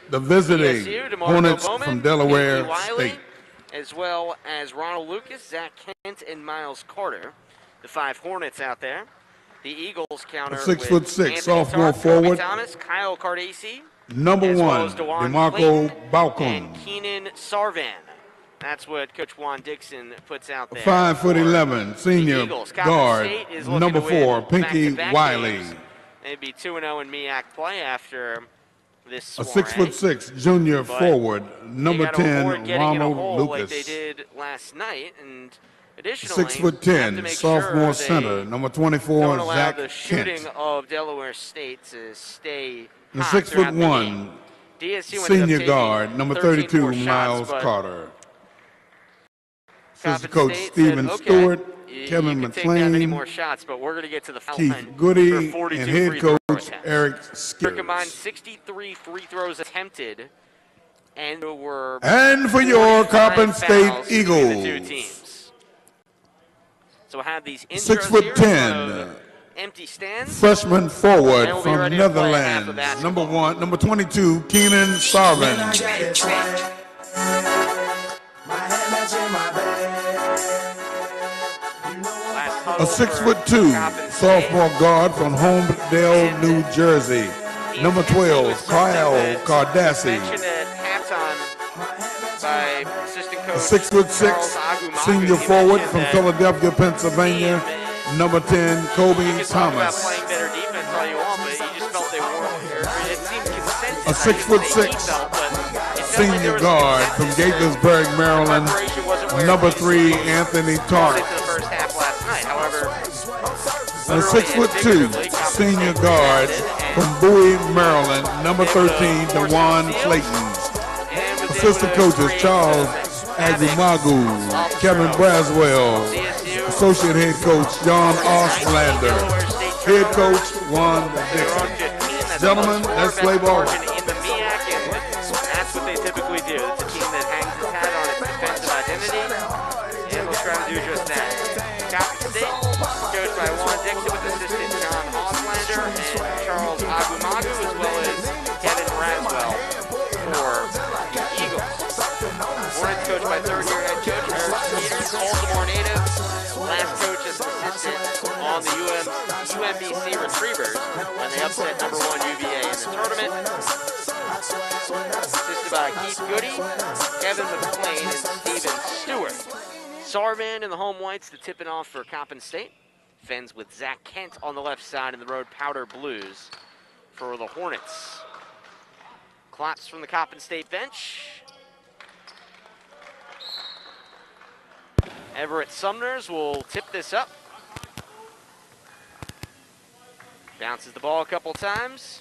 the visiting DSU, Hornets Bowman, from Delaware Wiley, State. as well as Ronald Lucas, Zach Kent, and Miles Carter. The 5 Hornets out there. The Eagles counter A with 6'6" Anthony sophomore Tark, forward. Kobe Thomas, Kyle Cardacci, Number as well 1, as DeJuan DeMarco Clayton Balcom. and Keenan Sarvan. That's what Coach Juan Dixon puts out there. 5'11", senior Eagles. guard. State is Number 4, Pinky back-to-back Wiley. games. They'd be 2-0 in MEAC play after this A soiree. 6'6" junior forward. Number 10, Ronald Lucas. Like they did last night, and additionally, 6'10", sophomore center. Number 24, don't Zach the shooting Kent. of Delaware State to stay The hot 6'1", DSU senior guard. Number 32, Miles shots, Carter. Coppin Coach State Stephen said, Stewart, you Kevin can take that many McLean, more shots, but we're going to get to the foul Keith line Goody, for 42 and head free throw coach attempts. Eric For Skiers. combined 63 free throws attempted, and were And for your Coppin State fouls between the two Eagles, teams. So we'll have these intros 6'10", here, empty stands. freshman forward And we'll be from ready to play half of Netherlands. basketball. Number 22, Keenan Sarvan. A 6'2", sophomore guard from Homedale, New Jersey. Number 12, Kyle Cardassi. Mentioned at halftime by assistant A coach 6'6", Charles Agumagu. senior He forward mentioned from that Philadelphia, Pennsylvania. Number 10, Kobe you can talk about Thomas. playing better defense all you want, but you just felt they weren't. It seemed consensus. A 6'6", senior guard from Gaithersburg, Maryland. Number 3, Anthony Tark. Into the first half last night. However, A 6'2", senior guard from Bowie, Maryland. Number 13, DeJuan Clayton. Assistant coaches Charles Agumagu, Kevin Braswell. Associate head coach John Ostrander. Head coach Juan Dixon. Gentlemen, let's play ball. In the MEAC, and that's what they typically do. It's a team that hangs its hat on its defensive identity, and we'll try to do just that. Coppin State, coached by Juan Dixon with assistant John Ostrander and Charles Agumagu, as well as Kevin Braswell for the Eagles. Hornets coached by third-year head coach Eric Peters, Baltimore native. Last coach as assistant on the UMBC Retrievers when they upset number 1 UVA in the tournament. Assisted by Keith Goody, Kevin McLean, and Stephen Stewart. Sarvan in the home whites to tip it off for Coppin State. Fens with Zach Kent on the left side in the road powder blues for the Hornets. Claps from the Coppin State bench. Everett Sumners will tip this up. Bounces the ball a couple times.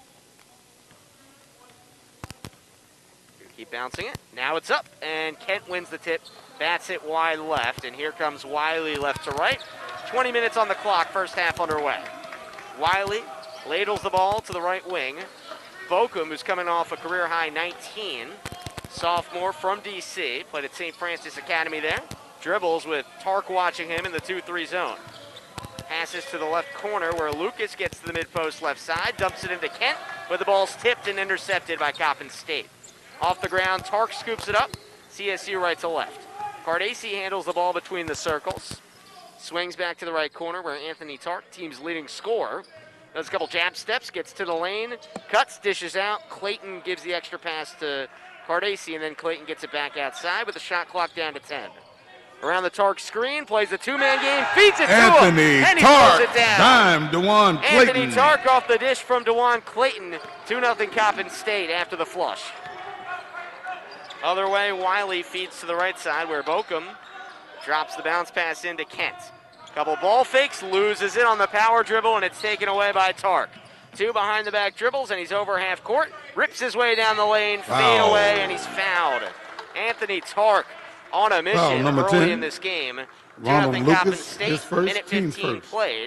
Keep bouncing it. Now it's up, and Kent wins the tip. Bats it wide left, and here comes Wiley left to right. 20 minutes on the clock, first half underway. Wiley ladles the ball to the right wing. Bokum, who's coming off a career-high 19, sophomore from D.C., played at St. Francis Academy there. Dribbles with Tark watching him in the 2-3 zone. Passes to the left corner where Lucas gets to the mid-post left side, dumps it into Kent, but the ball's tipped and intercepted by Coppin State. Off the ground, Tark scoops it up, CSU right to left. Cardacci handles the ball between the circles. Swings back to the right corner where Anthony Tark, team's leading scorer, does a couple jab steps, gets to the lane, cuts, dishes out. Clayton gives the extra pass to Cardacci, and then Clayton gets it back outside with the shot clock down to 10. Around the Tark screen, plays a two-man game, feeds it to him, and he throws it down. Time, DeJuan Clayton. Anthony Tark off the dish from DeJuan Clayton. 2-0 Coppin State after the flush. Other way, Wiley feeds to the right side where Bokum drops the bounce pass into Kent. Couple ball fakes, loses it on the power dribble, and it's taken away by Tark. 2 behind-the-back dribbles, and he's over half court. Rips his way down the lane, fade away, and he's fouled. Anthony Tark on a mission early 10. in this game. Ronald 2-0 Lucas, Coppin his State, first, minute team 15 first. played.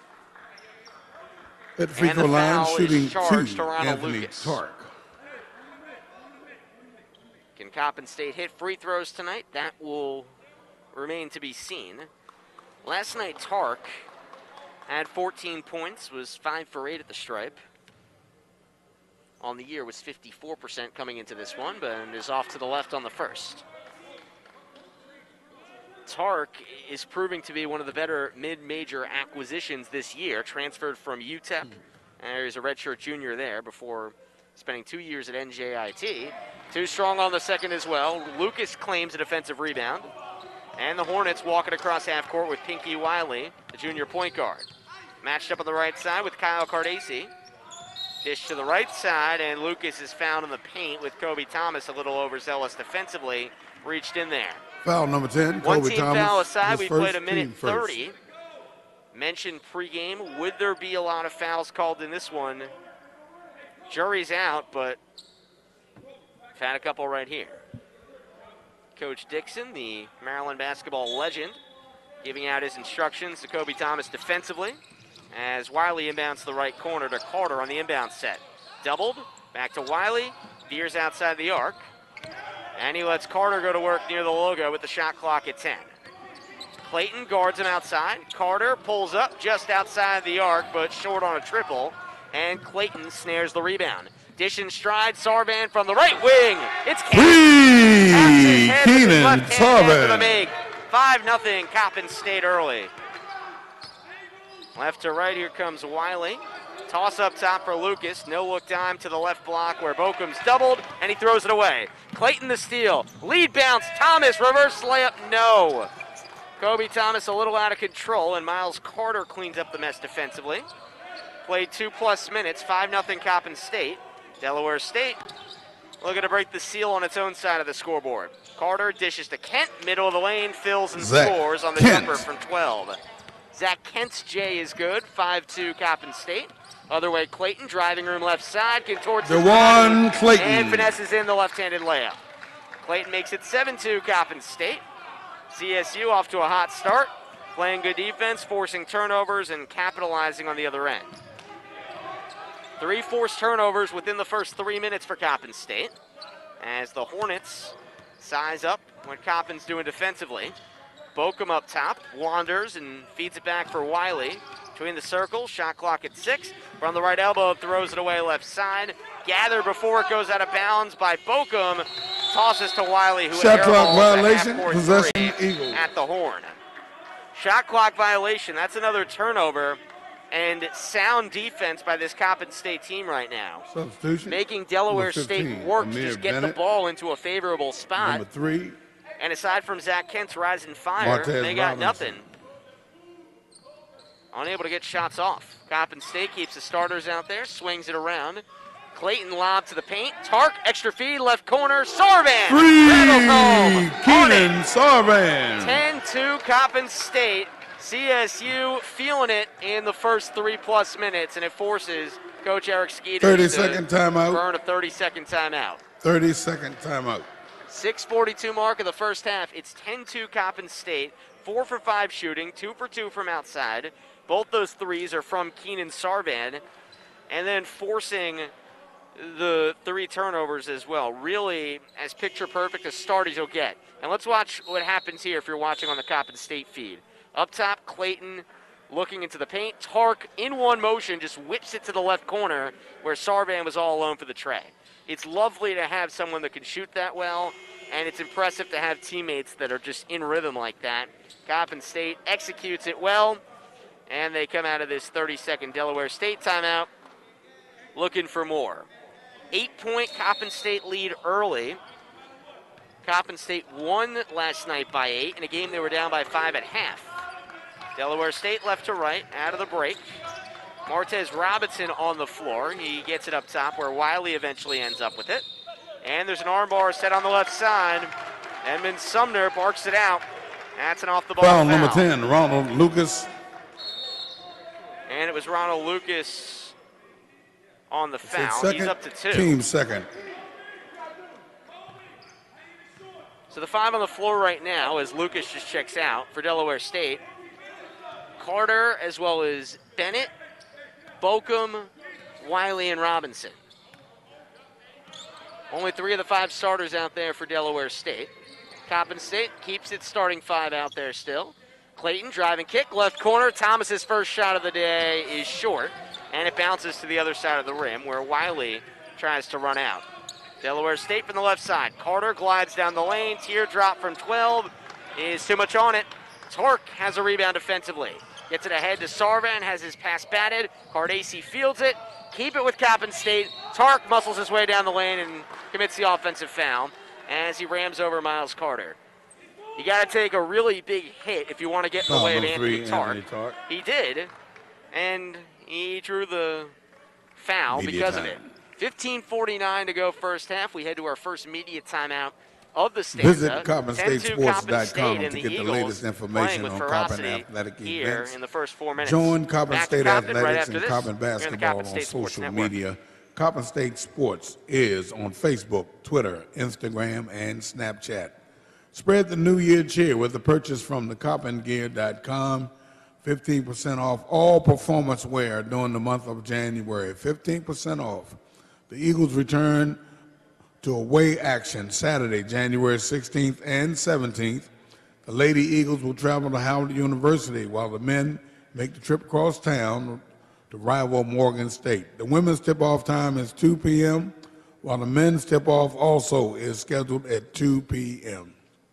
At free And throw the line, foul shooting is charged 2, to Ronald Anthony Lucas. Tark. Can Coppin State hit free throws tonight? That will remain to be seen. Last night, Tark had 14 points, was 5 for 8 at the stripe. on the year was 54% coming into this one, but is off to the left on the first. Tark is proving to be one of the better mid-major acquisitions this year, transferred from UTEP. And there's a redshirt junior there before spending 2 years at NJIT. Too strong on the second as well. Lucas claims a defensive rebound. And the Hornets walking across half court with Pinky Wiley, the junior point guard. Matched up on the right side with Kyle Cardesi. Dish to the right side, and Lucas is found in the paint with Kobe Thomas a little overzealous defensively. Reached in there. Foul number 10, One Kobe team Thomas. foul aside, we played a team minute first. 30. Mentioned pregame, would there be a lot of fouls called in this one? Jury's out, but found a couple right here. Coach Dixon, the Maryland basketball legend, giving out his instructions to Kobe Thomas defensively as Wiley inbounds to the right corner to Carter on the inbound set. Doubled, back to Wiley, veers outside the arc, and he lets Carter go to work near the logo with the shot clock at 10. Clayton guards him outside. Carter pulls up just outside the arc, but short on a triple, and Clayton snares the rebound. Dish in stride, Sarvan from the right wing. It's Keenan Sarvan. 5-0 Coppin State early. Left to right, here comes Wiley. Toss up top for Lucas. No look dime to the left block where Bokum's doubled, and he throws it away. Clayton the steal. Lead bounce. Thomas, reverse layup, no. Kobe Thomas a little out of control, and Miles Carter cleans up the mess defensively. Played 2+ minutes, 5-0 Coppin State. Delaware State looking to break the seal on its own side of the scoreboard. Carter dishes to Kent, middle of the lane, fills and scores on the jumper from 12. Zach Kent's J is good, 5-2 Coppin State. Other way, Clayton, driving room left side, contorts the one Clayton. And finesses in the left-handed layup. Clayton makes it 7-2 Coppin State. CSU off to a hot start, playing good defense, forcing turnovers, and capitalizing on the other end. 3 forced turnovers within the first 3 minutes for Coppin State, as the Hornets size up what Coppin's doing defensively. Bokum up top, wanders and feeds it back for Wiley. Between the circles, shot clock at 6. From the right elbow, throws it away left side. Gathered before it goes out of bounds by Bokum. Tosses to Wiley, who shot clock violation, possession Eagles. At the horn. Shot clock violation, that's another turnover. And sound defense by this Coppin State team right now. Substitution. Making Delaware State work to just get the ball into a favorable spot. Number 3. And aside from Zach Kent's rising fire, they got nothing. Unable to get shots off. Coppin State keeps the starters out there, swings it around. Clayton lob to the paint. Tark, extra feed, left corner. Sarvan! 3! Keenan Sarvan. 10-2 Coppin State. CSU feeling it in the first 3+ minutes, and it forces Coach Eric Skeeter to 30-second timeout. Burn a 30-second timeout. 30-second timeout. 6:42 mark of the first half. It's 10-2 Coppin State. 4 for 5 shooting, 2 for 2 from outside. Both those threes are from Keenan Sarvan, and then forcing the 3 turnovers as well. Really as picture perfect a start as you'll get. And let's watch what happens here if you're watching on the Coppin State feed. Up top, Clayton looking into the paint. Tark, in one motion, just whips it to the left corner where Sarvan was all alone for the tray. It's lovely to have someone that can shoot that well, and it's impressive to have teammates that are just in rhythm like that. Coppin State executes it well, and they come out of this 30-second Delaware State timeout looking for more. 8-point Coppin State lead early. Coppin State won last night by 8 in a game they were down by 5 at half. Delaware State left to right out of the break. Martez Robinson on the floor. He gets it up top where Wiley eventually ends up with it. And there's an armbar set on the left side. Edmund Sumner barks it out. That's an off-the-ball foul. Number 10, Ronald Lucas. And it was Ronald Lucas on the foul. Second, he's up to 2. Team second. So the 5 on the floor right now as Lucas just checks out for Delaware State. Carter as well as Bennett, Bokum, Wiley, and Robinson. Only 3 of the 5 starters out there for Delaware State. Coppin State keeps its starting 5 out there still. Clayton driving kick, left corner. Thomas's first shot of the day is short, and it bounces to the other side of the rim where Wiley tries to run out. Delaware State from the left side. Carter glides down the lane. Teardrop from 12 is too much on it. Tark has a rebound defensively. Gets it ahead to Sarvan, has his pass batted. Cardacy fields it. Keep it with Coppin State. Tark muscles his way down the lane and commits the offensive foul as he rams over Miles Carter. You got to take a really big hit if you want to get in the way of Anthony Tark. He did, and he drew the foul because of it. 15:49 to go first half. We head to our first media timeout of the stanza. Visit CoppinStateSports.com to get the latest information on Coppin athletic events. In the first 4 minutes. Join Coppin State Athletics and Coppin basketball on social media. Coppin State Sports is on Facebook, Twitter, Instagram, and Snapchat. Spread the New Year cheer with the purchase from thecoppingear.com. 15% off all performance wear during the month of January. 15% off. The Eagles return to away action Saturday, January 16th and 17th. The Lady Eagles will travel to Howard University while the men make the trip across town to rival Morgan State. The women's tip-off time is 2 p.m., while the men's tip-off also is scheduled at 2 p.m.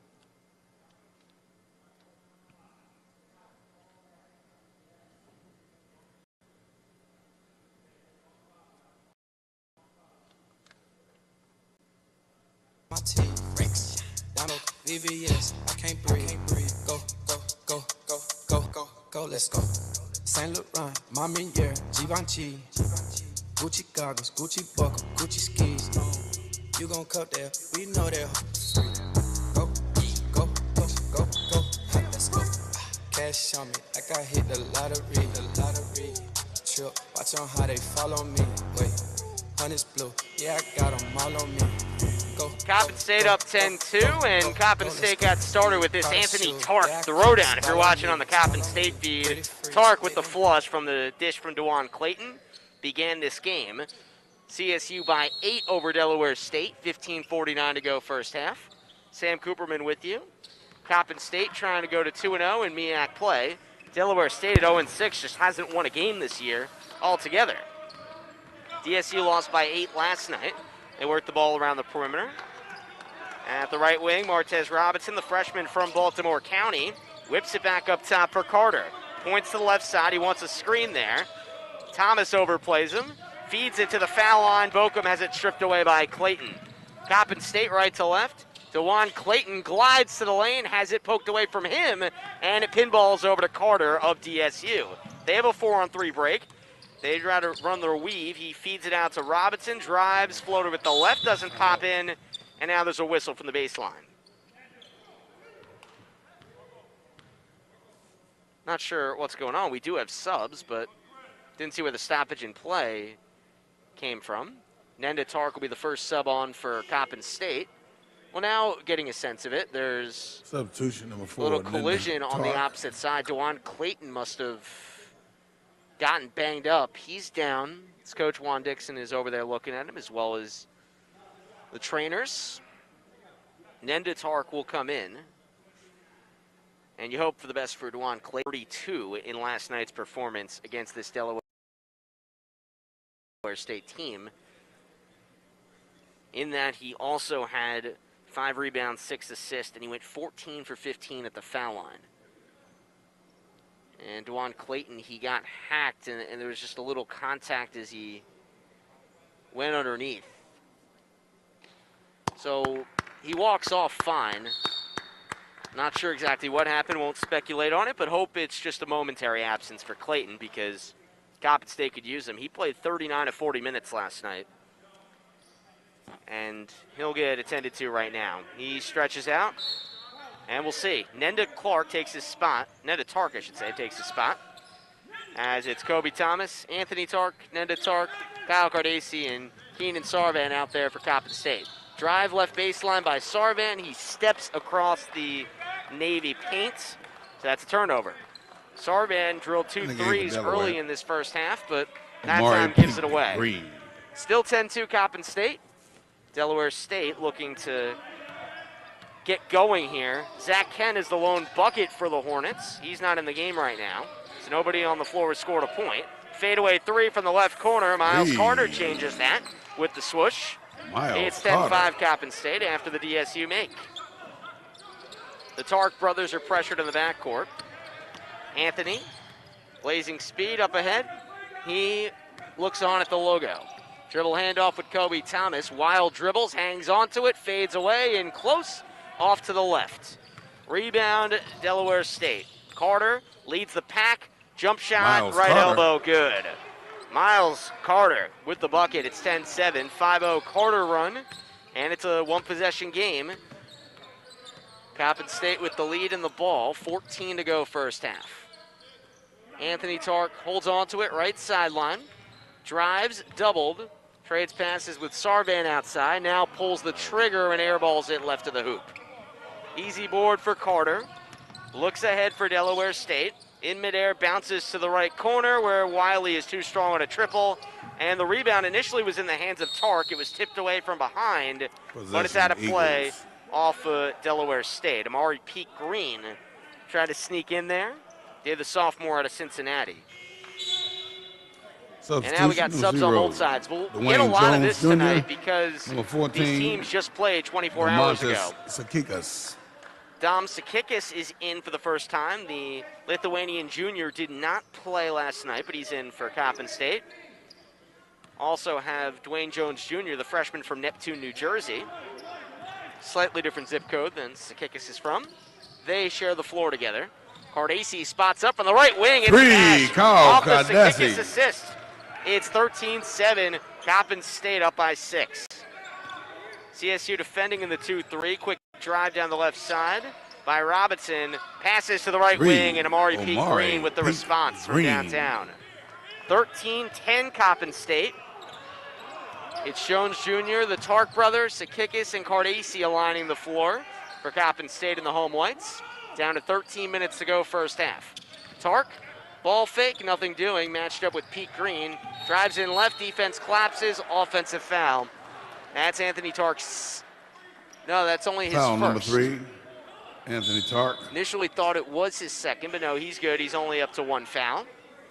My T-Rex, Donald VVS, I can't breathe. Go, go, go, go, go, go, go, let's go. Saint Laurent, Mommy Year, Givenchy, Gucci goggles, Gucci buckle, Gucci skis. You gon' cut there, we know that. Go, go, go, go, go, let's go. Cash on me, like I hit the lottery. Trip, watch on how they follow me. Wait, honey's blue, yeah, I got them all on me. Coppin State up 10-2, and Coppin State got started with this Anthony Tark throwdown. If you're watching on the Coppin State feed, Tark with the flush from the dish from DeJuan Clayton began this game. CSU by 8 over Delaware State, 15:49 to go first half. Sam Cooperman with you. Coppin State trying to go to 2-0 in MEAC play. Delaware State at 0-6 just hasn't won a game this year altogether. DSU lost by 8 last night. They worked the ball around the perimeter. At the right wing, Martez Robinson, the freshman from Baltimore County, whips it back up top for Carter. Points to the left side. He wants a screen there. Thomas overplays him. Feeds it to the foul line. Bochum has it stripped away by Clayton. Coppin State right to left. DeJuan Clayton glides to the lane, has it poked away from him, and it pinballs over to Carter of DSU. They have a 4-on-3 break. They'd rather run their weave. He feeds it out to Robinson, drives, floater with the left, doesn't pop in, and now there's a whistle from the baseline. Not sure what's going on. We do have subs, but didn't see where the stoppage in play came from. Nenda Tark will be the first sub on for Coppin State. Well, now getting a sense of it, there's substitution number 4. A little collision on the opposite side. DeJuan Clayton must have gotten banged up. He's down. His coach Juan Dixon is over there looking at him, as well as the trainers. Nenda Tark will come in. And you hope for the best for DeJuan Clayton. 32 in last night's performance against this Delaware State team. In that, he also had 5 rebounds, 6 assists, and he went 14 for 15 at the foul line. And DeJuan Clayton, he got hacked, and there was just a little contact as he went underneath. So he walks off fine. Not sure exactly what happened, won't speculate on it, but hope it's just a momentary absence for Clayton because Coppin State could use him. He played 39 of 40 minutes last night. And he'll get attended to right now. He stretches out. And we'll see. Nenda Tark takes his spot. Nenda Tark, I should say, takes his spot. As it's Kobe Thomas, Anthony Tark, Nenda Tark, Kyle Cardacy, and Keenan Sarvan out there for Coppin State. Drive left baseline by Sarvan. He steps across the Navy paint. So that's a turnover. Sarvan drilled 2 threes early in this first half, but that time gives it away. Green. Still 10-2 Coppin State. Delaware State looking to get going here. Zach Kent is the lone bucket for the Hornets. He's not in the game right now, so nobody on the floor has scored a point. fadeaway three from the left corner. Miles Hey. Carter changes that with the swoosh. Miles It's Carter. 10-5 Coppin State after the DSU make. The Tark brothers are pressured in the backcourt. Anthony, blazing speed up ahead. He looks on at the logo. Dribble handoff with Kobe Thomas. Wild dribbles, hangs onto it, fades away, and close off to the left. Rebound, Delaware State. Carter leads the pack. Jump shot, Miles right Carter. elbow, good. Miles Carter with the bucket. It's 10-7, 5-0 Carter run, and it's a one-possession game. Coppin State with the lead in the ball, 14 to go first half. Anthony Tark holds on to it, right sideline. Drives, doubled, trades passes with Sarvan outside, now pulls the trigger and airballs it left of the hoop. Easy board for Carter. Looks ahead for Delaware State. In midair, bounces to the right corner where Wiley is too strong on a triple. And the rebound initially was in the hands of Tark. It was tipped away from behind, but it's out of play off Delaware State. Amari Pete Green tried to sneak in there. They're the sophomore out of Cincinnati. And now we got subs on both sides. We'll get a lot of this tonight because these teams just played 24 hours ago. Sakikas. Dom Sakikis is in for the first time. The Lithuanian junior did not play last night, but he's in for Coppin State. Also have Dwayne Jones Jr., the freshman from Neptune, New Jersey. Slightly different zip code than Sakikis is from. They share the floor together. Cardacy spots up on the right wing. It's off the Sakikis assist. It's 13-7, Coppin State up by 6. CSU defending in the 2-3. Quick drive down the left side by Robinson. Passes to the right wing, and Amari Pete Green with the response from downtown. 13-10 Coppin State. It's Jones Jr., the Tark brothers, Sakikis and Cardacy aligning the floor for Coppin State in the home whites. Down to 13 minutes to go first half. Tark, ball fake, nothing doing, matched up with Pete Green. Drives in left, defense collapses, offensive foul. That's Anthony Tark's. No, that's only his foul first. Number 3, Anthony Tark. Initially thought it was his second, but no, he's good. He's only up to 1 foul.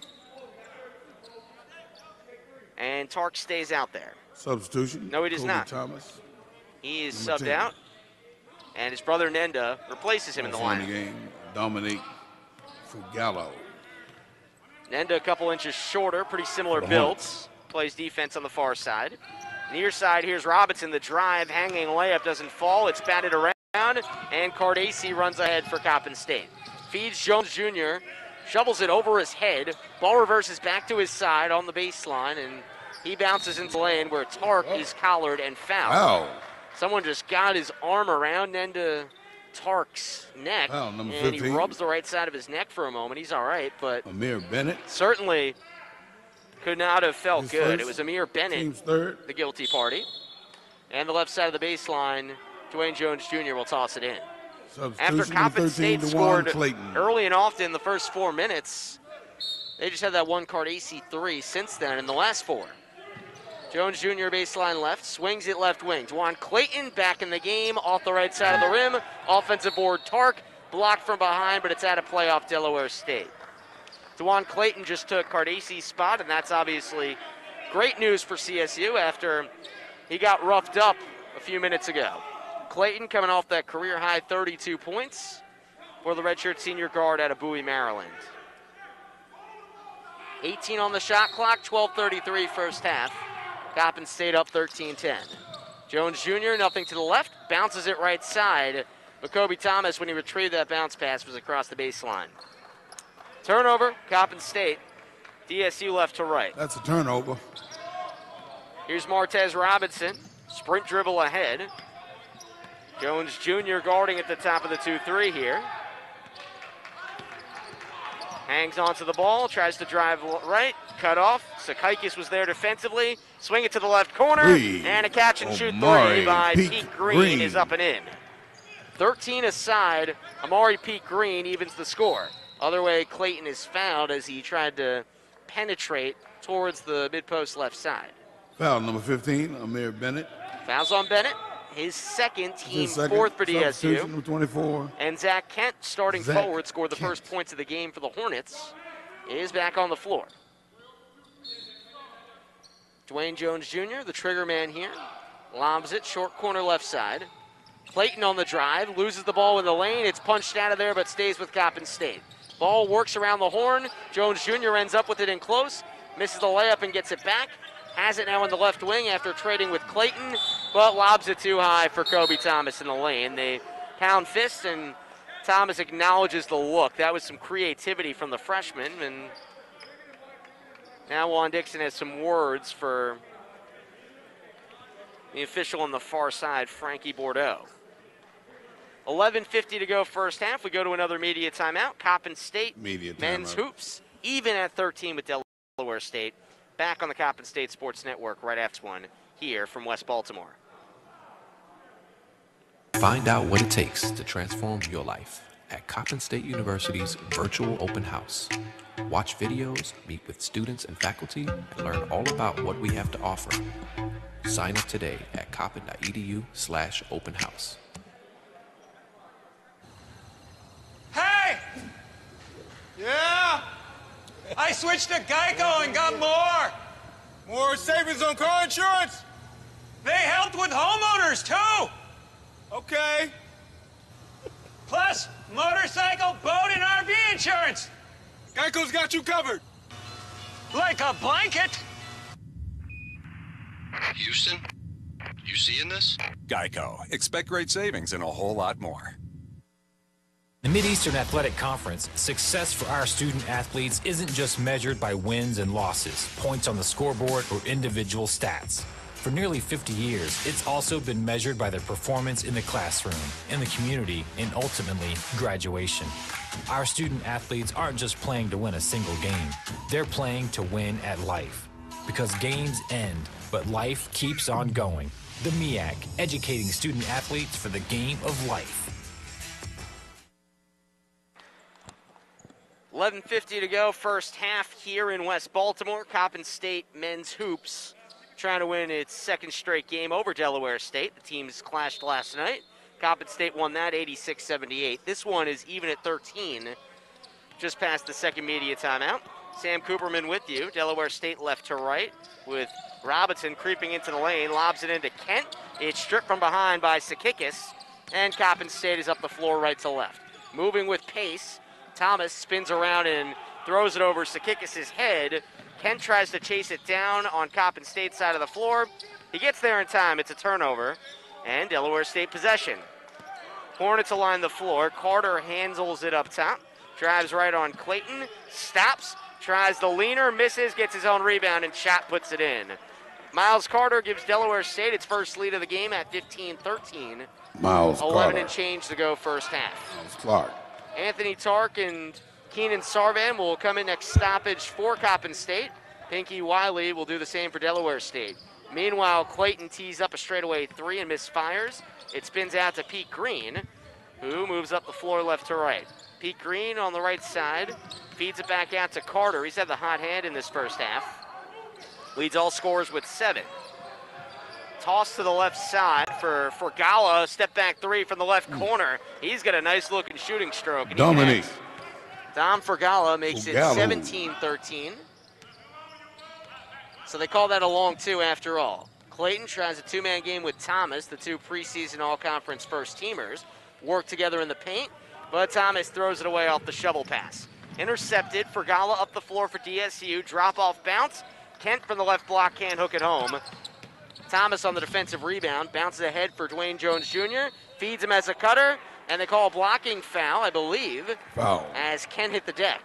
And Tark stays out there. Substitution. No, he does not. Thomas. He is subbed out. And his brother Nenda replaces him in the lineup. Game, Dominique Fugallo. Nenda a couple inches shorter, pretty similar builds. Plays defense on the far side. Near side, here's Robinson. The drive, hanging layup doesn't fall. It's batted around, and Cardacy runs ahead for Coppin State. Feeds Jones Jr., shovels it over his head. Ball reverses back to his side on the baseline, and he bounces into the lane where Tark is collared and fouled. Wow. Someone just got his arm around Nenda Tark's neck, and 15. he rubs the right side of his neck for a moment. He's all right, but Amir Bennett. certainly could not have felt good. First. It was Amir Bennett, Team's third. the guilty party. And the left side of the baseline, Dwayne Jones Jr. will toss it in. After Coppin State scored early and often the first 4 minutes, they just had that one Cardacy 3 since then in the last 4. Jones Jr. baseline left, swings it left wing. Dwan Clayton back in the game, off the right side of the rim. Offensive board, Tark, blocked from behind, but it's out of play off Delaware State. Dwan Clayton just took Cardacy's spot, and that's obviously great news for CSU after he got roughed up a few minutes ago. Clayton coming off that career-high 32 points for the redshirt senior guard out of Bowie, Maryland. 18 on the shot clock, 12:33 first half. Coppin State up 13-10. Jones Jr., nothing to the left, bounces it right side. But Kobe Thomas, when he retrieved that bounce pass, was across the baseline. Turnover, Coppin State. DSU left to right. That's a turnover. Here's Martez Robinson. Sprint dribble ahead. Jones Jr. guarding at the top of the 2-3 here. Hangs onto the ball, tries to drive right, cut off. Sakikis was there defensively. Swing it to the left corner, and a catch and shoot 3 by Pete Green is up and in. 13 aside, Amari Pete Green evens the score. Other way, Clayton is fouled as he tried to penetrate towards the mid-post left side. Foul number 15, Amir Bennett. Fouls on Bennett. His second, team fourth for DSU. Number 24. And Zach Kent, starting forward, scored the first points of the game for the Hornets, is back on the floor. Dwayne Jones Jr., the trigger man here, lobs it, short corner left side. Clayton on the drive, loses the ball in the lane. It's punched out of there, but stays with Coppin State. Ball works around the horn. Jones Jr. ends up with it in close, misses the layup and gets it back. Has it now in the left wing after trading with Clayton, but lobs it too high for Kobe Thomas in the lane. They pound fist, and Thomas acknowledges the look. That was some creativity from the freshman, and now Juan Dixon has some words for the official on the far side, Frankie Bordeaux. 11:50 to go first half. We go to another media timeout. Coppin State men's hoops, even at 13 with Delaware State. Back on the Coppin State Sports Network right after one here from West Baltimore. Find out what it takes to transform your life at Coppin State University's virtual open house. Watch videos, meet with students and faculty, and learn all about what we have to offer. Sign up today at coppin.edu/open house. Hey! Yeah? I switched to Geico and got more. More savings on car insurance? They helped with homeowners, too. Okay. Plus, motorcycle, boat, and RV insurance. Geico's got you covered. Like a blanket. Houston, you seeing this? Geico. Expect great savings and a whole lot more. The Mid-Eastern Athletic Conference, success for our student athletes isn't just measured by wins and losses, points on the scoreboard, or individual stats. For nearly 50 years, it's also been measured by their performance in the classroom, in the community, and ultimately, graduation. Our student athletes aren't just playing to win a single game. They're playing to win at life. Because games end, but life keeps on going. The MEAC, educating student athletes for the game of life. 11:50 to go, first half here in West Baltimore. Coppin State men's hoops trying to win its second straight game over Delaware State. The teams clashed last night. Coppin State won that 86-78. This one is even at 13, just past the second media timeout. Sam Cooperman with you. Delaware State left to right with Robinson creeping into the lane, lobs it into Kent. It's stripped from behind by Sakikis, and Coppin State is up the floor right to left. Moving with pace, Thomas spins around and throws it over Sakikis' head. Kent tries to chase it down on Coppin State's side of the floor. He gets there in time. It's a turnover, and Delaware State possession. Hornets align the floor. Carter handles it up top. Drives right on Clayton. Stops. Tries the leaner. Misses. Gets his own rebound, and shot puts it in. Miles Carter gives Delaware State its first lead of the game at 15-13. Miles 11 Carter. and change to go first half. Miles Clark. Anthony Tark and Keenan Sarvan will come in next stoppage for Coppin State. Pinky Wiley will do the same for Delaware State. Meanwhile, Clayton tees up a straightaway three and misfires. It spins out to Pete Green, who moves up the floor left to right. Pete Green on the right side, feeds it back out to Carter. He's had the hot hand in this first half. Leads all scorers with 7. Toss to the left side for Gala. Step back three from the left corner. He's got a nice looking shooting stroke. And Dominique. Dom Fergala makes it 17-13. So they call that a long two after all. Clayton tries a two-man game with Thomas, the two preseason all-conference first-teamers. Work together in the paint, but Thomas throws it away off the shovel pass. Intercepted. Fergala up the floor for DSU. Drop-off bounce. Kent from the left block can't hook it home. Thomas on the defensive rebound, bounces ahead for Dwayne Jones Jr., feeds him as a cutter, and they call a blocking foul, I believe, as Ken hit the deck.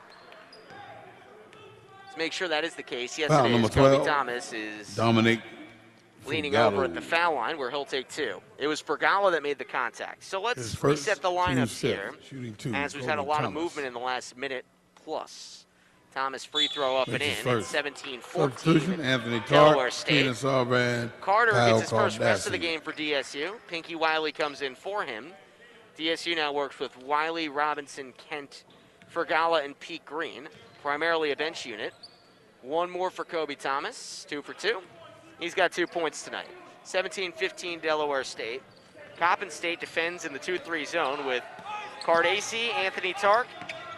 Let's make sure that is the case. Yes, foul it is. Number Kobe 12. Thomas is Dominique leaning Fergala. over at the foul line where he'll take 2. It was Fergala that made the contact. So let's reset the lineups here, as we've had a lot of movement in the last minute plus. Thomas free throw up and in. It's 17-14. Anthony Delaware Tark, State. Keenan Sarvan, Carter Kyle gets his first rest of the Cardassi. game for DSU. Pinky Wiley comes in for him. DSU now works with Wiley, Robinson, Kent, Fergala, and Pete Green, primarily a bench unit. One more for Kobe Thomas, 2 for 2. He's got 2 points tonight. 17-15 Delaware State. Coppin State defends in the 2-3 zone with Cardassi, Anthony Tark,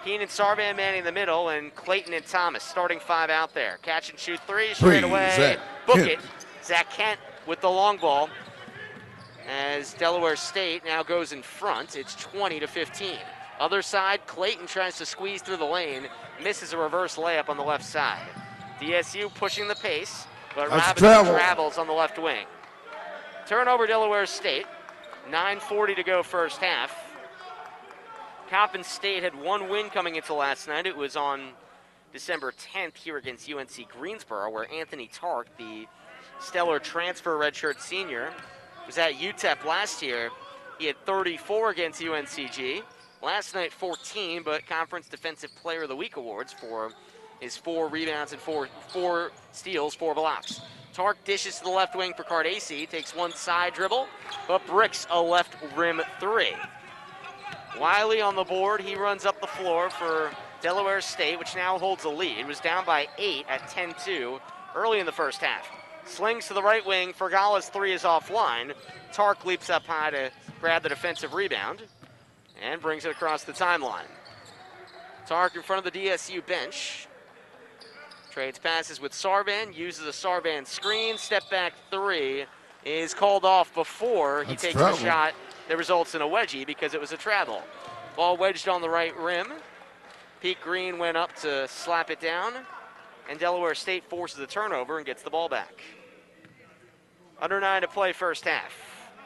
Keenan Sarvan manning the middle, and Clayton and Thomas starting 5 out there. Catch and shoot 3 straight away. Book it. Zach Kent with the long ball. As Delaware State now goes in front, it's 20-15. Other side, Clayton tries to squeeze through the lane, misses a reverse layup on the left side. DSU pushing the pace, but Robinson travels on the left wing. Turnover Delaware State, 9:40 to go first half. Coppin State had 1 win coming into last night. It was on December 10th here against UNC Greensboro, where Anthony Tark, the stellar transfer redshirt senior, was at UTEP last year. He had 34 against UNCG. Last night, 14, but Conference Defensive Player of the Week awards for his 4 rebounds and 4 steals, 4 blocks. Tark dishes to the left wing for Cardace, takes 1 side dribble, but bricks a left rim 3. Wiley on the board, he runs up the floor for Delaware State, which now holds the lead. It was down by 8 at 10-2 early in the first half. Slings to the right wing, Fergala's 3 is offline. Tark leaps up high to grab the defensive rebound and brings it across the timeline. Tark in front of the DSU bench. Trades passes with Sarvan, uses a Sarvan screen. Step back 3 is called off before he takes the shot that results in a wedgie because it was a travel. Ball wedged on the right rim. Pete Green went up to slap it down, and Delaware State forces a turnover and gets the ball back. Under 9 to play first half.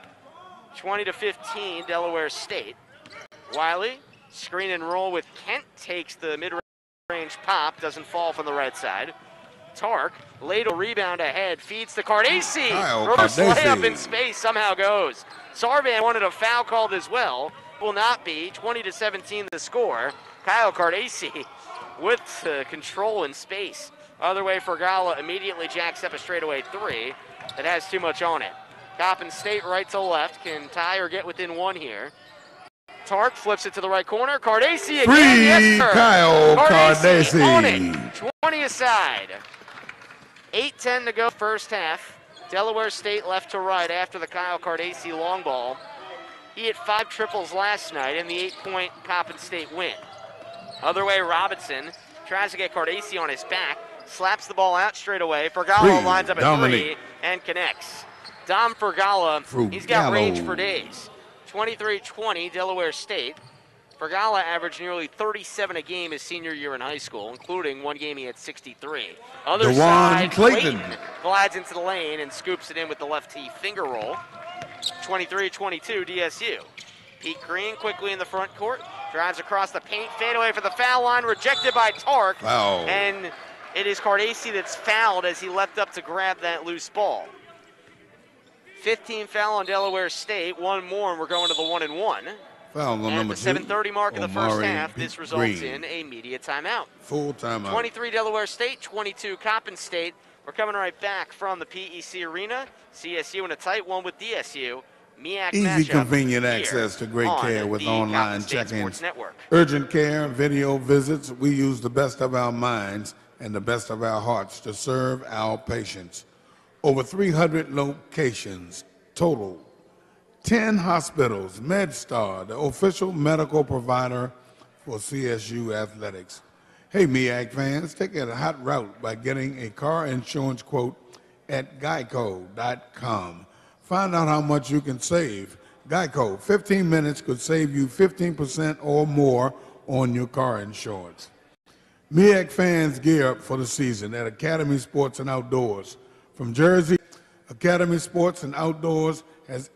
20-15 Delaware State. Wiley, screen and roll with Kent, takes the mid-range pop, doesn't fall from the right side. Tark, ladle rebound ahead, feeds to Cardace. Reverse layup in space somehow goes. Sarvan wanted a foul called as well. Will not be. 20-17 the score. Kyle Cardace with control in space. Other way for Gala immediately jacks up a straightaway 3 that has too much on it. Coppin State right to left can tie or get within 1 here. Tark flips it to the right corner. Cardace again. Yes, sir. Kyle Cardace on it. 20 aside. 8:10 to go first half. Delaware State left to right after the Kyle Cardace long ball. He hit 5 triples last night in the 8-point Coppin State win. Other way, Robinson tries to get Cardace on his back, slaps the ball out straight away. Fergala lines up at 3 and connects. Dom Fergala, he's got range for days. 23-20 Delaware State. Fergala averaged nearly 37 a game his senior year in high school, including 1 game he had 63. Other side, Clayton glides into the lane and scoops it in with the left tee finger roll. 23-22 DSU. Pete Green quickly in the front court, drives across the paint, fadeaway for the foul line, rejected by Tark. And it is Cardace that's fouled as he leapt up to grab that loose ball. 15 foul on Delaware State, 1 more, and we're going to the 1-and-1. Foul on number 2. At the 7:30 mark of the first half, this results in a media timeout. Full timeout. 23 Delaware State, 22 Coppin State. We're coming right back from the PEC Arena. CSU in a tight one with DSU. Easy, convenient access to great care with online check-ins, urgent care, video visits. We use the best of our minds and the best of our hearts to serve our patients. Over 300 locations total. 10 hospitals. MedStar, the official medical provider for CSU athletics. Hey, MEAC fans, take a hot route by getting a car insurance quote at geico.com. Find out how much you can save. Geico, 15 minutes could save you 15% or more on your car insurance. MEAC fans gear up for the season at Academy Sports and Outdoors. From Jersey, Academy Sports and Outdoors has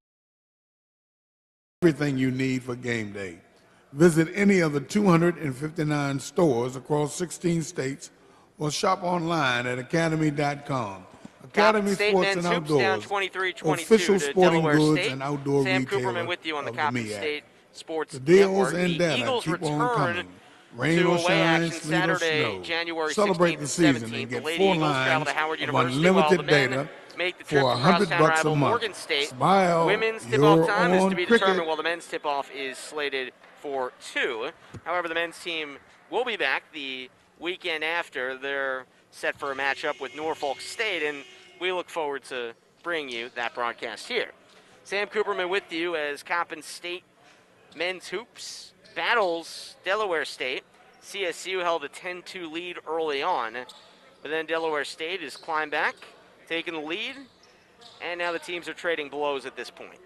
everything you need for game day. Visit any of the 259 stores across 16 states or shop online at academy.com. Academy Sports and Outdoors, official sporting goods and outdoor Sam retailer Cooperman with you on the of Coppin MEAC. State Sports The deals Network. and The data Eagles keep on return coming. Rain to or away shine, action sleet or Saturday, snow. January 16th Celebrate the and season 17th. and The get Lady 4 Eagles travel lines to Howard of University while the unlimited men data make the for trip to $100 crosstown a rival month. Morgan State. Smile, Women's tip-off you're time is to on be cricket. determined while the men's tip-off is slated for 2. However, the men's team will be back the weekend after. They're set for a matchup with Norfolk State, and we look forward to bringing you that broadcast here. Sam Cooperman with you as Coppin State men's hoops battles Delaware State. CSU held a 10-2 lead early on, but then Delaware State has climbed back, taken the lead, and now the teams are trading blows at this point.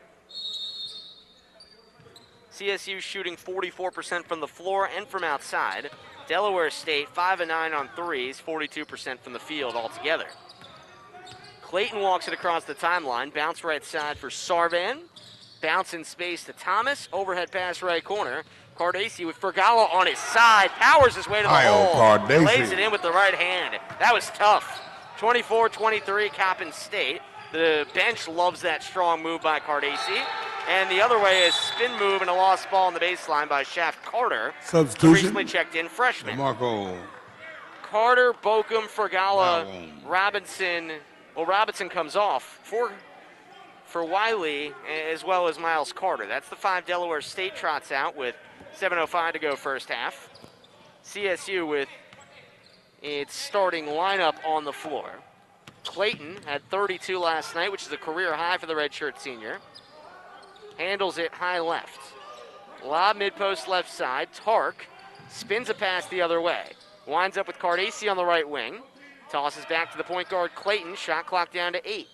CSU shooting 44% from the floor and from outside. Delaware State 5 of 9 on threes, 42% from the field altogether. Clayton walks it across the timeline, bounce right side for Sarvan. Bounce in space to Thomas, overhead pass right corner. Cardacci with Fergala on his side, powers his way to the hole, and lays it in with the right hand. That was tough. 24-23 Coppin State. The bench loves that strong move by Cardacci. And the other way is spin move and a lost ball on the baseline by Shaft Carter. Substitution. The recently checked in freshman. Marco. Carter, Bokum, Fergala, Robinson. Well, Robinson comes off for Wiley as well as Miles Carter. That's the 5 Delaware State trots out with 7:05 to go first half. CSU with its starting lineup on the floor. Clayton had 32 last night, which is a career high for the redshirt senior. Handles it high left. Lob mid-post left side. Tark spins a pass the other way. Winds up with Cardacci on the right wing. Tosses back to the point guard Clayton. Shot clock down to 8.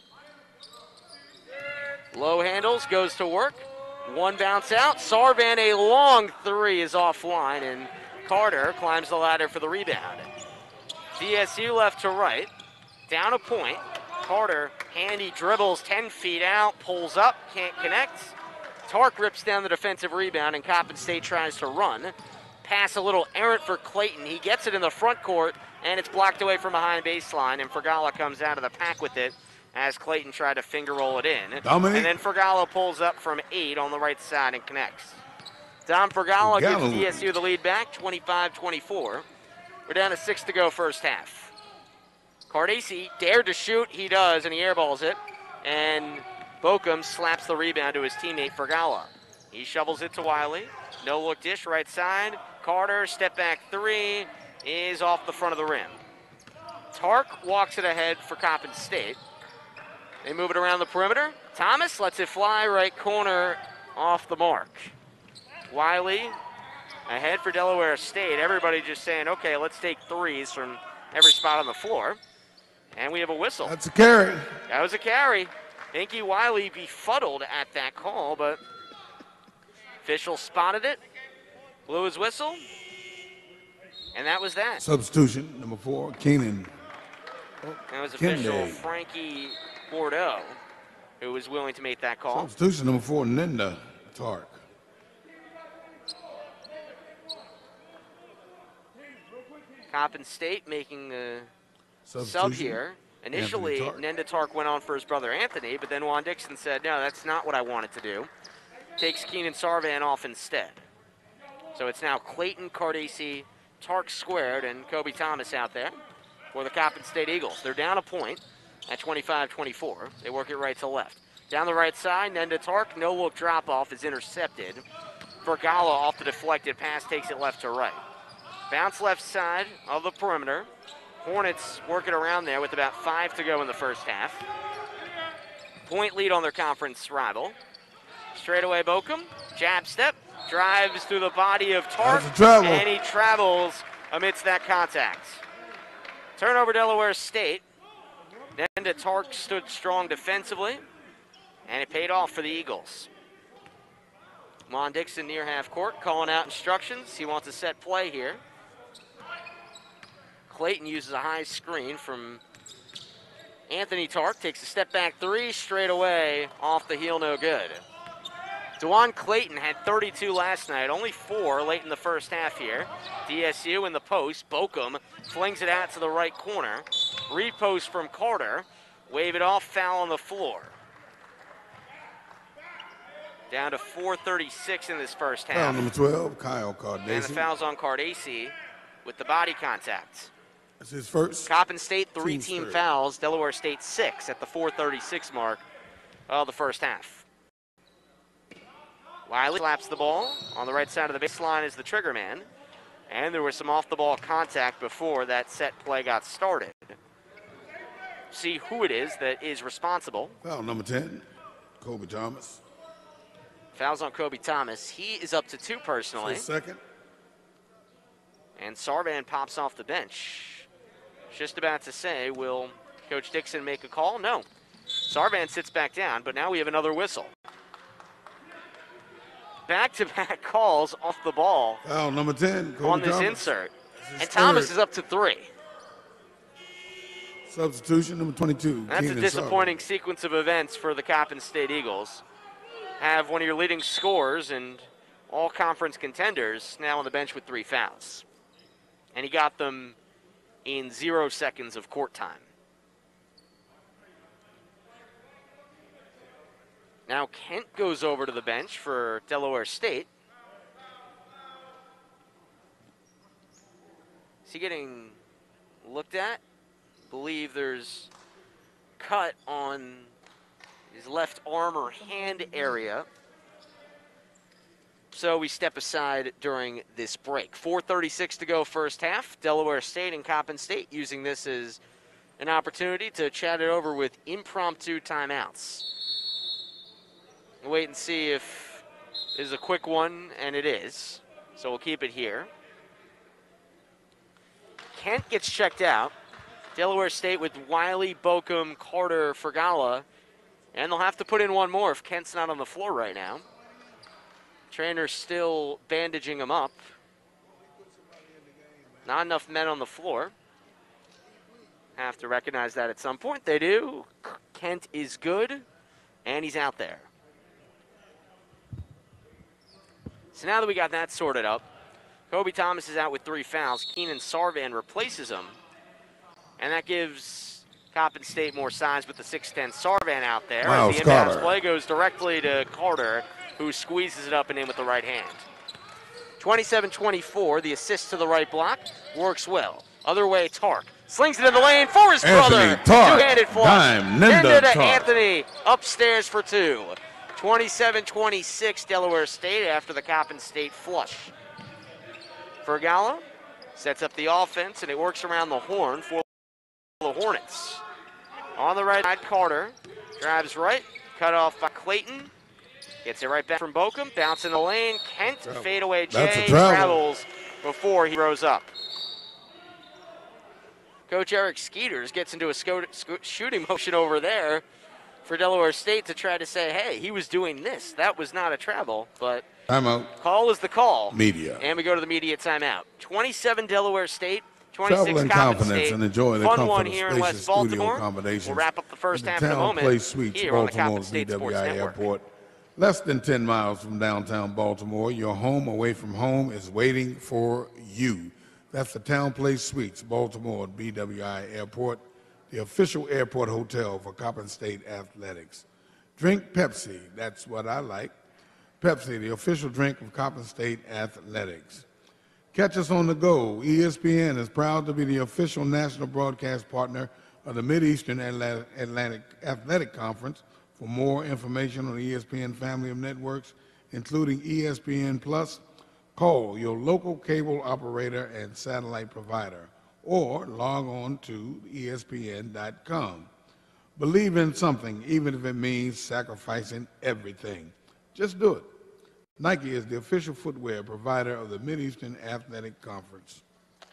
Low handles, goes to work. One bounce out. Sarvan, a long three, is offline, and Carter climbs the ladder for the rebound. DSU left to right. Down a point. Carter, handy dribbles 10 feet out, pulls up, can't connect. Tark rips down the defensive rebound, and Coppin State tries to run. Pass a little errant for Clayton. He gets it in the front court, and it's blocked away from behind baseline, and Fergala comes out of the pack with it as Clayton tried to finger roll it in. Dominic. And then Fergala pulls up from 8 on the right side and connects. Dom Fergala gives DSU the lead back, 25-24. We're down to 6 to go first half. Cardacci dared to shoot, he does, and he airballs it. And Bokum slaps the rebound to his teammate Fergala. He shovels it to Wiley. No look dish, right side. Carter, step back 3, is off the front of the rim. Tark walks it ahead for Coppin State. They move it around the perimeter. Thomas lets it fly, right corner, off the mark. Wiley ahead for Delaware State. Everybody just saying, okay, let's take threes from every spot on the floor. And we have a whistle. That's a carry. That was a carry. Inky Wiley befuddled at that call, but official spotted it, blew his whistle, and that was that. Substitution, number 4, Keenan. That was official Frankie Bordeaux, who was willing to make that call. Substitution, number 4, Ninda Tark. Coppin State making the sub here. Initially, Nenda Tark went on for his brother Anthony, but then Juan Dixon said, no, that's not what I wanted to do. Takes Keenan Sarvan off instead. So it's now Clayton, Cardacci, Tark squared, and Kobe Thomas out there for the Coppin State Eagles. They're down a point at 25-24. They work it right to left. Down the right side, Nenda Tark, no look drop off is intercepted. Fergala off the deflected pass, takes it left to right. Bounce left side of the perimeter. Hornets working around there with about 5 to go in the first half. Point lead on their conference rival. Straightaway Bokum, jab step, drives through the body of Tark, and he travels amidst that contact. Turnover Delaware State. Nenda Tark stood strong defensively, and it paid off for the Eagles. Juan Dixon near half court calling out instructions. He wants a set play here. Clayton uses a high screen from Anthony Tark, takes a step back 3 straight away, off the heel, no good. DeJuan Clayton had 32 last night, only 4 late in the first half here. DSU in the post, Bokum flings it out to the right corner. Repost from Carter, wave it off, foul on the floor. Down to 4:36 in this first half. Foul number 12, Kyle Cardacci. And the foul's on Cardacci with the body contact. That's his first. Coppin State 3 team fouls, Delaware State 6 at the 4:36 mark of the first half. Wiley slaps the ball. On the right side of the baseline is the trigger man. And there was some off-the-ball contact before that set play got started. See who it is that is responsible. Foul number 10, Kobe Thomas. Fouls on Kobe Thomas. He is up to 2 personally. Second. And Sarvan pops off the bench. Just about to say, will Coach Dixon make a call? No. Sarvan sits back down, but now we have another whistle. Back-to-back calls off the ball. Foul number 10, Kobe on this Thomas. insert. And third. Thomas is up to 3. Substitution number 22. That's Keenan a disappointing Sarver. sequence of events for the Coppin State Eagles. Have one of your leading scorers and all conference contenders now on the bench with 3 fouls. And he got them in 0 seconds of court time. Now Kent goes over to the bench for Delaware State. Is he getting looked at? Believe there's cut on his left arm or hand area. So we step aside during this break. 4:36 to go first half. Delaware State and Coppin State using this as an opportunity to chat it over with impromptu timeouts. We'll wait and see if this is a quick one, and it is. So we'll keep it here. Kent gets checked out. Delaware State with Wiley, Bokum, Carter, Fergala. And they'll have to put in one more if Kent's not on the floor right now. Trainer's still bandaging him up. Not enough men on the floor. Have to recognize that at some point. They do. Kent is good, and he's out there. So now that we got that sorted up, Kobe Thomas is out with 3 fouls. Keenan Sarvan replaces him. And that gives Coppin State more size with the 6'10 Sarvan out there. Miles As the inbounds Carter. play goes directly to Carter, who squeezes it up and in with the right hand. 27-24, the assist to the right block works well. Other way, Tark slings it in the lane for his Anthony brother. Tark. Two-handed flush. Dime, Ninda to Tark. Anthony upstairs for 2. 27-26 Delaware State after the Coppin State flush. Fergala sets up the offense, and it works around the horn for the Hornets. On the right side, Carter drives right, cut off by Clayton. Gets it right back from Bokum, bounce in the lane. Kent, fadeaway Jay, travels before he rose up. Coach Eric Skeeters gets into a shooting motion over there for Delaware State to try to say, hey, he was doing this. That was not a travel, but timeout. Call is the call. Media. And we go to the media timeout. 27 Delaware State, Travel 26 in Coppin confidence State. and enjoy the Fun comfort one of here in spacious West studio Baltimore. accommodations. We'll wrap up the first at half the in a Town moment Place Suites, here on the Coppin Baltimore's State Sports BWI Network. Airport. Less than 10 miles from downtown Baltimore, your home away from home is waiting for you. That's the Town Place Suites, Baltimore BWI Airport, the official airport hotel for Coppin State Athletics. Drink Pepsi, that's what I like. Pepsi, the official drink of Coppin State Athletics. Catch us on the go. ESPN is proud to be the official national broadcast partner of the Mid-Eastern Atlantic Athletic Conference. For more information on the ESPN family of networks, including ESPN Plus, call your local cable operator and satellite provider, or log on to ESPN.com. Believe in something, even if it means sacrificing everything. Just do it. Nike is the official footwear provider of the Mid-Eastern Athletic Conference.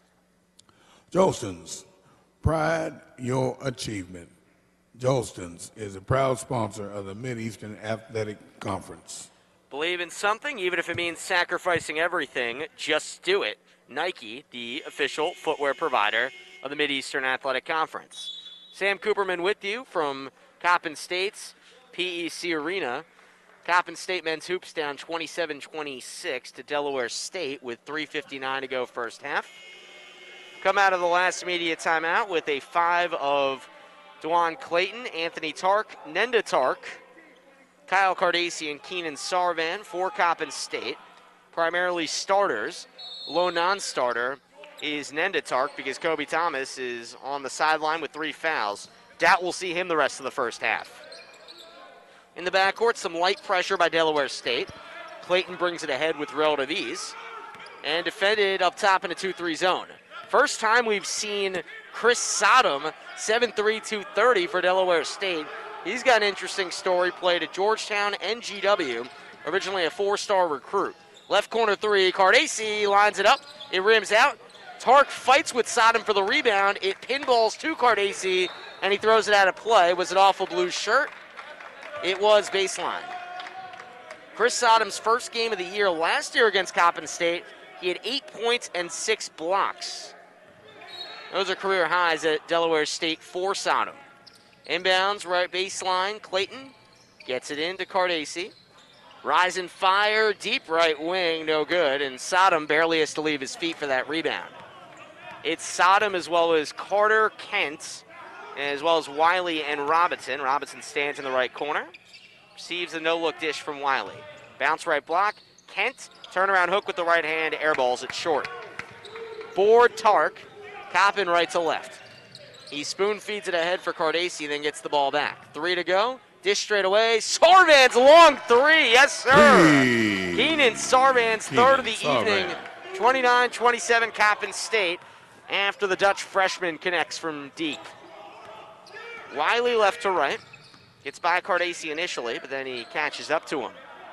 Jolston's, pride your achievement. Jolston's is a proud sponsor of the Mid-Eastern Athletic Conference. Believe in something, even if it means sacrificing everything, just do it. Nike, the official footwear provider of the Mid-Eastern Athletic Conference. Sam Cooperman with you from Coppin State's PEC Arena. Coppin State men's hoops down 27-26 to Delaware State with 3:59 to go first half. Come out of the last media timeout with a 5 of Dwan Clayton, Anthony Tark, Nenda Tark, Kyle Cardace, and Keenan Sarvan for Coppin State. Primarily starters. Low non-starter is Nenda Tark because Kobe Thomas is on the sideline with 3 fouls. Doubt we'll see him the rest of the first half. In the backcourt, some light pressure by Delaware State. Clayton brings it ahead with relative ease. And defended up top in a 2-3 zone. First time we've seen Chris Sodom, 7'3", 230 for Delaware State. He's got an interesting story. Played at Georgetown and GW originally a 4-star recruit. Left corner three, Cardace lines it up. It rims out. Tark fights with Sodom for the rebound. It pinballs to Cardace, and he throws it out of play. Was it off a blue shirt? It was baseline. Chris Sodom's first game of the year last year against Coppin State. He had 8 points and 6 blocks. Those are career highs at Delaware State for Sodom. Inbounds, right baseline. Clayton gets it into Cardace. Rise and fire, deep right wing, no good. And Sodom barely has to leave his feet for that rebound. It's Sodom as well as Carter, Kent, as well as Wiley and Robinson. Robinson stands in the right corner. Receives a no-look dish from Wiley. Bounce right block. Kent, turnaround hook with the right hand, airballs it short. Board Tark, Coppin right to left. He spoon feeds it ahead for Cardace, then gets the ball back. 3 to go. Dish straight away. Sarvan's long three. Yes, sir. Keenan Sarvan's third of the evening. 29-27 Coppin State after the Dutch freshman connects from deep. Wiley left to right. Gets by Cardace initially, but then he catches up to him.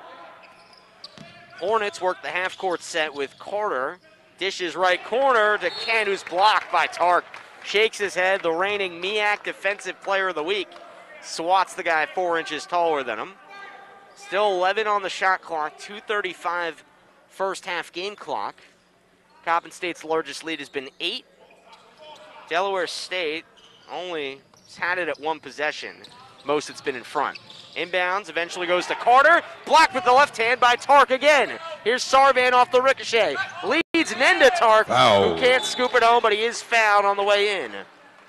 Hornets work the half-court set with Carter. Dishes right corner to Ken, who's blocked by Tark. Shakes his head. The reigning MEAC Defensive Player of the Week swats the guy 4 inches taller than him. Still 11 on the shot clock, 2:35 first half game clock. Coppin State's largest lead has been 8. Delaware State only has had it at 1 possession. Most it's been in front. Inbounds, eventually goes to Carter. Blocked with the left hand by Tark again. Here's Sarvan off the ricochet. Leads Nenda Tark, who can't scoop it home, but he is fouled on the way in.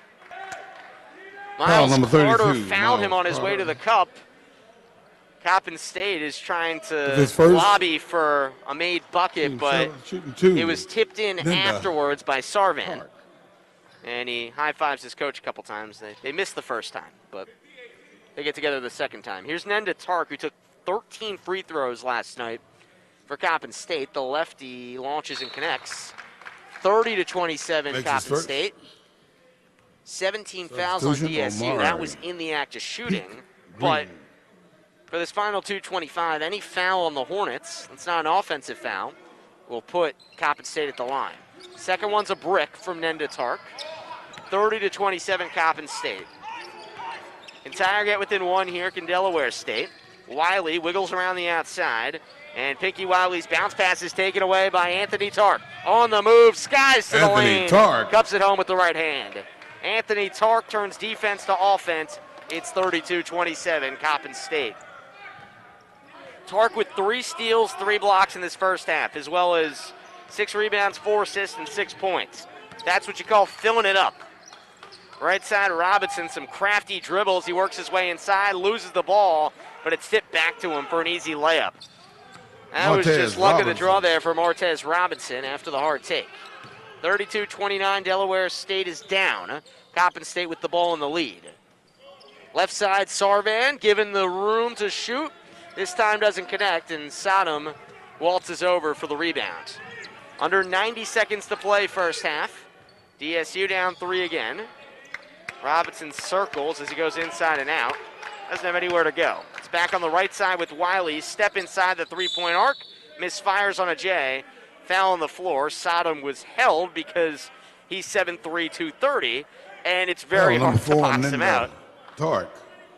Miles Carter fouled him on his way to the cup. Coppin State is trying to lobby for a made bucket, but it was tipped in afterwards by Sarvan. And he high-fives his coach a couple times. They missed the first time, but they get together the second time. Here's Nenda Tark, who took 13 free throws last night for Coppin State. The lefty launches and connects. 30-27 Coppin State. 17 fouls on DSU. That was in the act of shooting. But for this final 2:25, any foul on the Hornets, it's not an offensive foul, will put Coppin State at the line. Second one's a brick from Nenda Tark. 30-27 Coppin State. Entire get within 1 here can Delaware State. Wiley wiggles around the outside, and Pinky Wiley's bounce pass is taken away by Anthony Tark. On the move, skies to the lane. Tark cups it home with the right hand. Anthony Tark turns defense to offense. It's 32-27 Coppin State. Tark with 3 steals, 3 blocks in this first half, as well as 6 rebounds, 4 assists, and 6 points. That's what you call filling it up. Right side, Robinson, some crafty dribbles. He works his way inside, loses the ball, but it's tipped back to him for an easy layup. That was just luck of the draw there for Martez Robinson after the hard take. 32-29, Delaware State is down. Coppin State with the ball in the lead. Left side, Sarvan given the room to shoot. This time doesn't connect, and Sodom waltzes over for the rebound. Under 90 seconds to play first half. DSU down 3 again. Robinson circles as he goes inside and out. Doesn't have anywhere to go. It's back on the right side with Wiley. Step inside the 3-point arc. Misfires on a J. Foul on the floor. Sodom was held because he's 7'3", 230, and it's very hard to box him out. Tark.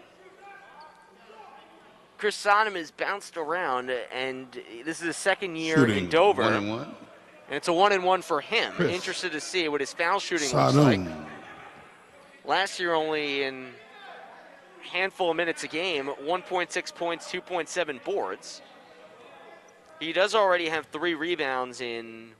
Chris Sodom has bounced around, and this is his second year in Dover. 1-1. And it's a 1-1 for him. Interested to see what his foul shooting looks like. Last year, only in a handful of minutes a game, 1.6 points, 2.7 boards. He does already have 3 rebounds in,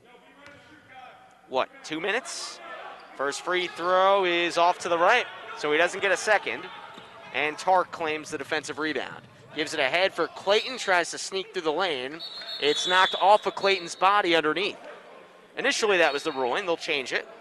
2 minutes? First free throw is off to the right, so he doesn't get a second. And Tark claims the defensive rebound. Gives it ahead for Clayton, tries to sneak through the lane. It's knocked off of Clayton's body underneath. Initially, that was the ruling. They'll change it.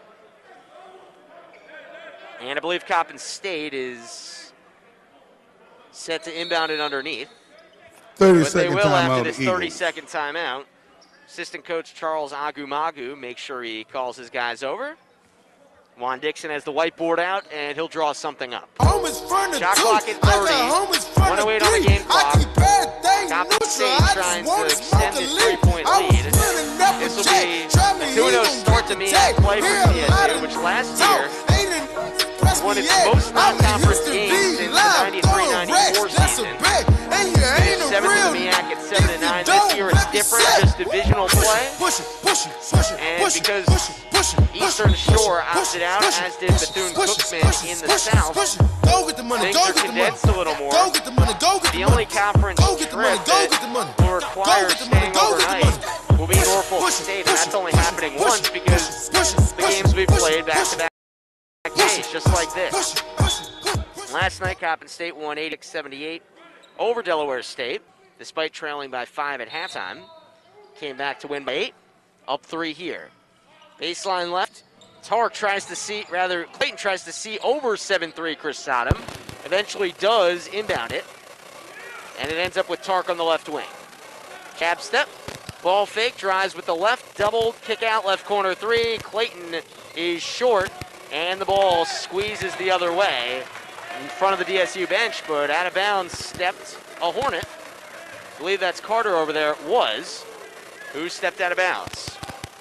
And I believe Coppin State is set to inbound it underneath. 30-second they will timeout. After this 30-second timeout. Assistant coach Charles Agumagu makes sure he calls his guys over. Juan Dixon has the whiteboard out, and he'll draw something up. Shot clock at 30. 1:08 on the game clock. Coppin State trying to extend this 3-point lead. This will be a 2-0 start to MEAC play for DSU, which last year won its most non-conference games since the 93-94 season. Finished 7th in the MEAC at 7-9. This year it's different, just divisional play. And because Eastern Shore opted out, as did Bethune-Cookman in the South, things are condensed a little more. The only conference trip that will require staying overnight will be Norfolk State, and that's only happening once because the games we played back-to-back days, just like this. Last night, Coppin State won 86-78 over Delaware State, despite trailing by 5 at halftime. Came back to win by 8, up 3 here. Baseline left. Clayton tries to see over 7-3 Chris Sodom. Eventually does inbound it. And it ends up with Tark on the left wing. Jab step, ball fake, drives with the left, double, kick out, left corner 3. Clayton is short, and the ball squeezes the other way in front of the DSU bench, but out of bounds stepped a Hornet. I believe that's Carter over there, who stepped out of bounds.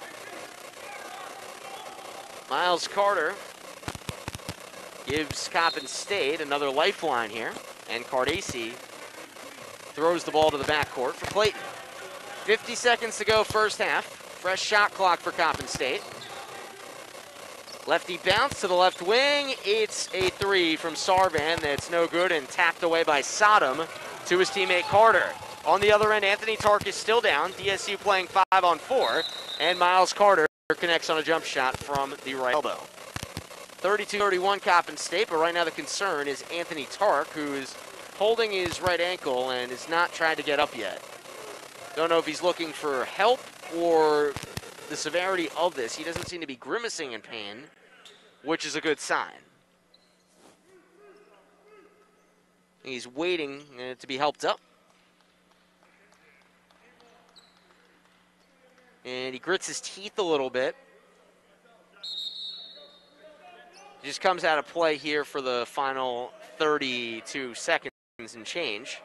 Miles Carter gives Coppin State another lifeline here, and Cardacy throws the ball to the backcourt for Clayton. 50 seconds to go first half. Fresh shot clock for Coppin State. Lefty bounce to the left wing. It's a 3 from Sarvan that's no good and tapped away by Sodom to his teammate Carter. On the other end, Anthony Tark is still down. DSU playing 5-on-4, and Miles Carter connects on a jump shot from the right elbow. 32-31 Coppin State, but right now the concern is Anthony Tark, who is holding his right ankle and is not trying to get up yet. Don't know if he's looking for help or the severity of this. He doesn't seem to be grimacing in pain, which is a good sign. He's waiting to be helped up. And he grits his teeth a little bit. Just comes out of play here for the final 32 seconds and change.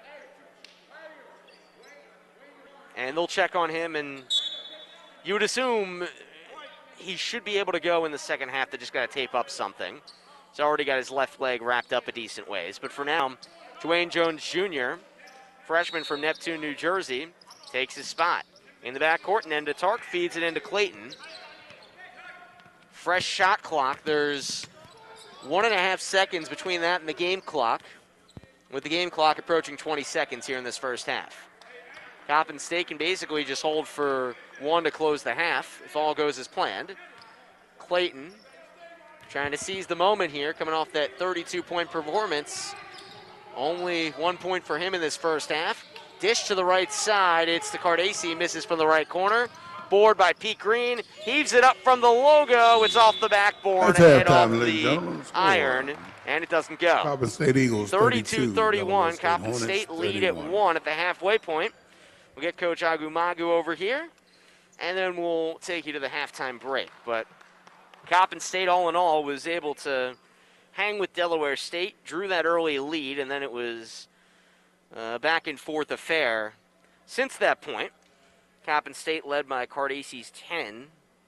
And they'll check on him, and you would assume he should be able to go in the second half. They just got to tape up something. He's already got his left leg wrapped up a decent ways. But for now, Dwayne Jones Jr., freshman from Neptune, New Jersey, takes his spot. In the backcourt, and into Tark, feeds it into Clayton. Fresh shot clock. There's 1.5 seconds between that and the game clock, with the game clock approaching 20 seconds here in this first half. Coppin State can basically just hold for 1 to close the half if all goes as planned. Clayton trying to seize the moment here, coming off that 32-point performance. Only 1 point for him in this first half. Dish to the right side, it's to Cardacy, misses from the right corner. Board by Pete Green, heaves it up from the logo. It's off the backboard and hit off the iron, and it doesn't go. Coppin State Eagles 32-31, Coppin State lead at 1 at the halfway point. We'll get Coach Agumagu over here, and then we'll take you to the halftime break. But Coppin State, all in all, was able to hang with Delaware State, drew that early lead, and then it was back and forth affair. Since that point, Coppin State led by Cardacy's 10.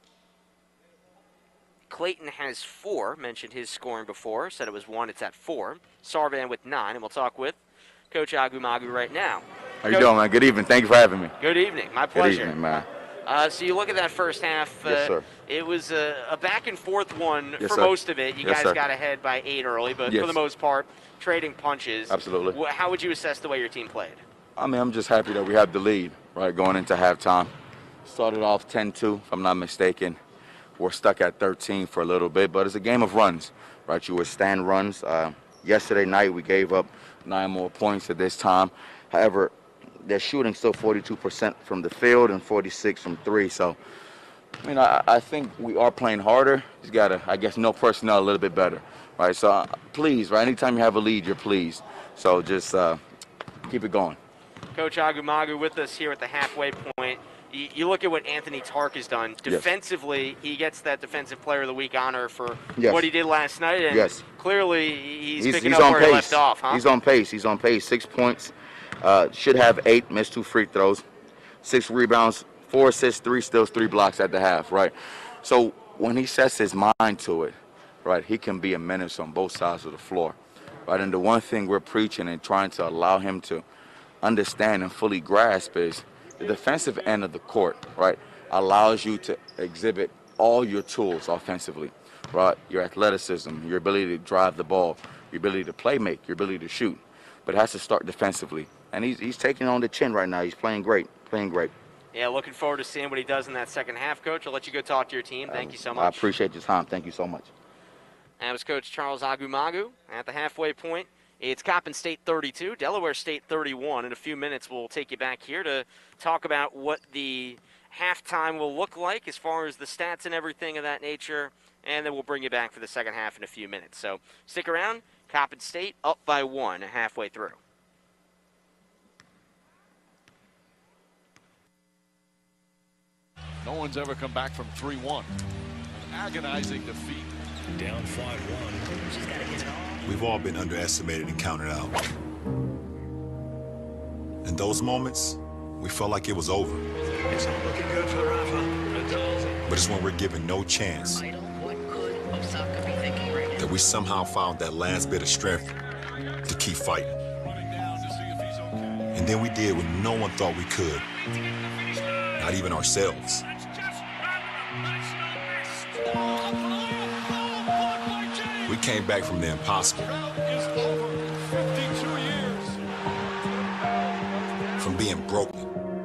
Clayton has 4, mentioned his scoring before, said it was 1, it's at 4. Sarvan with 9, and we'll talk with Coach Agumagu right now. How you doing, man? Good evening. Thank you for having me. Good evening. My pleasure. Good evening, man. So you look at that first half. Yes, sir. It was a back and forth one yes, for sir. Most of it. You yes, guys sir. got ahead by 8 early, but yes. for the most part, trading punches. Absolutely. How would you assess the way your team played? I mean, I'm just happy that we have the lead, right, going into halftime. Started off 10-2, if I'm not mistaken. We're stuck at 13 for a little bit, but it's a game of runs, right? You withstand runs. Yesterday night, we gave up 9 more points at this time. However, they're shooting still 42% from the field and 46 from 3. So, I mean, I think we are playing harder. Just got to, I guess, know personnel a little bit better, right? So, please, right, anytime you have a lead, you're pleased. So just keep it going. Coach Agumagu with us here at the halfway point. You look at what Anthony Tark has done. Defensively, yes. He gets that Defensive Player of the Week honor for yes. what he did last night. And yes. clearly, he's picking up where he left off, huh? He's on pace. He's on pace. 6 points, Should have 8, missed 2 free throws, 6 rebounds, 4 assists, 3 steals, 3 blocks at the half, right? So when he sets his mind to it, right, he can be a menace on both sides of the floor, right? And the one thing we're preaching and trying to allow him to understand and fully grasp is the defensive end of the court, right, allows you to exhibit all your tools offensively, right? Your athleticism, your ability to drive the ball, your ability to play make, your ability to shoot. But it has to start defensively. And he's taking on the chin right now. He's playing great, playing great. Yeah, looking forward to seeing what he does in that second half, Coach. I'll let you go talk to your team. Thank you so much. I appreciate your time. Thank you so much. That was Coach Charles Agumagu at the halfway point. It's Coppin State 32, Delaware State 31. In a few minutes, we'll take you back here to talk about what the halftime will look like as far as the stats and everything of that nature, and then we'll bring you back for the second half in a few minutes. So stick around. Coppin State up by 1 halfway through. No one's ever come back from 3-1. An agonizing defeat. Down 5-1. She's got to hit it all. We've all been underestimated and counted out. In those moments, we felt like it was over. It's not looking good for Rafa. But it's when we're given no chance What could Osaka be thinking right now? that we somehow found that last bit of strength to keep fighting. And then we did what no one thought we could. Not even ourselves. We came back from the impossible. From being broken.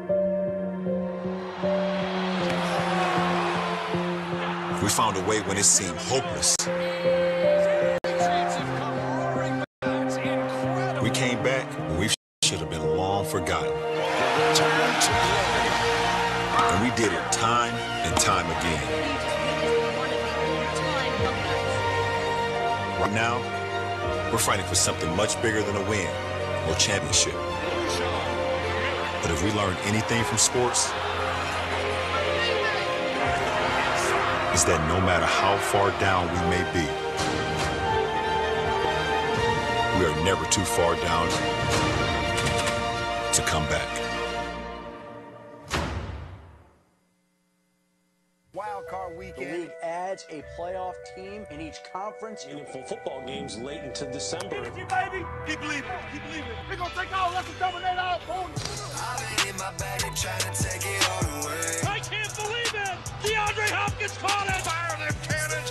We found a way when it seemed hopeless. We came back when we should have been long forgotten. And we did it time and time again. Right now, we're fighting for something much bigger than a win or championship. But if we learn anything from sports, it's that no matter how far down we may be, we are never too far down to come back. Wild card weekend. The league adds a playoff team in each conference. Meaningful football games late into December. Baby, keep believing, keep believing. We're gonna take all. Let's dominate our opponents. I've been in my bag and trying to take it all away. I can't believe it! DeAndre Hopkins caught it! Fire them cannons!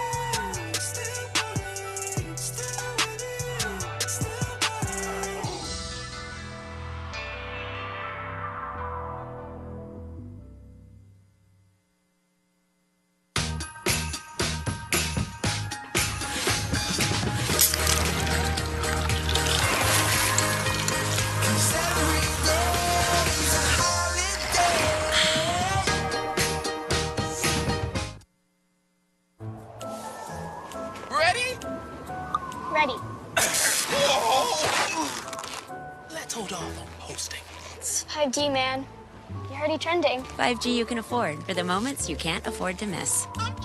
Ready. Let's hold off on posting. 5G, man. You're already trending. 5G you can afford for the moments you can't afford to miss.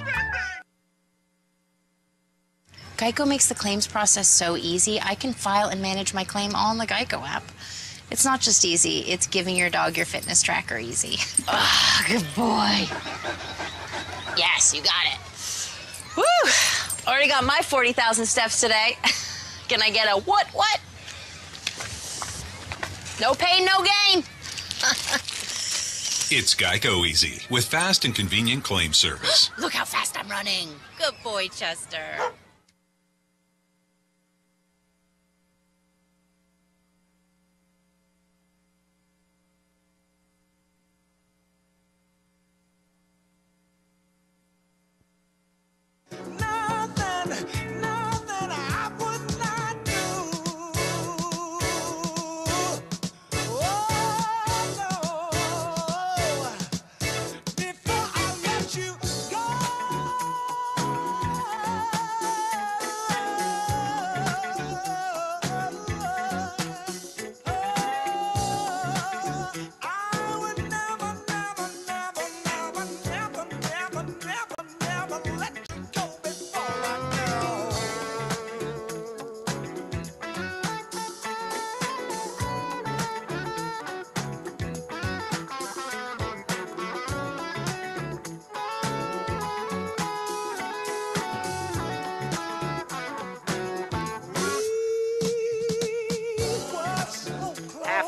Geico makes the claims process so easy, I can file and manage my claim all in the Geico app. It's not just easy, it's giving your dog your fitness tracker easy. Ah, good boy. Yes, you got it. Woo! Already got my 40,000 steps today. Can I get a what? No pain, no gain. It's Geico Easy with fast and convenient claim service. Look how fast I'm running. Good boy, Chester.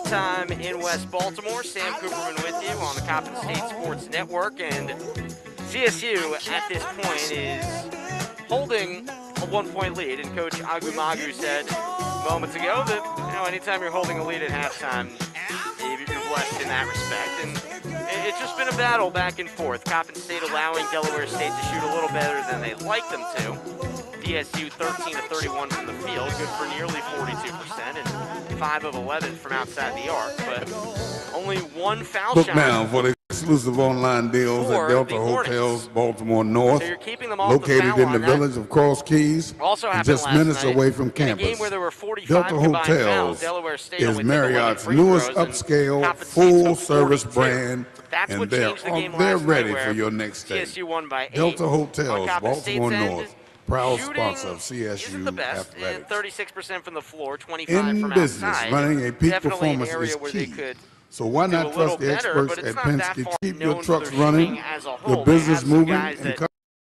halftime in West Baltimore. Sam Cooperman with you on the Coppin State Sports Network. And CSU at this point is holding a 1-point lead. And Coach Agumagu said moments ago that, anytime you're holding a lead at halftime, you're blessed in that respect. And it's just been a battle back and forth. Coppin State allowing Delaware State to shoot a little better than they'd like them to. DSU 13 of 31 from the field, good for nearly 42%, and 5 of 11 from outside the arc, but only one foul Book shot. now for the exclusive online deals at Delta Hotels, Baltimore North, So you're keeping them off located the foul in the line. village of Cross Keys, Also and happened just last minutes night away from in a campus. game where there were 45 Delta combined fouls. Hotels Delaware State is only took 11 Marriott's free newest throws, and upscale, Coppin State full-service took 42. brand, That's and what changed the game they're last night, ready where for your next stay. CSU won by 8. Delta Hotels, On Coppin State's Baltimore end, North, proud shooting sponsor of isn't CSU the best. Athletics. 36% from the floor, 25 In from business, outside. running a peak Definitely an performance area is where they key. could So why do not a little trust the better, experts but it's at not that Penske far to keep known your for trucks their running, shooting as a whole. your They business have some moving, guys and that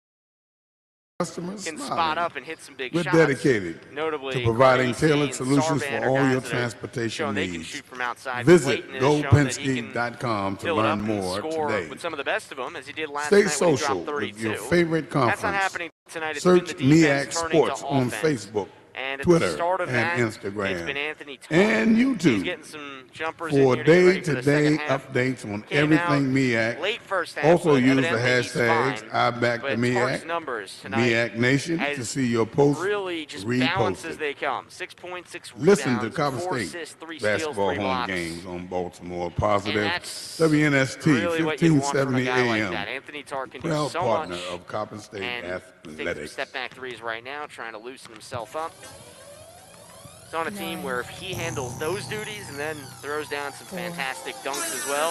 customers can smiling? spot up and hit some big We're shots. dedicated Notably, to providing Gracie tailored and solutions Sarvan for are all guys your that are transportation showing they can needs. shoot from outside. Visit Clayton has shown that he can GoPenske.com to fill it up learn and more score today. with some of the best of them, as he did last Stay night when he social dropped 32. with your favorite That's not conference. happening tonight. It's Search been the defense MEAC turning to Sports on offense. Facebook, And at Twitter, the start of and that, Instagram, it's been Anthony and He's YouTube getting some jumpers in for here to get ready for the day-to-day second half. updates on Came out everything MEAC. late first half, Also but use the evidently he's hashtags fine. IBackThe But MEAC, Tark's numbers tonight MEAC Nation to see your posts really just balance as reposted. they come. 6 points, 6 Listen rebounds, to Coppin 4 State assists, 3 basketball steals, 3 home blocks. games on Baltimore Positive, And that's WNST really what you want from a 1570 guy like AM. that. Anthony Tark can do Proud so partner much. of Coppin State And taking some Athletics. step-back threes right now, trying to loosen himself up. He's on a team where if he handles those duties and then throws down some fantastic dunks as well,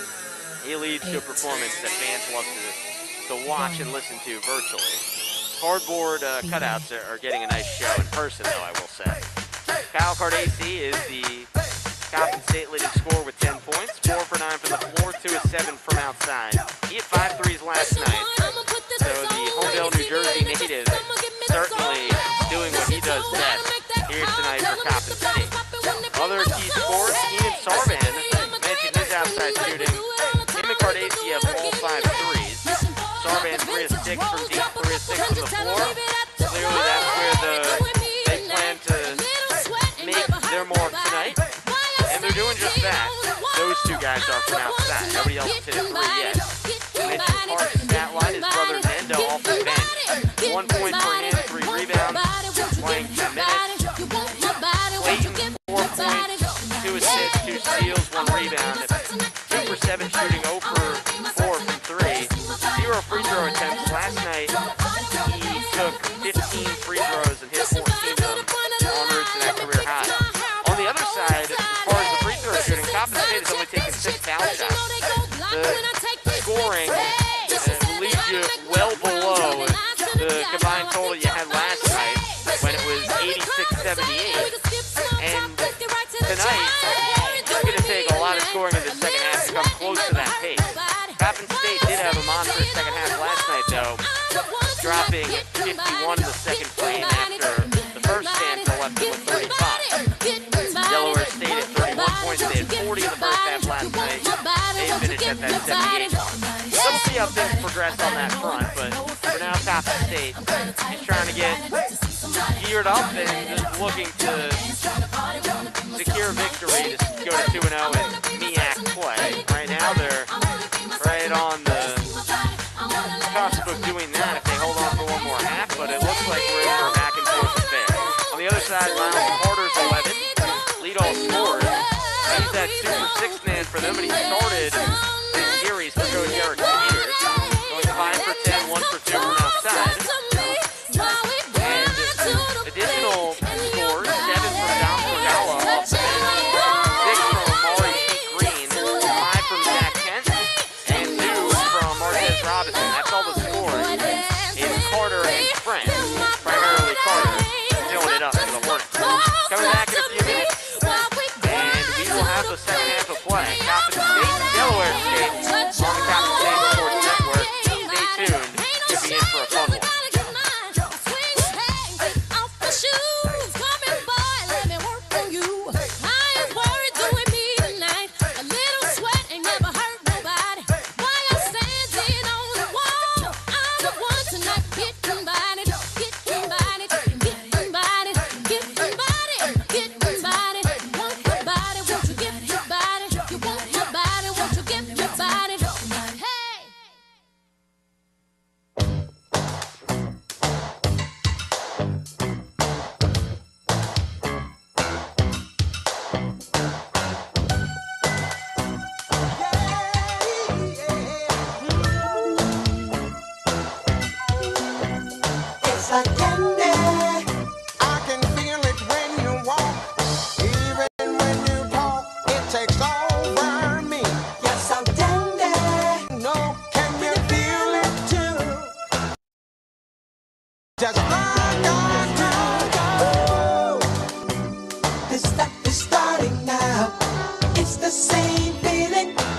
he leads to a performance that fans love to watch and listen to virtually. Cardboard cutouts are getting a nice show in person, though, I will say. Kyle Cardace is the Coppin State leading scorer with 10 points, 4 for 9 from the floor, 2 of 7 from outside. He had 5 threes last night, so the Homedale, New Jersey native certainly doing what he does best here tonight for Coppin State. Other key scorers, Keenan Sarvan mentioned his outside shooting. Him and Cardace have all 5 threes. Sarvan 3 of 6 from deep, 3 of 6 from the floor. Clearly that's where they plan to make their mark tonight. And they're doing just that. Those 2 guys are from outside. Nobody else has hit a 3 yet. Mitchell Park's stat line, his brother Nendo off the bench. 1 point per him, 3 rebounds, playing 2 minutes. Clayton, 4 points, 2 assists, 2 steals, 1 rebound. 2 for 7 shooting, 0 for 4 from 3. 0 free throw attempts. Last night, he took 15 free throws and hit 14 of them en route to that career high. On the other side, as far as the free throw shooting, Coppin State has only taken 6 foul shots. The scoring leaves you well below the combined total you had last night when it was 86-78. And tonight, it's going to take a lot of scoring in the second half to come close to that pace. Coppin State did have a monstrous second half last night, though, dropping 51 in the second frame after the first stanza left them with 35. Delaware State at 31 points. They had 40 in the first half last night. They finished at that 78 mark. We'll see how things progress on that front, but for now, Coppin State is trying to get geared up and just looking to secure victory to go to 2-0 in MEAC play. Right now, they're right on the cusp of doing that if they hold on for one more half, but it looks like we're in for a back and forth affair. On the other side, Miles Carter's 11, lead all scorers. He's that super 6 man for them, but he started this series for Coach Eric Peters, going 5 for 10, 1 for 2 from outside. And additional scores, 7 from Dom Corgala off the bench, 6 from Amari Pete Green, 5 from Zach Kent, and 2 from Marquez Robinson. That's all the scores in Carter and Friend, primarily Carter, filling it up for the Hornets. Coming back in a few minutes, and we will have the second half of play. Coppin State, Delaware State, on the Coppin State Sports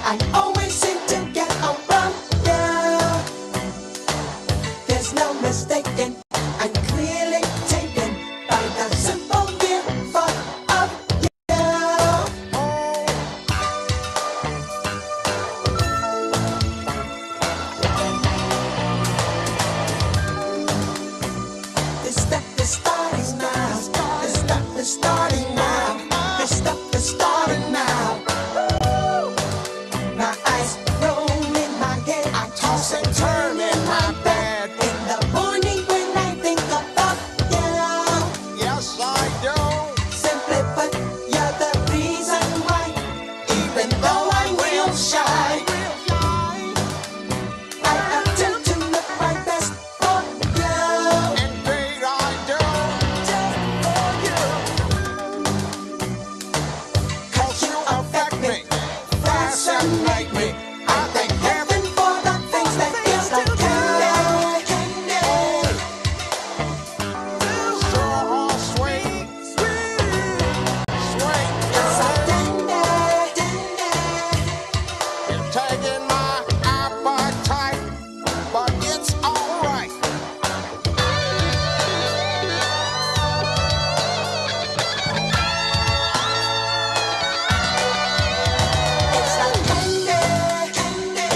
I always seem to get around you. There's no mistaking, I'm clearly taken by the simple gift of you. This stuff is starting now. This stuff is starting now. This stuff is starting now. My eyes roll in my head. I toss and turn in my bed. In the morning when I think about you. Yes, I do. Simply put, you're the reason why. Even though I'm real shy, I attempt to look my best for you. Indeed I do. Just for you. 'Cause you affect me, fascinate me. I thank heaven for the things that feels like candy. So sweet, sweet, it's so candy. You're taking my appetite, but it's alright. It's like candy.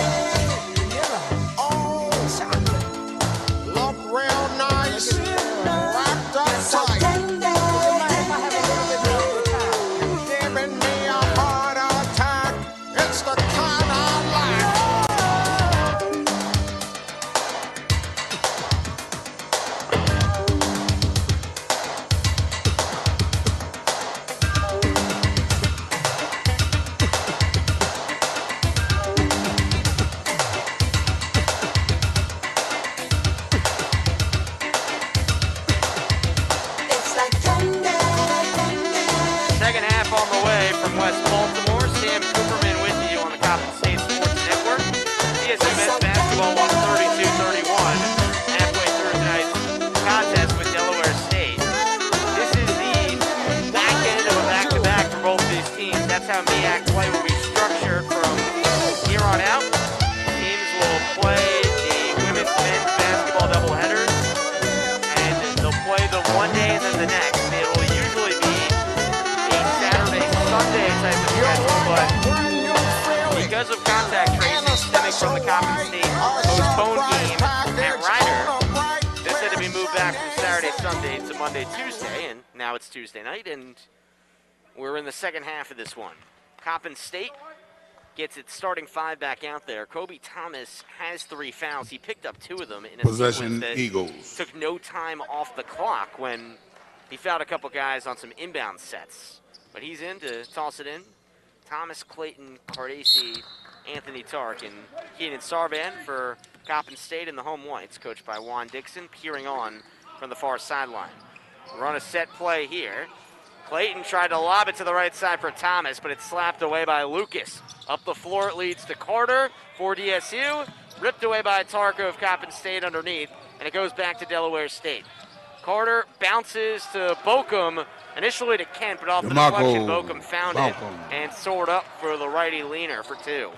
Oh, look real nice, wrapped up tight. Giving me a heart attack. It's the kind I like. It's like candy. Second half on the way from West Baltimore. Sam Cooperman with you on the Coppin State Sports Network. DSU men's basketball won 32-31 halfway through tonight's contest with Delaware State. This is the back end of a back-to-back for both these teams. That's how MEAC play will be structured from here on out. Teams will play the women's and men's basketball doubleheaders, and they'll play them one day and then the next. It will usually be a Saturday-Sunday type of schedule, but because of contact tracing stemming from the Coppin State postponed game at Ryder, this had to be moved back from Saturday-Sunday to Monday-Tuesday, and now it's Tuesday night, and we're in the second half of this one. Coppin State gets its starting five back out there. Kobe Thomas has 3 fouls. He picked up 2 of them in a Possession sequence that Eagles. took no time off the clock when he fouled a couple guys on some inbound sets. But he's in to toss it in. Thomas, Clayton, Cardesi, Anthony Tark, and Keenan Sarban for Coppin State in the home whites, coached by Juan Dixon, peering on from the far sideline. Run a set play here. Clayton tried to lob it to the right side for Thomas, but it's slapped away by Lucas. Up the floor, it leads to Carter for DSU. Ripped away by Tarko of Coppin State underneath, and it goes back to Delaware State. Carter bounces to Bokum, initially to Kent, but off the deflection, Bokum found it and soared up for the righty leaner for 2.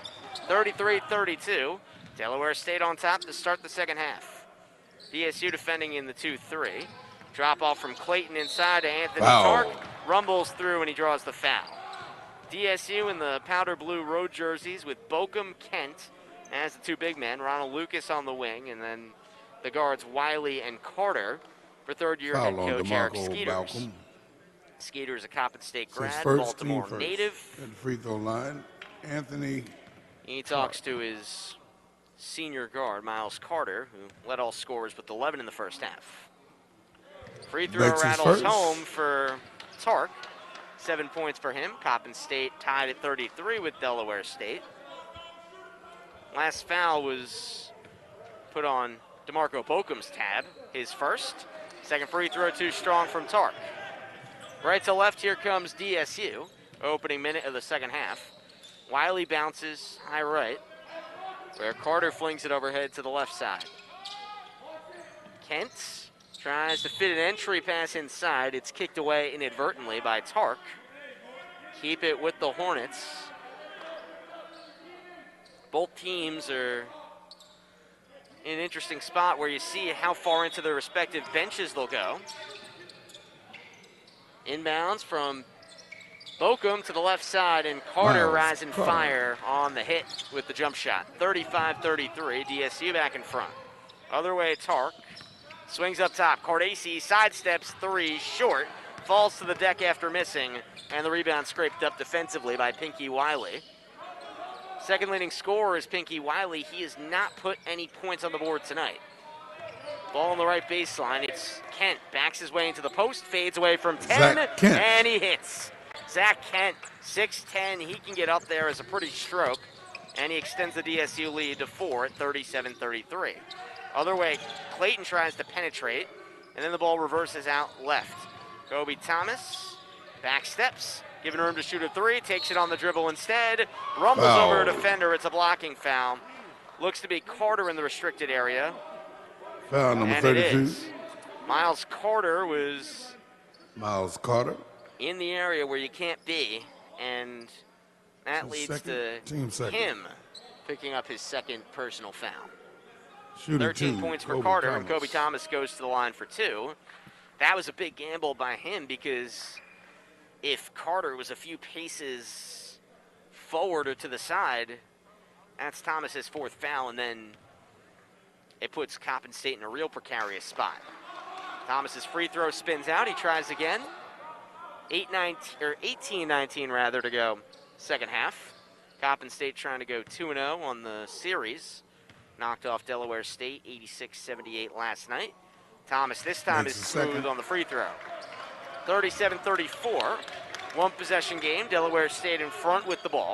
33-32. Delaware State on top to start the second half. DSU defending in the 2-3. Drop off from Clayton inside to Anthony Tark. Rumbles through and he draws the foul. DSU in the powder blue road jerseys with Bokum, Kent as the 2 big men. Ronald Lucas on the wing, and then the guards Wiley and Carter for third-year head coach Eric Skeeters. Skeeters, a Coppin State grad, Baltimore native. At the free throw line, Anthony. He talks to his senior guard, Miles Carter, who led all scorers with 11 in the first half. Free throw rattles home for Tark. 7 points for him. Coppin State tied at 33 with Delaware State. Last foul was put on DeMarco Bokum's tab, his first. Second free throw too strong from Tark. Right to left, here comes DSU. Opening minute of the second half. Wiley bounces high right, where Carter flings it overhead to the left side. Kent tries to fit an entry pass inside. It's kicked away inadvertently by Tark. Keep it with the Hornets. Both teams are in an interesting spot where you see how far into their respective benches they'll go. Inbounds from Bochum to the left side, and Carter rise and fire on the hit with the jump shot. 35-33, DSU back in front. Other way, Tark swings up top. Cardacci sidesteps three, short, falls to the deck after missing, and the rebound scraped up defensively by Pinky Wiley. Second leading scorer is Pinky Wiley. He has not put any points on the board tonight. Ball on the right baseline. It's Kent. Backs his way into the post, fades away from 10, and he hits. Zach Kent, 6'10". He can get up there as a pretty stroke, and he extends the DSU lead to 4 at 37-33. Other way, Clayton tries to penetrate, and then the ball reverses out left. Kobe Thomas back steps, giving room to shoot a three, takes it on the dribble instead, rumbles over a defender. It's a blocking foul. Looks to be Carter in the restricted area. Foul number 32. Miles Carter was in the area where you can't be, and that leads to him picking up his second personal foul. 13 points for Carter, and Kobe Thomas goes to the line for 2. That was a big gamble by him, because if Carter was a few paces forward or to the side, that's Thomas's 4th foul, and then it puts Coppin State in a real precarious spot. Thomas's free throw spins out. He tries again. 18-19 rather to go second half. Coppin State trying to go 2-0 on the series. Knocked off Delaware State 86-78 last night. Thomas this time is smooth on the free throw. 37-34. One possession game. Delaware State in front with the ball.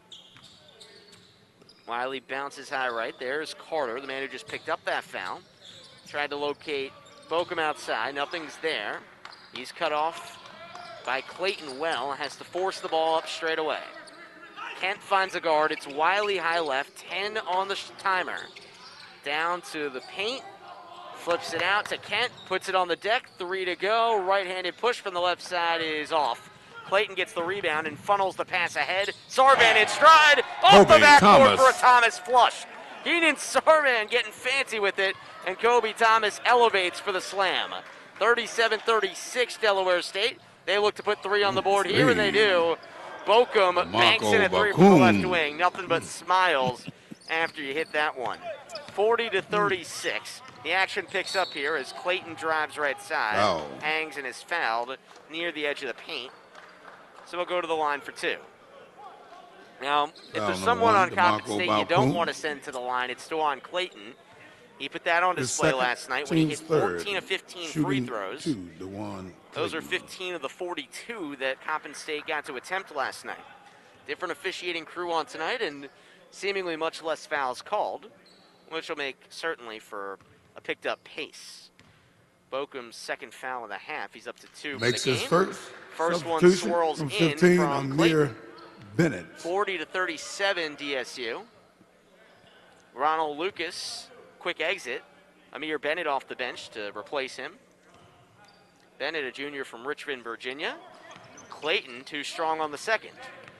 Wiley bounces high right. There's Carter, the man who just picked up that foul. Tried to locate Bochum outside. Nothing's there. He's cut off by Clayton Well. Has to force the ball up straight away. Kent finds a guard. It's Wiley high left. 10 on the timer. Down to the paint. Flips it out to Kent. Puts it on the deck. 3 to go. Right-handed push from the left side is off. Clayton gets the rebound and funnels the pass ahead. Sarvan in stride. Off the backboard for a Thomas flush. Keenan Sarvan getting fancy with it, and Kobe Thomas elevates for the slam. 37-36 Delaware State. They look to put 3 on the board here, and they do. Bochum banks in a 3 from the left wing. Nothing but smiles after you hit that one. 40-36. The action picks up here as Clayton drives right side, hangs and is fouled near the edge of the paint. So we'll go to the line for 2. Now, if there's someone on Coppin State you don't want to send to the line, it's Dewan Clayton. He put that on display last night when he hit 14 of 15 free throws. Those are 15 of the 42 that Coppin State got to attempt last night. Different officiating crew on tonight, and seemingly much less fouls called, which will make certainly for a picked up pace. Bochum's second foul of the half. He's up to 2 Makes for the his game. First one swirls in from Clayton. Bennett. 40-37 DSU. Ronald Lucas, quick exit. Amir Bennett off the bench to replace him. Bennett, a junior from Richmond, Virginia. Clayton, too strong on the second.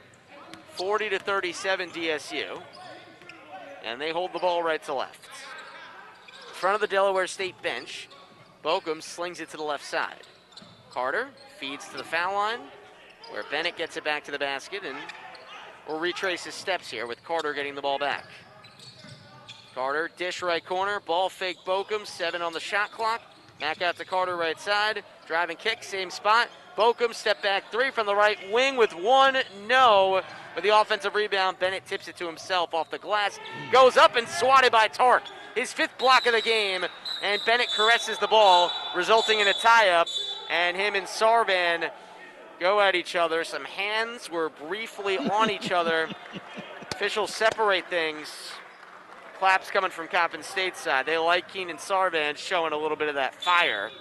40-37 DSU. And they hold the ball right to left. In front of the Delaware State bench, Bochum slings it to the left side. Carter feeds to the foul line, where Bennett gets it back to the basket, and we'll retrace his steps here with Carter getting the ball back. Carter, dish right corner, ball fake Bochum, 7 on the shot clock. Back out to Carter right side, driving kick, same spot. Bochum, step back 3 from the right wing with 1, no. With the offensive rebound, Bennett tips it to himself off the glass, goes up and swatted by Tark. His 5th block of the game, and Bennett caresses the ball, resulting in a tie-up, and him and Sarvan go at each other. Some hands were briefly on each other. Officials separate things. Claps coming from Coppin State's side. They like Keenan Sarvan showing a little bit of that fire.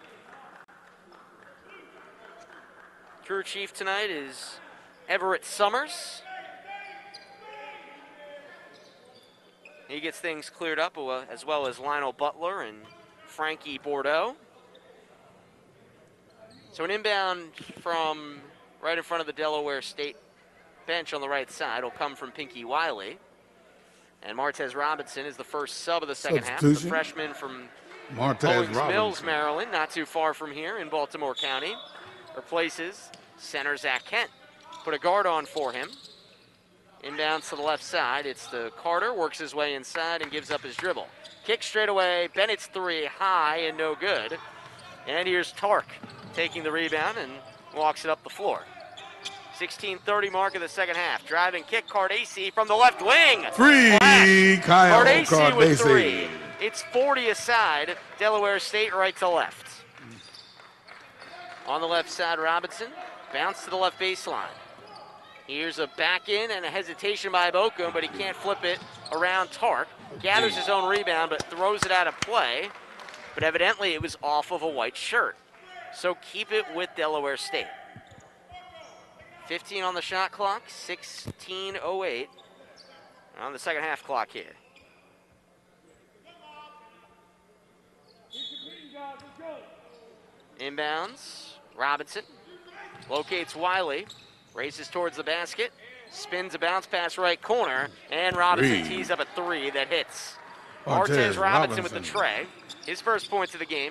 Crew chief tonight is Everett Summers. He gets things cleared up, as well as Lionel Butler and Frankie Bordeaux. So an inbound from right in front of the Delaware State bench on the right side will come from Pinky Wiley. And Martez Robinson is the first sub of the second half. The Substitution. freshman from Martez Owings Robinson. Mills, Maryland, not too far from here in Baltimore County. Replaces center Zach Kent. Put a guard on for him. Inbounds to the left side. It's the Carter, works his way inside and gives up his dribble. Kick straight away. Bennett's three, high and no good. And here's Tark taking the rebound and walks it up the floor. 16:30 mark of the second half. Driving kick, Cardacci from the left wing. Free, Kyle Cardacci with Cardacci. three. It's 40 aside. Delaware State right to left. On the left side, Robinson. Bounce to the left baseline. Here's a back in and a hesitation by Bokum, but he can't flip it around Tark. Gathers his own rebound, but throws it out of play. But evidently it was off of a white shirt. So keep it with Delaware State. 15 on the shot clock, 16:08 on the second half clock here. Inbounds, Robinson locates Wiley, races towards the basket, spins a bounce pass right corner, and Robinson tees up a three that hits. Martez Robinson with the tray, his first points of the game.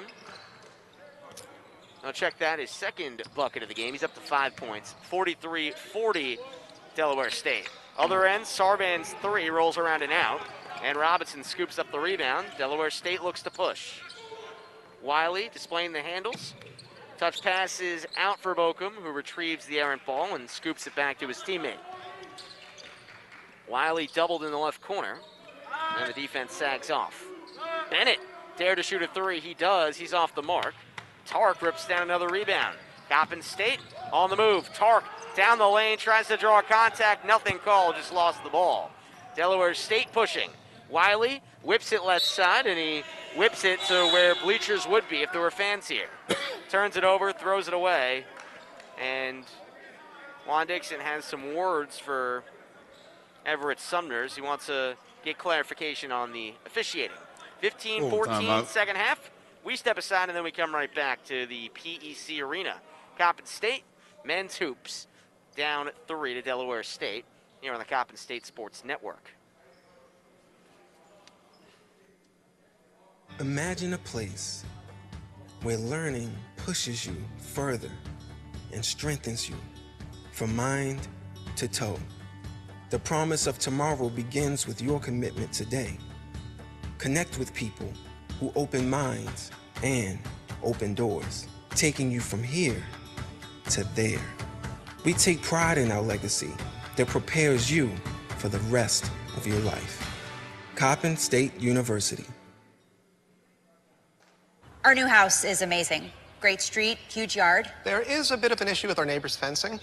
Now check that, his second bucket of the game. He's up to 5 points, 43-40 Delaware State. Other end, Sarvan's three rolls around and out, and Robinson scoops up the rebound. Delaware State looks to push. Wiley displaying the handles. Touch pass is out for Bokum, who retrieves the errant ball and scoops it back to his teammate. Wiley doubled in the left corner, and the defense sags off. Bennett dare to shoot a three. He does. He's off the mark. Tark rips down another rebound. Coppin State on the move. Tark down the lane, tries to draw contact. Nothing called, just lost the ball. Delaware State pushing. Wiley whips it left side, and he whips it to where bleachers would be if there were fans here. Turns it over, throws it away, and Juan Dixon has some words for Everett Sumners. He wants to get clarification on the officiating. 15-14 second half. We step aside, and then we come right back to the PEC Arena. Coppin State, men's hoops, down 3 to Delaware State here on the Coppin State Sports Network. Imagine a place where learning pushes you further and strengthens you from mind to toe. The promise of tomorrow begins with your commitment today. Connect with people who open minds and open doors, taking you from here to there. We take pride in our legacy that prepares you for the rest of your life. Coppin State University. Our new house is amazing. Great street, huge yard. There is a bit of an issue with our neighbor's fencing.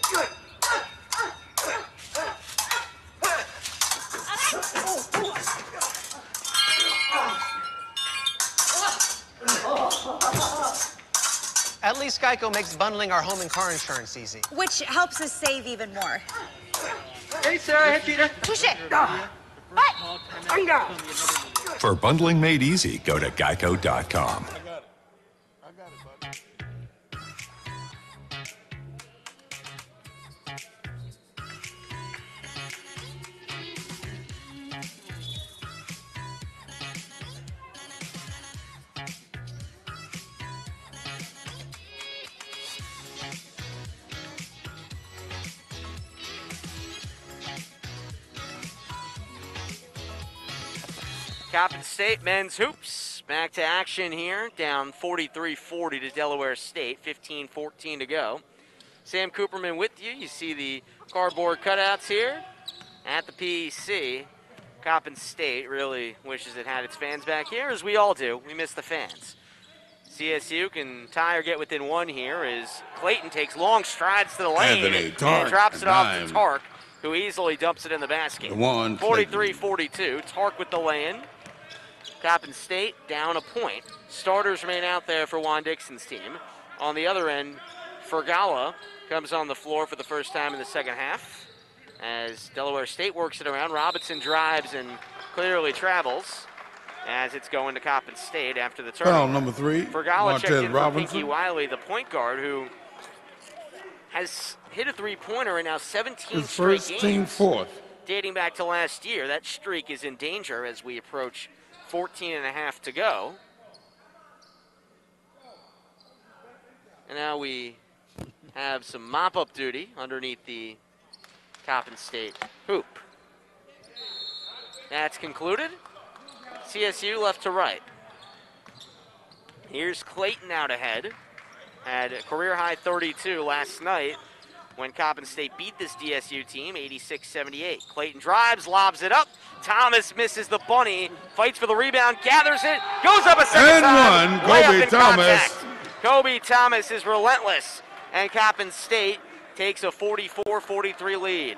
At least Geico makes bundling our home and car insurance easy. Which helps us save even more. Hey, Sarah, hey, Peter. Touche. For bundling made easy, go to geico.com. Coppin State men's hoops back to action here, down 43-40 to Delaware State, 15-14 to go. Sam Cooperman with you. You see the cardboard cutouts here at the PEC. Coppin State really wishes it had its fans back here, as we all do. We miss the fans. CSU can tie or get within one here as Clayton takes long strides to the lane and drops it off to Tark, who easily dumps it in the basket. 43-42, Tark with the lay-in. Coppin State down a point. Starters remain out there for Juan Dixon's team. On the other end, Fergala comes on the floor for the first time in the second half as Delaware State works it around. Robinson drives and clearly travels as it's going to Coppin State after the turnover. Foul number 3, Fergala checked in for Pinky Robinson. Wiley, the point guard, who has hit a three-pointer in now 17 His straight first, games. team fourth. dating back to last year. That streak is in danger as we approach 14 and a half to go. And now we have some mop-up duty underneath the Coppin State hoop. That's concluded. CSU left to right. Here's Clayton out ahead. Had a career-high 32 last night when Coppin State beat this DSU team, 86-78. Clayton drives, lobs it up. Thomas misses the bunny, fights for the rebound, gathers it, goes up a second time. And one, Kobe Thomas. Contact. Kobe Thomas is relentless, and Coppin State takes a 44-43 lead.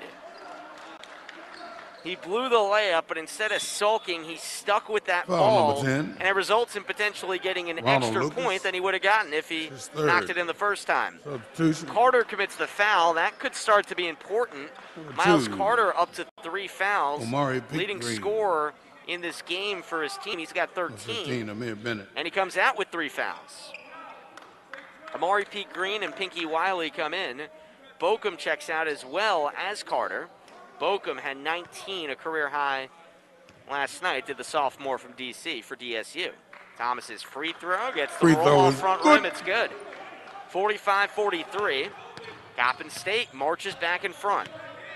He blew the layup, but instead of sulking, he stuck with that ball, and it results in potentially getting an extra point than he would have gotten if he knocked it in the first time. Carter commits the foul. That could start to be important. Miles Carter up to 3 fouls, leading scorer in this game for his team. He's got 13, and he comes out with 3 fouls. Amari Pete Green and Pinky Wiley come in. Bokum checks out as well as Carter. Bokum had 19, a career high last night, did the sophomore from DC for DSU. Thomas's free throw gets the roll off front rim. It's good. 45-43. Coppin State marches back in front.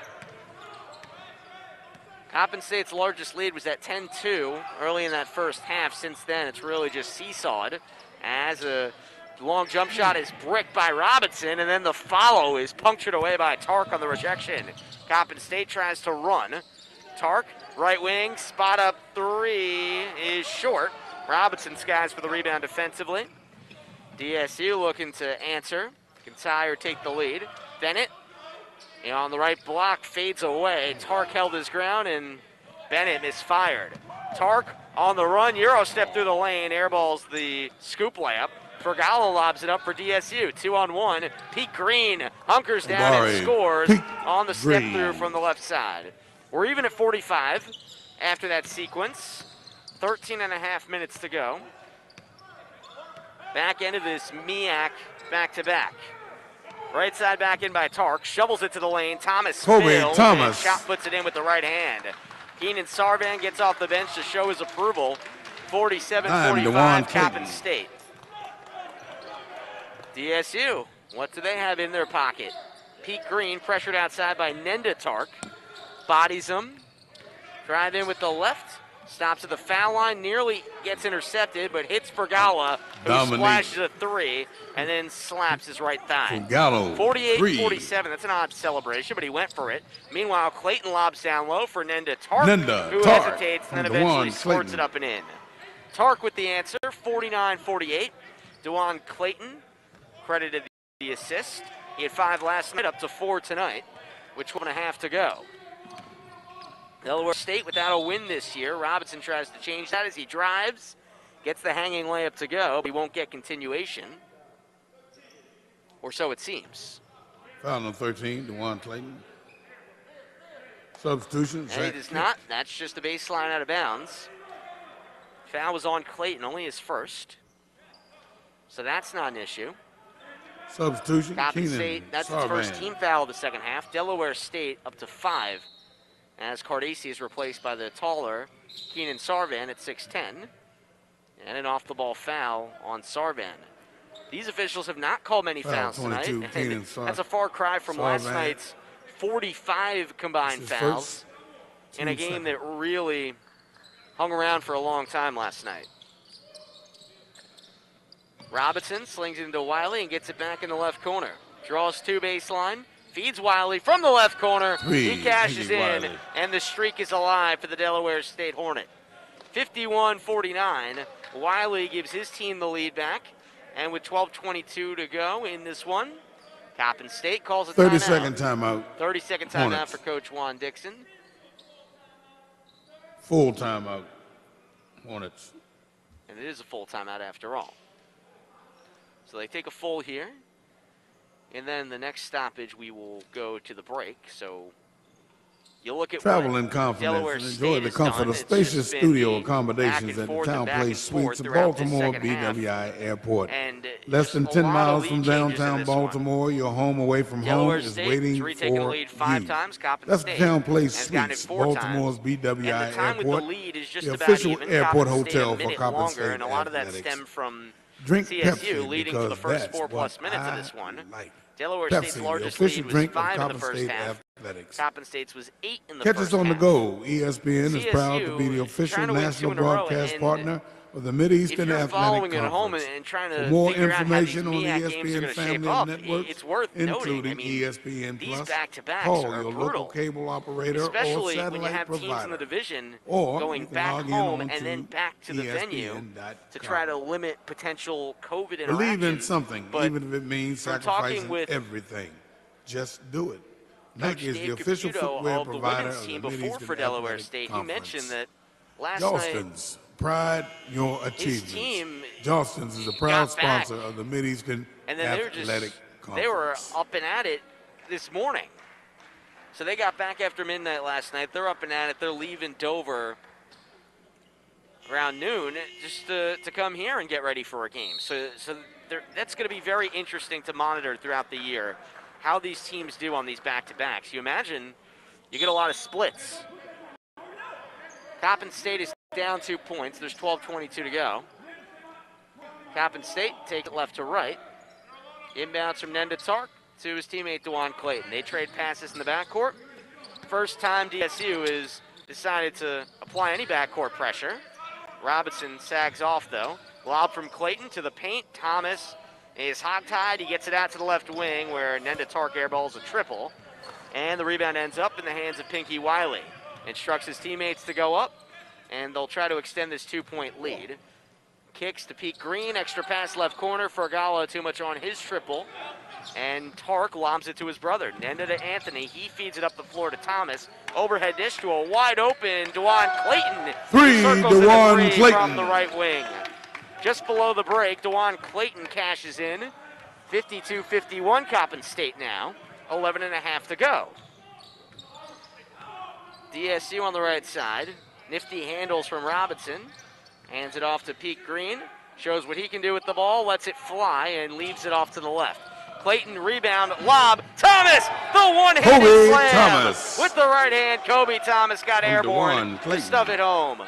Coppin State's largest lead was at 10-2 early in that first half. Since then, it's really just seesawed as a long jump shot is bricked by Robinson, and then the follow is punctured away by Tark on the rejection. Coppin State tries to run. Tark, right wing, spot up 3 is short. Robinson skies for the rebound defensively. DSU looking to answer. Can tie or take the lead. Bennett on the right block fades away. Tark held his ground, and Bennett misfired. Tark on the run, Euro step through the lane, airballs the scoop layup. Fergallo lobs it up for DSU, 2-on-1. Pete Green hunkers down and scores on the step through from the left side. We're even at 45 after that sequence. 13 and a half minutes to go. Back end of this MEAC back-to-back. Right side back in by Tark, shovels it to the lane. Thomas spills, and Shot puts it in with the right hand. Keenan Sarvan gets off the bench to show his approval. 47-45, Coppin State. DSU, what do they have in their pocket? Pete Green pressured outside by Nenda Tark. Bodies him. Drive in with the left. Stops at the foul line. Nearly gets intercepted, but hits Fergala, who splashes a 3 and then slaps his right thigh. 48-47. That's an odd celebration, but he went for it. Meanwhile, Clayton lobs down low for Nenda Tark, who hesitates and then eventually squirts it up and in. Tark with the answer, 49-48. DeJuan Clayton credited the assist. He had 5 last night, up to 4 tonight, with 12 and a half to go. Delaware State without a win this year. Robinson tries to change that as he drives, gets the hanging layup to go, but he won't get continuation, or so it seems. Foul on 13, DeJuan Clayton. Substitution. And he does not. That's just a baseline out of bounds. Foul was on Clayton, only his first. So that's not an issue. Substitution. Coppin State, that's his first team foul of the second half. Delaware State up to 5, as Cardesi is replaced by the taller Keenan Sarvan at 6'10", and an off-the-ball foul on Sarvan. These officials have not called many fouls tonight. That's a far cry from last night's 45 combined fouls in a game that really hung around for a long time last night. Robinson slings it into Wiley and gets it back in the left corner. Draws 2 baseline, feeds Wiley from the left corner. He cashes in, and the streak is alive for the Delaware State Hornet. 51-49, Wiley gives his team the lead back, and with 12:22 to go in this one, Coppin State calls a 30-second timeout. 30-second timeout for Coach Juan Dixon. Full timeout, Hornets. And it is a full timeout after all. So they take a full here. And then the next stoppage, we will go to the break. So You look at Travel what in confidence Delaware and enjoy State the has comfort done. of It's spacious just been studio the accommodations back at the and Town back and Place forth Suites of throughout this Baltimore second half. BWI Airport. And Less just than a 10 lot of miles lead from changes in downtown this one. Baltimore, your home away from Delaware home is State has waiting retaken the for lead 5 you. times. Coppin That's the State Town Place has gotten it Suites, 4 Baltimore's times. And BWI the time with Airport, the lead is just the about official even. airport Coppin State hotel a for minute Coppin longer, State and a lot of that Athletics. stemmed from Drink CSU Pepsi leading for the because first that's 4+ what minutes of I this one. like. Delaware Pepsi, State's the largest official lead was drink of 5 in the Coppin first State half. Athletics. Coppin State's was 8 in the Catch first us on the half. go. ESPN is proud to be the CSU official trying to win 2 national in a row, broadcast and partner of the if Mideastern you're Athletic following at home Conference. and trying For to more figure out how these information on the MEAC games are ESPN going to shape family up, of networks, it's worth noting. including I mean, ESPN these Plus, back-to-backs call are your brutal, local cable operator or especially satellite when you have provider. teams in the division Or going you can back log in home on and then back to the venue ESPN.com. to try to limit potential COVID interactions. Believe in something, But even if it means from talking sacrificing with everything. Just do it. Coach Nike is Dave the official Caputo footwear of the provider women's of team the before Mideastern for Delaware Athletic State, he Conference. mentioned that last Jostens, pride your his achievements. team Jostens is a proud got back, sponsor of the Mideastern and then Athletic they were Conference. up and at it this morning. So they got back after midnight last night. They're up and at it. They're leaving Dover around noon just to come here and get ready for a game. So that's going to be very interesting to monitor throughout the year, how these teams do on these back-to-backs. You imagine you get a lot of splits. Coppin State is down 2 points. There's 12:22 to go. Coppin State take it left to right. Inbounds from Nenda Tark to his teammate DeJuan Clayton. They trade passes in the backcourt. First time DSU has decided to apply any backcourt pressure. Robinson sags off though. Lob from Clayton to the paint. Thomas is hogtied. He gets it out to the left wing where Nenda Tark airballs a triple. And the rebound ends up in the hands of Pinky Wiley. Instructs his teammates to go up, and they'll try to extend this 2-point lead. Kicks to Pete Green, extra pass left corner. Fergala too much on his triple. And Tark lobs it to his brother. Nenda to Anthony. He feeds it up the floor to Thomas. Overhead dish to a wide open DeJuan Clayton. Three, DeJuan Clayton. From the right wing. Just below the break, DeJuan Clayton cashes in. 52-51 Coppin State now. 11.5 to go. DSU on the right side. Nifty handles from Robinson. Hands it off to Pete Green. Shows what he can do with the ball. Lets it fly and leaves it off to the left. Clayton rebound, lob. Thomas, the one-handed slam. Thomas. With the right hand, Kobe Thomas got airborne DeJuan to stuff it home.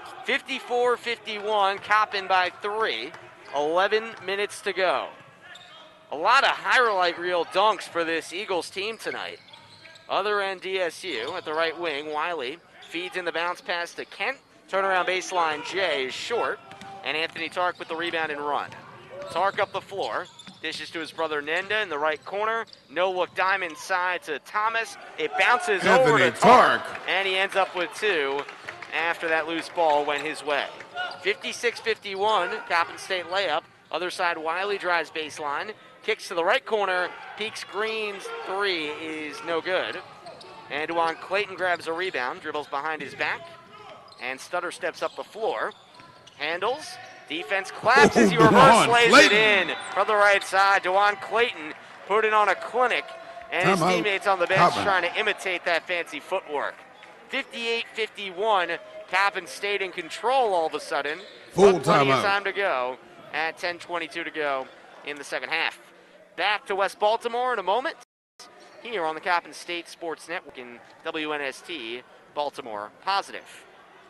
54-51, Coppin by 3. 11 minutes to go. A lot of highlight reel dunks for this Eagles team tonight. Other end DSU at the right wing, Wiley feeds in the bounce pass to Kent. Turnaround baseline, Jay is short. And Anthony Tark with the rebound and run. Tark up the floor. Dishes to his brother Nenda in the right corner. No look diamond side to Thomas. It bounces over to Tark. And he ends up with 2 after that loose ball went his way. 56-51, Coppin State layup. Other side, Wiley drives baseline. Kicks to the right corner. Peaks Green's 3 is no good. And DeJuan Clayton grabs a rebound, dribbles behind his back. And Stutter steps up the floor. Handles. Defense collapses. He reverse lays it in from the right side. DeJuan Clayton put it on a clinic. And his teammates on the bench trying to imitate that fancy footwork. 58-51. Coppin State in control all of a sudden. Full plenty of timeout. time to go at 10:22 to go in the second half. Back to West Baltimore in a moment. Here on the Coppin State Sports Network in WNST, Baltimore Positive.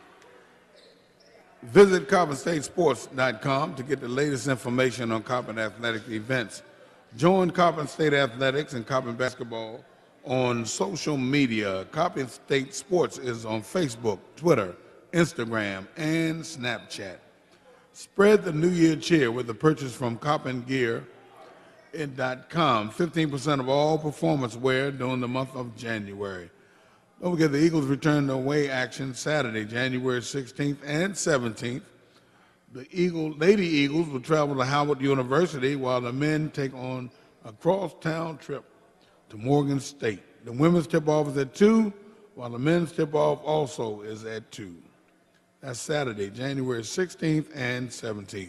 Visit CoppinStateSports.com to get the latest information on Coppin athletic events. Join Coppin State Athletics and Coppin Basketball on social media. Coppin State Sports is on Facebook, Twitter, Instagram, and Snapchat. Spread the New Year cheer with the purchase from CoppinGear.com. 15% of all performance wear during the month of January. Don't forget the Eagles return to away action Saturday, January 16th and 17th. The Lady Eagles will travel to Howard University while the men take on a cross-town trip to Morgan State. The women's tip-off is at 2, while the men's tip-off also is at 2. That's Saturday, January 16th and 17th.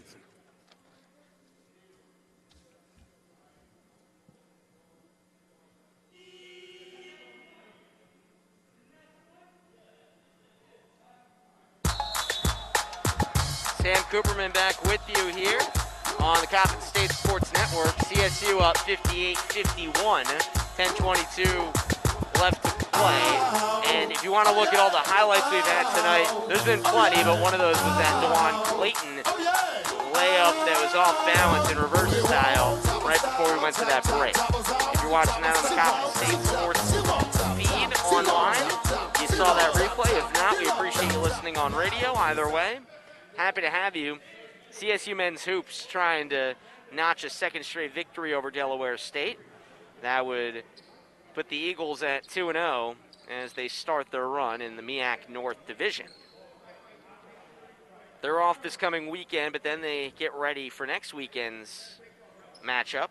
Sam Cooperman back with you here on the Coppin State Sports Network. CSU up 58-51, 10:22 left to play. And if you want to look at all the highlights we've had tonight, there's been plenty, but one of those was that DeJuan Clayton layup that was off balance in reverse style right before we went to that break. If you're watching that on the Coppin State Sports feed online, you saw that replay. If not, we appreciate you listening on radio. Either way, happy to have you. CSU men's hoops trying to notch a second straight victory over Delaware State. That would put the Eagles at 2-0 as they start their run in the MEAC North Division. They're off this coming weekend, but then they get ready for next weekend's matchup,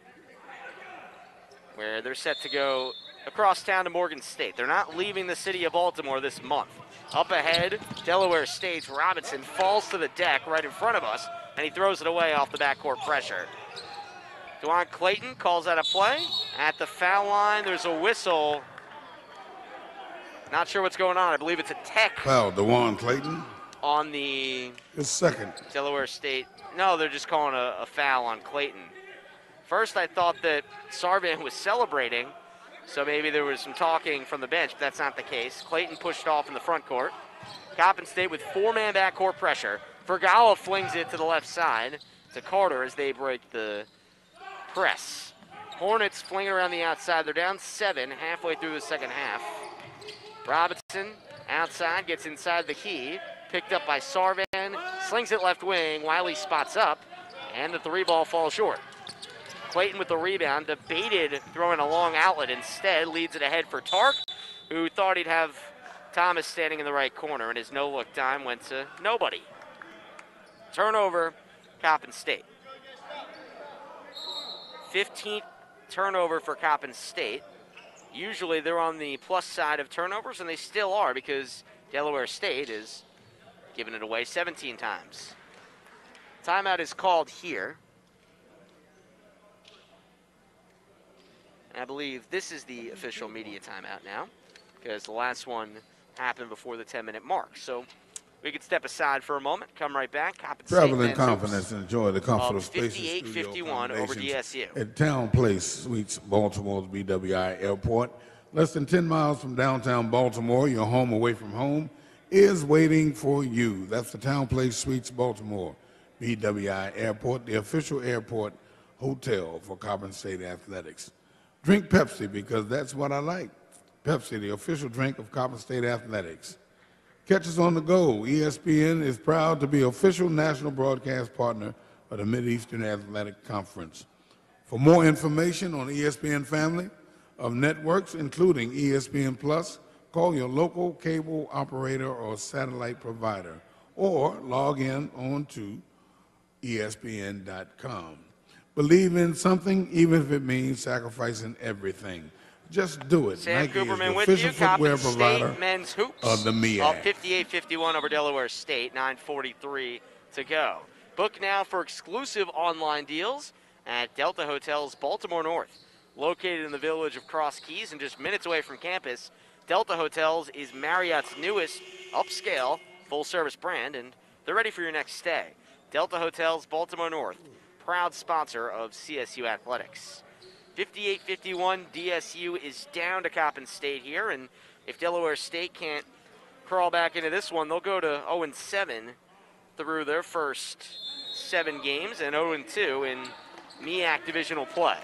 where they're set to go across town to Morgan State. They're not leaving the city of Baltimore this month. Up ahead, Delaware State's Robinson falls to the deck right in front of us, and he throws it away off the backcourt pressure. DeJuan Clayton calls out a play. At the foul line, there's a whistle. Not sure what's going on. I believe it's a tech. Foul, DeJuan Clayton. On the his second. Delaware State. No, they're just calling a foul on Clayton. First, I thought that Sarvan was celebrating, so maybe there was some talking from the bench, but that's not the case. Clayton pushed off in the front court. Coppin State with four-man backcourt pressure. Vergala flings it to the left side to Carter as they break the press. Hornets fling it around the outside. They're down 7 halfway through the second half. Robinson outside, gets inside the key. Picked up by Sarvan, slings it left wing. Wiley spots up, and the three ball falls short. Clayton with the rebound, debated throwing a long outlet. Instead, leads it ahead for Tark, who thought he'd have Thomas standing in the right corner, and his no-look dime went to nobody. Turnover, Coppin State. 15th turnover for Coppin State. Usually they're on the plus side of turnovers, and they still are because Delaware State is giving it away 17 times. Timeout is called here. And I believe this is the official media timeout now, because the last one happened before the 10-minute mark. So we could step aside for a moment, come right back. Travel in confidence and enjoy the comfort of spacious 58-51 over DSU. At Town Place Suites, Baltimore's BWI Airport. Less than 10 miles from downtown Baltimore, your home away from home is waiting for you. That's the Town Place Suites, Baltimore, BWI Airport, the official airport hotel for Coppin State Athletics. Drink Pepsi because that's what I like. Pepsi, the official drink of Coppin State Athletics. Catch us on the go. ESPN is proud to be official national broadcast partner of the Mideastern Athletic Conference. For more information on ESPN family of networks, including ESPN Plus, call your local cable operator or satellite provider, or log in on to ESPN.com. Believe in something, even if it means sacrificing everything. Just do it. Sam Nike Cooperman is the with official you. footwear Coppin provider State men's hoops of the MEAC. Up 58-51 over Delaware State, 9:43 to go. Book now for exclusive online deals at Delta Hotels Baltimore North. Located in the village of Cross Keys and just minutes away from campus, Delta Hotels is Marriott's newest upscale full-service brand, and they're ready for your next stay. Delta Hotels Baltimore North, proud sponsor of CSU Athletics. 58-51, DSU is down to Coppin State here, and if Delaware State can't crawl back into this one, they'll go to 0-7 through their first 7 games and 0-2 in MEAC divisional play.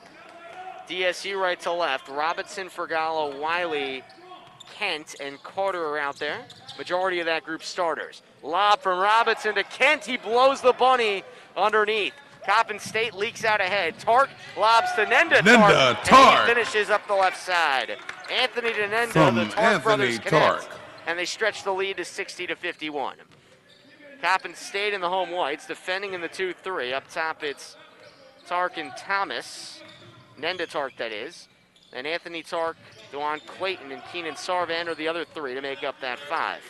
DSU right to left, Robinson, Fergallo, Wiley, Kent, and Carter are out there. Majority of that group starters. Lob from Robinson to Kent. He blows the bunny underneath. Coppin State leaks out ahead. Tark lobs to Nenda Tark. And he finishes up the left side. Anthony to Nenda, From the Tark Anthony brothers Tark. connect. And they stretch the lead to 60-51. Coppin State in the home whites, defending in the 2-3. Up top it's Tark and Thomas. Nenda Tark, that is. And Anthony Tark, DeJuan Clayton, and Keenan Sarvan are the other 3 to make up that 5.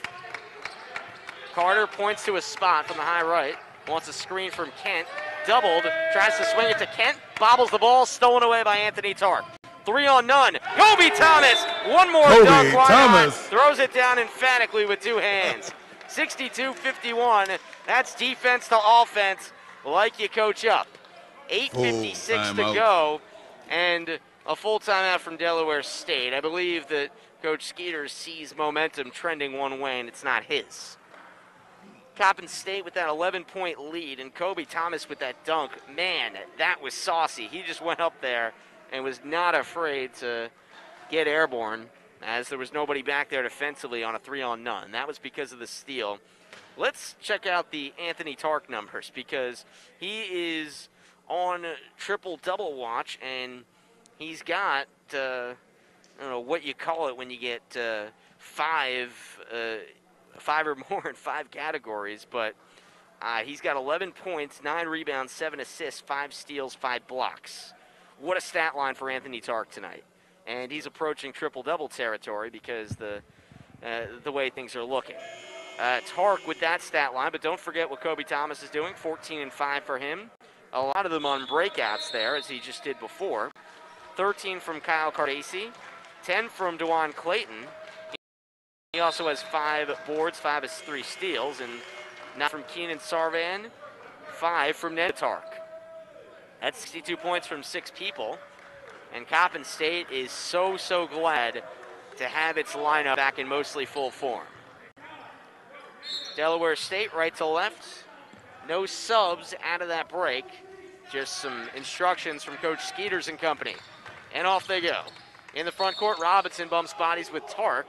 Carter points to a spot from the high right. Wants a screen from Kent. Doubled, tries to swing it to Kent. Bobbles the ball, stolen away by Anthony Tark. 3 on none. Kobe Thomas, one more dunk. Throws it down emphatically with 2 hands. 62-51. That's defense to offense, like you coach up. 8:56 to go, and a full timeout from Delaware State. I believe that Coach Skeeter sees momentum trending one way, and it's not his. Coppin State with that 11-point lead, and Kobe Thomas with that dunk. Man, that was saucy. He just went up there and was not afraid to get airborne, as there was nobody back there defensively on a 3-on-none. That was because of the steal. Let's check out the Anthony Tark numbers, because he is on triple-double watch, and he's got, I don't know what you call it when you get five or more in 5 categories, but he's got 11 points, 9 rebounds, 7 assists, 5 steals, 5 blocks. What a stat line for Anthony Tark tonight. And he's approaching triple-double territory because the way things are looking. Tark with that stat line, but don't forget what Kobe Thomas is doing, 14 and 5 for him. A lot of them on breakouts there, as he just did before. 13 from Kyle Cardacey, 10 from DeJuan Clayton. He also has 5 boards, 3 steals, and 9 from Keenan Sarvan, 5 from Ned Tark. That's 62 points from 6 people. And Coppin State is so glad to have its lineup back in mostly full form. Delaware State right to left. No subs out of that break. Just some instructions from Coach Skeeters and company. And off they go. In the front court, Robinson bumps bodies with Tark.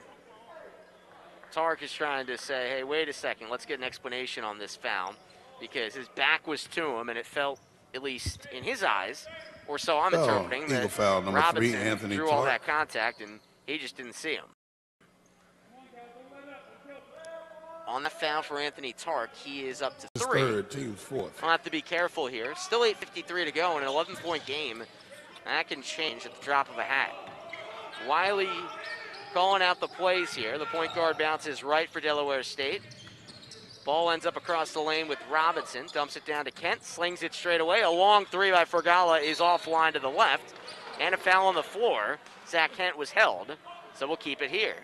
Tark is trying to say, hey, wait a second, let's get an explanation on this foul, because his back was to him, and it felt, at least in his eyes, or so I'm interpreting, that foul number Robinson 3, Anthony drew Tark. all that contact, and he just didn't see him. On the foul for Anthony Tark, he is up to 3. His 3rd, team's 4th. I'll have to be careful here. Still 8:53 to go in an 11-point game. That can change at the drop of a hat. Wiley calling out the plays here. The point guard bounces right for Delaware State. Ball ends up across the lane with Robinson. Dumps it down to Kent. Slings it straight away. A long 3 by Fergala is offline to the left. And a foul on the floor. Zach Kent was held, so we'll keep it here.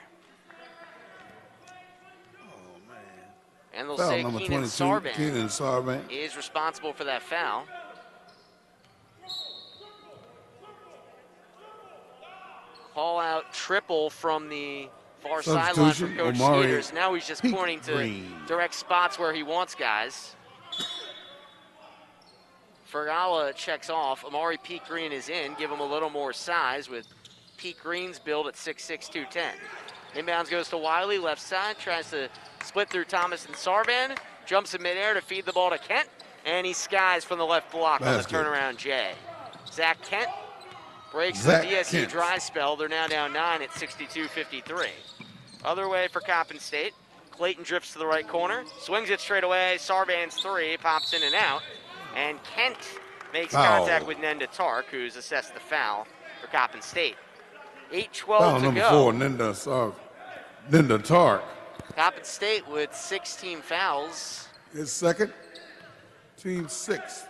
And they'll say Keenan Sarvan is responsible for that foul. Call out triple from the far sideline for Coach Skeeters. Now he's just pointing to direct spots where he wants guys. Fergala checks off. Amari Pete Green is in. Give him a little more size with Pete Green's build at 6'6", 210. Inbounds goes to Wiley, left side. Tries to split through Thomas and Sarvan. Jumps in midair to feed the ball to Kent. And he skies from the left block on the turnaround J. Zach Kent breaks the DSU dry spell. They're now down 9 at 62-53. Other way for Coppin State. Clayton drifts to the right corner. Swings it straight away. Sarvan's 3 pops in and out. And Kent makes contact with Nenda Tark, who's assessed the foul for Coppin State. 8:12 to go. Number 4, Nenda Tark. Coppin State with 16 fouls. His 2nd, team 6th.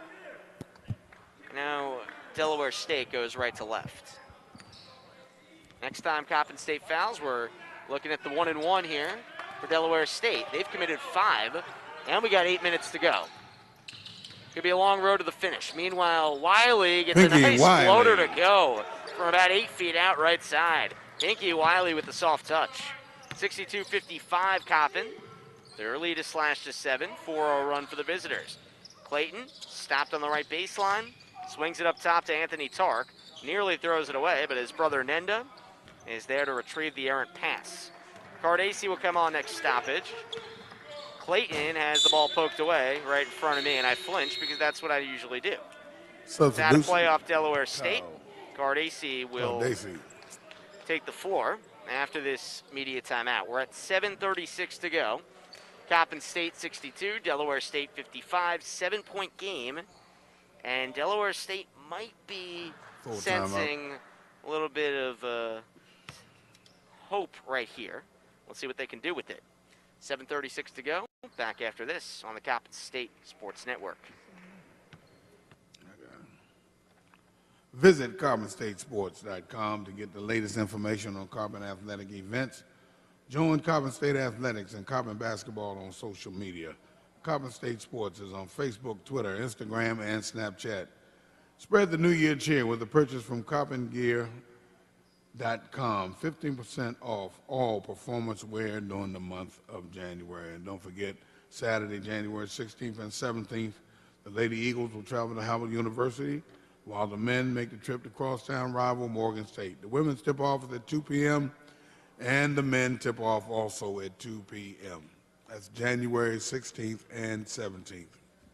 Now Delaware State goes right to left. Next time Coppin State fouls, we're looking at the 1-and-1 here for Delaware State. They've committed 5, and we got 8 minutes to go. Could be a long road to the finish. Meanwhile, Wiley gets a nice floater to go from about 8 feet out right side. Pinky Wiley with the soft touch. 62-55 Coppin. Their lead is slashed to 7. 4-0 run for the visitors. Clayton stopped on the right baseline. Swings it up top to Anthony Tark. Nearly throws it away, but his brother Nenda is there to retrieve the errant pass. Cardacey will come on next stoppage. Clayton has the ball poked away right in front of me, and I flinch because that's what I usually do. That play off Delaware State. Cardacey will take the floor after this media timeout. We're at 7:36 to go. Coppin State 62, Delaware State 55, 7-point game. And Delaware State might be sensing a little bit of hope right here. Let's see what they can do with it. 7:36 to go. Back after this on the Coppin State Sports Network. Visit CoppinStateSports.com to get the latest information on Coppin athletic events, Join Coppin State Athletics and Coppin Basketball on social media. Coppin State Sports is on Facebook, Twitter, Instagram, and Snapchat. Spread the New Year cheer with a purchase from CoppinGear.com. 15% off all performance wear during the month of January. And don't forget, Saturday, January 16th and 17th, the Lady Eagles will travel to Howard University, while the men make the trip to crosstown rival Morgan State. The women's tip-off is at 2 p.m., and the men tip-off also at 2 p.m. That's January 16th and 17th.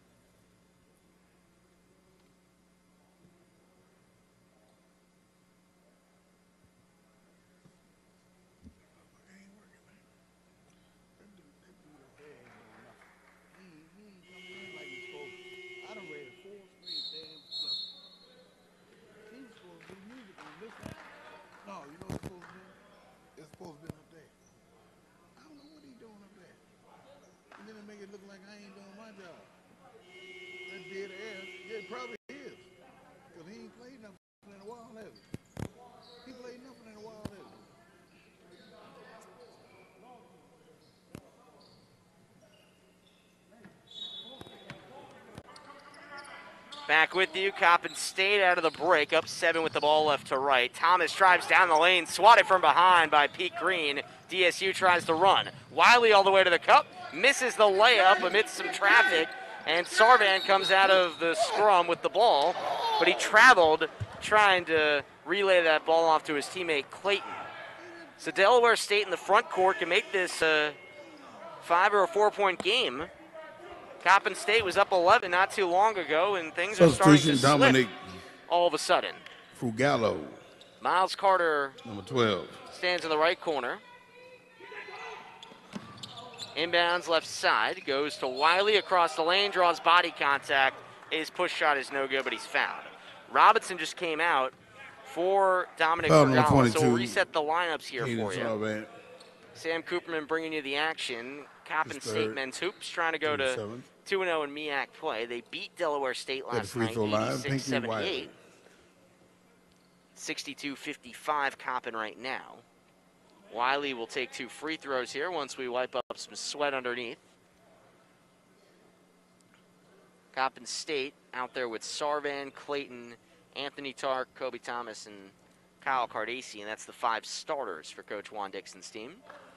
No, you know what's supposed to be? It's supposed to be up there. I don't know what he's doing up there. And then it make it look like I ain't doing my job. That dead ass. Yeah, it probably is. Because he ain't played nothing in a while, has he? He played nothing in a while, has he? Back with you, Coppin State out of the break, up 7 with the ball left to right. Thomas drives down the lane, swatted from behind by Pete Green. DSU tries to run. Wiley all the way to the cup, misses the layup amidst some traffic, and Sarvan comes out of the scrum with the ball, but he traveled trying to relay that ball off to his teammate Clayton. So Delaware State in the front court can make this a 5 or a 4-point game. Coppin State was up 11 not too long ago, and things are starting to slip all of a sudden. Fugallo. Miles Carter, number 12, stands in the right corner. Inbounds left side, goes to Wiley across the lane, draws body contact. His push shot is no good, but he's fouled. Robinson just came out for Dominic Fugallo, so we'll reset the lineups here for you. Sam Cooperman bringing you the action. Coppin State men's hoops trying to go to 2-0 in MEAC play. They beat Delaware State last night, 86-78. 62-55 Coppin right now. Wiley will take 2 free throws here once we wipe up some sweat underneath. Coppin State out there with Sarvan, Clayton, Anthony Tark, Kobe Thomas, and Kyle Cardacy, and that's the 5 starters for Coach Juan Dixon's team.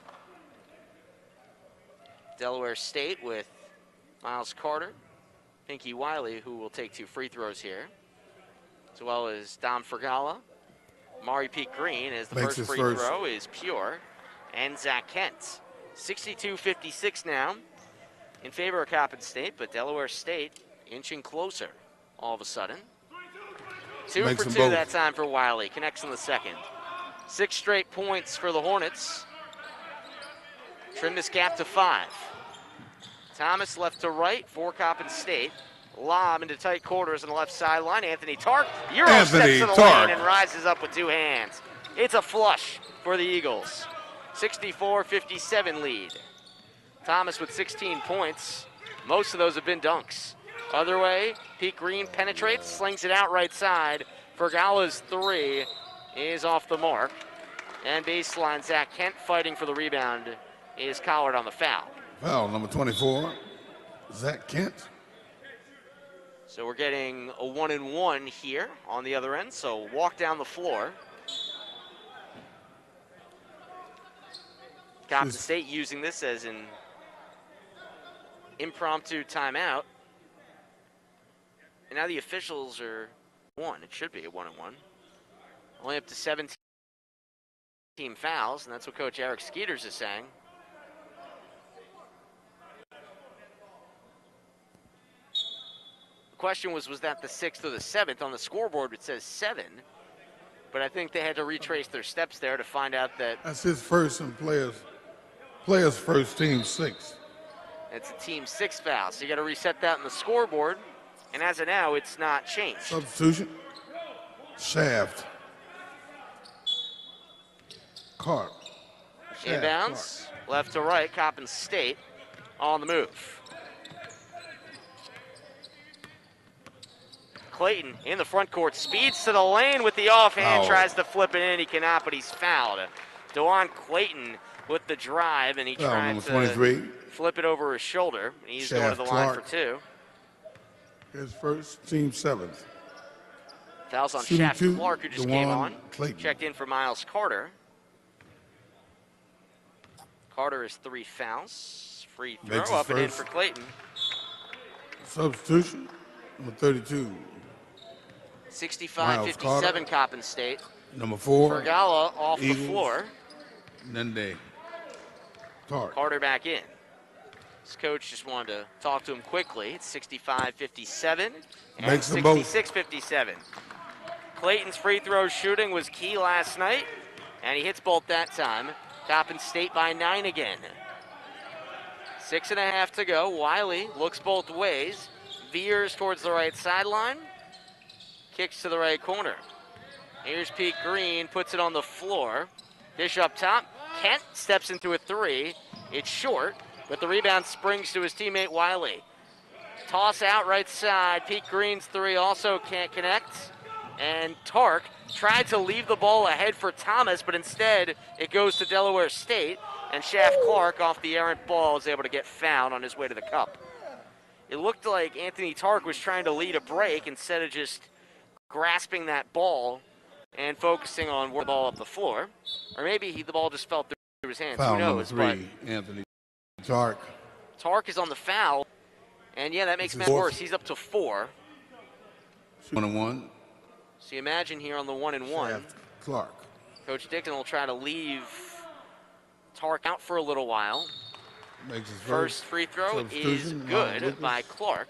Delaware State with Miles Carter, Pinky Wiley, who will take 2 free throws here, as well as Dom Fergala, Mari Pete Green, as the first free throw is pure, and Zach Kent. 62-56 now in favor of Coppin State, but Delaware State inching closer all of a sudden. 2 for 2 that time for Wiley. Connects in the second. 6 straight points for the Hornets. Trim this gap to 5. Thomas left to right for Coppin State. Lob into tight quarters on the left sideline. Anthony Tark steps to the lane and rises up with 2 hands. It's a flush for the Eagles. 64-57 lead. Thomas with 16 points. Most of those have been dunks. Other way, Pete Green penetrates, slings it out right side. Fergala's 3 is off the mark. And baseline, Zach Kent fighting for the rebound is collared on the foul. Foul, number 24, Zach Kent. So we're getting a 1-and-1 here on the other end, so walk down the floor. Coppin State using this as an impromptu timeout. And now the officials are 1. It should be a 1-and-1. Only up to 17 fouls, and that's what Coach Eric Skeeters is saying. The question was that the 6th or the 7th? On the scoreboard it says 7, but I think they had to retrace their steps there to find out that that's his first and players first, team 6. It's a team 6 foul, so you got to reset that on the scoreboard, and as of now it's not changed. Substitution. Shaft. Cart. Inbounds, left to right, Coppin State on the move. Clayton in the front court, speeds to the lane with the offhand, tries to flip it in, he cannot, but he's fouled. DeJuan Clayton with the drive, and he Foul tried number to 23. flip it over his shoulder. And he's going to the line for 2. His first, team 7th. Fouls on Shooting Shaft 2, Clark, who just came on. Clayton. Checked in for Miles Carter. Carter has 3 fouls. Free throw up and in for Clayton. Substitution, number 32. 65-57 Coppin State. Number 4. Fergala off Eagles, the floor. Nende. Tark. Carter back in. His coach just wanted to talk to him quickly. It's 65-57 and 66-57. Clayton's free throw shooting was key last night, and he hits both that time. Coppin State by 9 again. 6.5 to go. Wiley looks both ways, veers towards the right sideline, kicks to the right corner. Here's Pete Green, puts it on the floor. Dish up top. Kent steps into a 3. It's short, but the rebound springs to his teammate Wiley. Toss out right side. Pete Green's 3 also can't connect. And Tark tried to leave the ball ahead for Thomas, but instead it goes to Delaware State. And Shaft Clark off the errant ball is able to get fouled on his way to the cup. It looked like Anthony Tark was trying to lead a break instead of just grasping that ball and focusing on the ball up the floor. Or maybe the ball just fell through his hands. Foul Who knows? number 3, Anthony Tark. Tark is on the foul. And yeah, that makes matters worse. He's up to 4. 1-1. So you imagine here on the 1-and-1. Shaft Clark. Coach Dixon will try to leave Tark out for a little while. Makes his first free throw is good by Clark.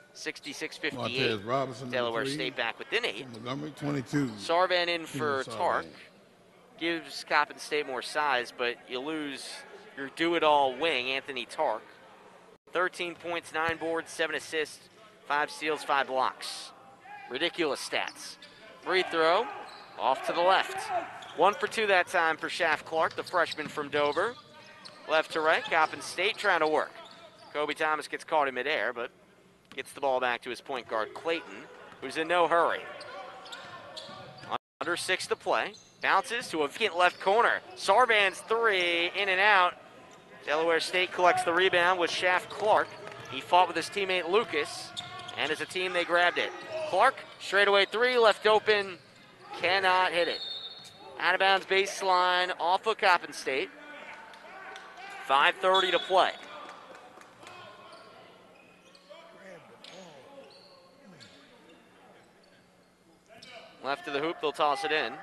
66-58. Delaware State back within 8. Montgomery 22. Sarvan in for Tark. Gives Coppin State more size, but you lose your do-it-all wing, Anthony Tark. 13 points, 9 boards, 7 assists, 5 steals, 5 blocks. Ridiculous stats. Free throw off to the left. 1 for 2 that time for Shaft Clark, the freshman from Dover. Left to right, Coppin State trying to work. Kobe Thomas gets caught in midair, but gets the ball back to his point guard, Clayton, who's in no hurry. Under 6 to play. Bounces to a vacant left corner. Sarvan's 3, in and out. Delaware State collects the rebound with Shaft Clark. He fought with his teammate Lucas, and as a team they grabbed it. Clark, straightaway 3, left open, cannot hit it. Out of bounds baseline off of Coppin State. 5:30 to play. Left to the hoop, they'll toss it in.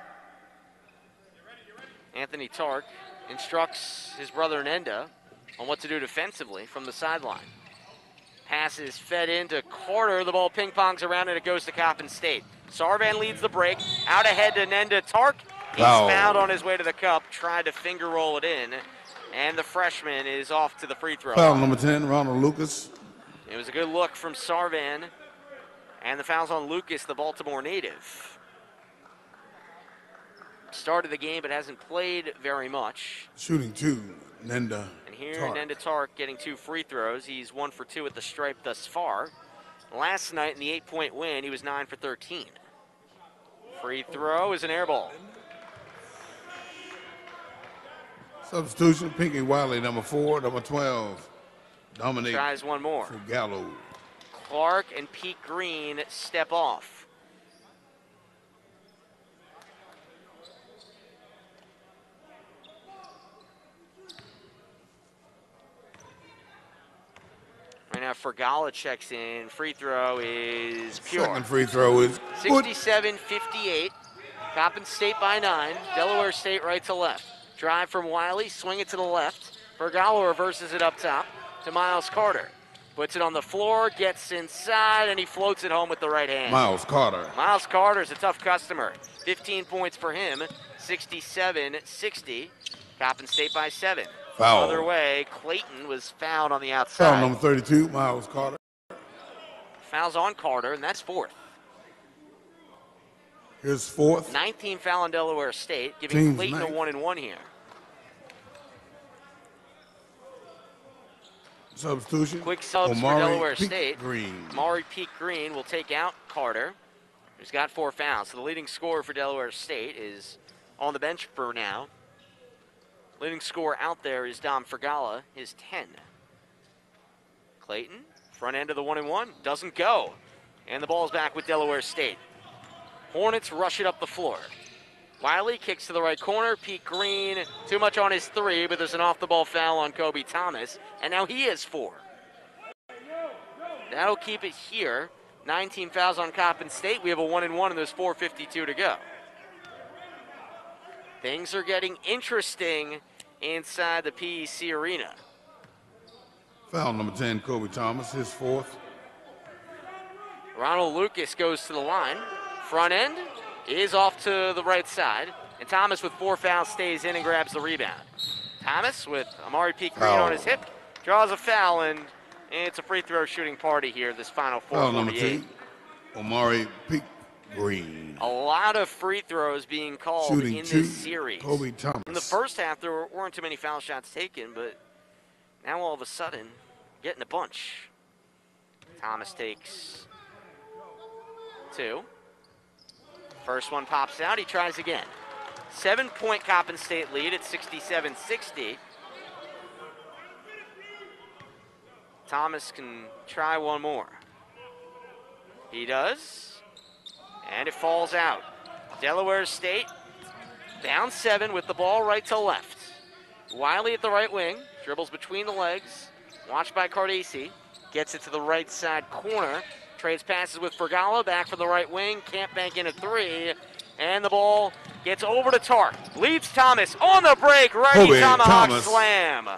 Anthony Tark instructs his brother Nenda on what to do defensively from the sideline. Pass is fed into Carter. The ball ping-pongs around and it goes to Coppin State. Sarvan leads the break. Out ahead to Nenda Tark. He's fouled on his way to the cup. Tried to finger roll it in. And the freshman is off to the free throw Foul line. number 10, Ronald Lucas. It was a good look from Sarvan. And the foul's on Lucas, the Baltimore native. Started the game but hasn't played very much. Shooting 2, Nenda And here, Tark. Nenda Tark getting 2 free throws. He's 1 for 2 at the stripe thus far. Last night in the 8-point win, he was 9 for 13. Free throw is an air ball. Substitution, Pinky Wiley, number 4, number 12. Dominic Tries one more. Fugallo. Clark and Pete Green step off. Right now, Fergala checks in. Free throw is pure. Second free throw is 67-58. Coppin State by 9. Delaware State right to left. Drive from Wiley, swing it to the left. Fergala reverses it up top to Miles Carter. Puts it on the floor, gets inside, and he floats it home with the right hand. Miles Carter. Miles Carter's a tough customer. 15 points for him, 67-60. Coppin State by 7. Foul. Other way, Clayton was fouled on the outside. Foul number 32, Miles Carter. Fouls on Carter, and that's 4th. His 4th. 19 foul on Delaware State, giving Team's Clayton ninth. a 1-and-1 here. Substitution. Quick subs Omari for Delaware Pete State. Green. Amari Pete Green will take out Carter, who's got 4 fouls. So the leading scorer for Delaware State is on the bench for now. Leading scorer out there is Dom Fergala, his 10. Clayton, front end of the 1-and-1, doesn't go. And the ball's back with Delaware State. Hornets rush it up the floor. Wiley kicks to the right corner. Pete Green, too much on his 3, but there's an off-the-ball foul on Kobe Thomas. And now he has 4. That'll keep it here. 19 fouls on Coppin State. We have a 1-and-1, and there's 4:52 to go. Things are getting interesting inside the PEC arena. Foul number 10, Kobe Thomas, his 4th. Ronald Lucas goes to the line. Front end is off to the right side. And Thomas with 4 fouls stays in and grabs the rebound. Thomas with Amari Pete Green on his hip draws a foul, and it's a free throw shooting party here this final 4:48. Foul number 2, Amari Pete Green. A lot of free throws being called Shooting in 2, this series. Kobe Thomas. In the first half, there weren't too many foul shots taken, but now all of a sudden, getting a bunch. Thomas takes 2. First one pops out, he tries again. 7-point Coppin State lead at 67-60. Thomas can try one more. He does, and it falls out. Delaware State down 7 with the ball right to left. Wiley at the right wing, dribbles between the legs, watched by Cardesi, gets it to the right side corner, trades passes with Fergala, back from the right wing, can't bank in a 3, and the ball gets over to Tark. Leaves Thomas on the break, righty Kobe tomahawk Thomas. Slam.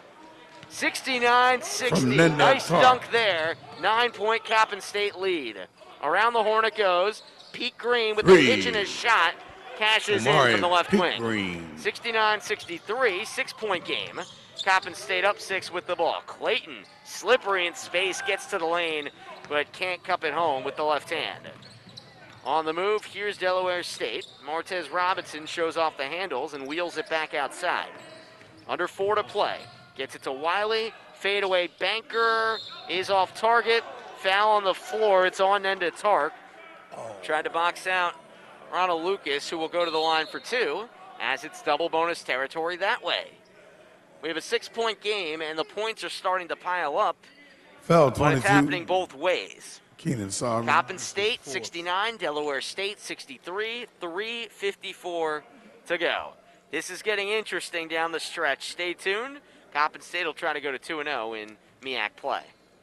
69-60, nice dunk there. 9-point Coppin State lead. Around the horn it goes. Pete Green with the hitch in his shot. Cashes in from the left wing. 69-63, 6-point game. Coppin State up 6 with the ball. Clayton, slippery in space, gets to the lane, but can't cup it home with the left hand. On the move, here's Delaware State. Martez Robinson shows off the handles and wheels it back outside. Under 4 to play. Gets it to Wiley. Fadeaway banker is off target. Foul on the floor. It's on end to Tark. Tried to box out Ronald Lucas, who will go to the line for 2, as it's double bonus territory that way. We have a 6-point game, and the points are starting to pile up. Foul but 22. it's happening both ways. Keenan Sarver. Coppin State 69, Delaware State 63, 3:54 to go. This is getting interesting down the stretch. Stay tuned. Coppin State will try to go to 2-0 in MEAC play.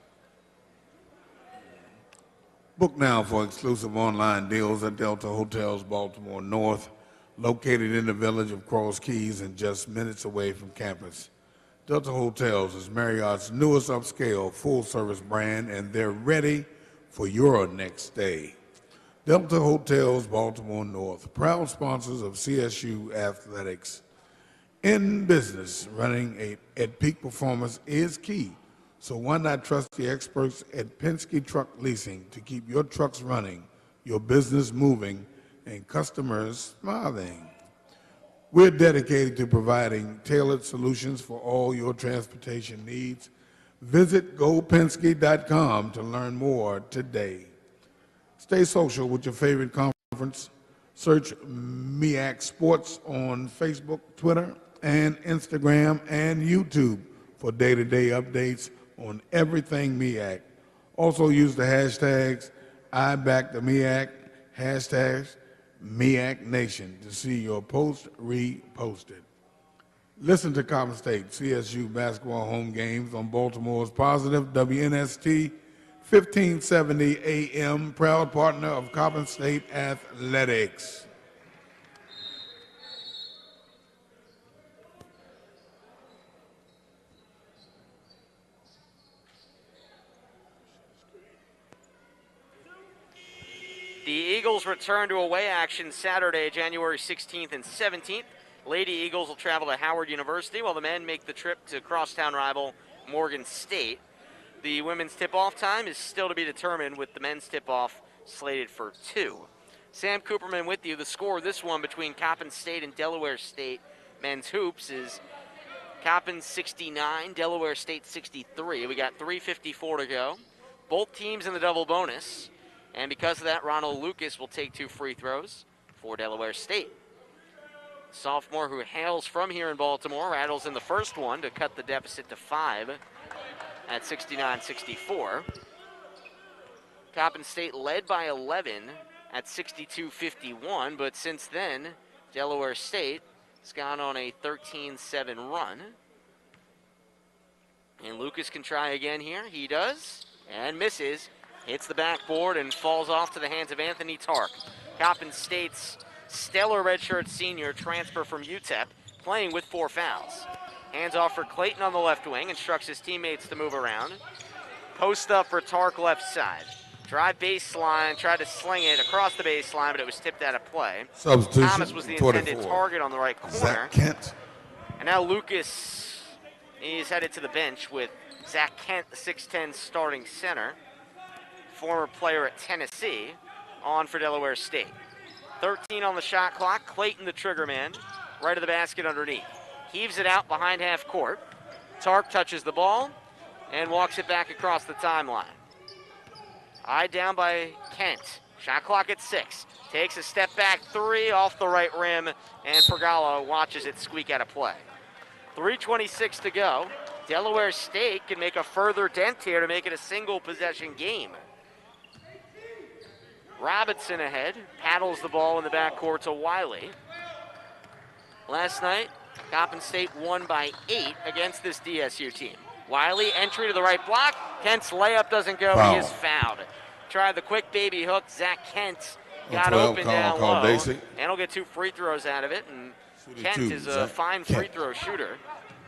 Book now for exclusive online deals at Delta Hotels Baltimore North, located in the village of Cross Keys and just minutes away from campus. Delta Hotels is Marriott's newest upscale full-service brand, and they're ready for your next stay. Delta Hotels Baltimore North, proud sponsors of CSU Athletics. In business, running at peak performance is key. So why not trust the experts at Penske Truck Leasing to keep your trucks running, your business moving, and customers smiling? We're dedicated to providing tailored solutions for all your transportation needs. Visit gopenske.com to learn more today. Stay social with your favorite conference. Search MEAC Sports on Facebook, Twitter, and Instagram, and YouTube for day-to-day updates on everything MEAC. Also use the hashtags #IBackTheMEAC, hashtags MEACNation to see your post reposted. Listen to Coppin State CSU basketball home games on Baltimore's positive WNST 1570 AM, proud partner of Coppin State Athletics. The Eagles return to away action Saturday, January 16th and 17th. Lady Eagles will travel to Howard University, while the men make the trip to crosstown rival Morgan State. The women's tip-off time is still to be determined, with the men's tip-off slated for 2. Sam Cooperman with you. The score of this one between Coppin State and Delaware State men's hoops is Coppin 69, Delaware State 63. We got 3:54 to go. Both teams in the double bonus. And because of that, Ronald Lucas will take 2 free throws for Delaware State. Sophomore who hails from here in Baltimore, rattles in the first one to cut the deficit to 5 at 69-64. Coppin State led by 11 at 62-51, but since then, Delaware State has gone on a 13-7 run. And Lucas can try again here. He does, and misses. Hits the backboard and falls off to the hands of Anthony Tark. Coppin State's stellar redshirt senior transfer from UTEP, playing with 4 fouls. Hands off for Clayton on the left wing, instructs his teammates to move around. Post up for Tark left side. Drive baseline, tried to sling it across the baseline, but it was tipped out of play. Substitution, Thomas was the intended 24. target on the right corner. Zach Kent. And now Lucas is headed to the bench with Zach Kent, the 6'10 starting center, former player at Tennessee, on for Delaware State. 13 on the shot clock. Clayton, the trigger man, right of the basket underneath. Heaves it out behind half court. Tark touches the ball and walks it back across the timeline. Eyed down by Kent. Shot clock at 6. Takes a step back 3 off the right rim, and Fergalo watches it squeak out of play. 3:26 to go. Delaware State can make a further dent here to make it a single possession game. Robinson ahead, paddles the ball in the backcourt to Wiley. Last night, Coppin State won by 8 against this DSU team. Wiley, entry to the right block. Kent's layup doesn't go. Foul. He is fouled. Tried the quick baby hook. Zach Kent got 12, open call down low. Daisy. And he'll get 2 free throws out of it. And Kent 2, is a Zach fine Kent. free throw shooter.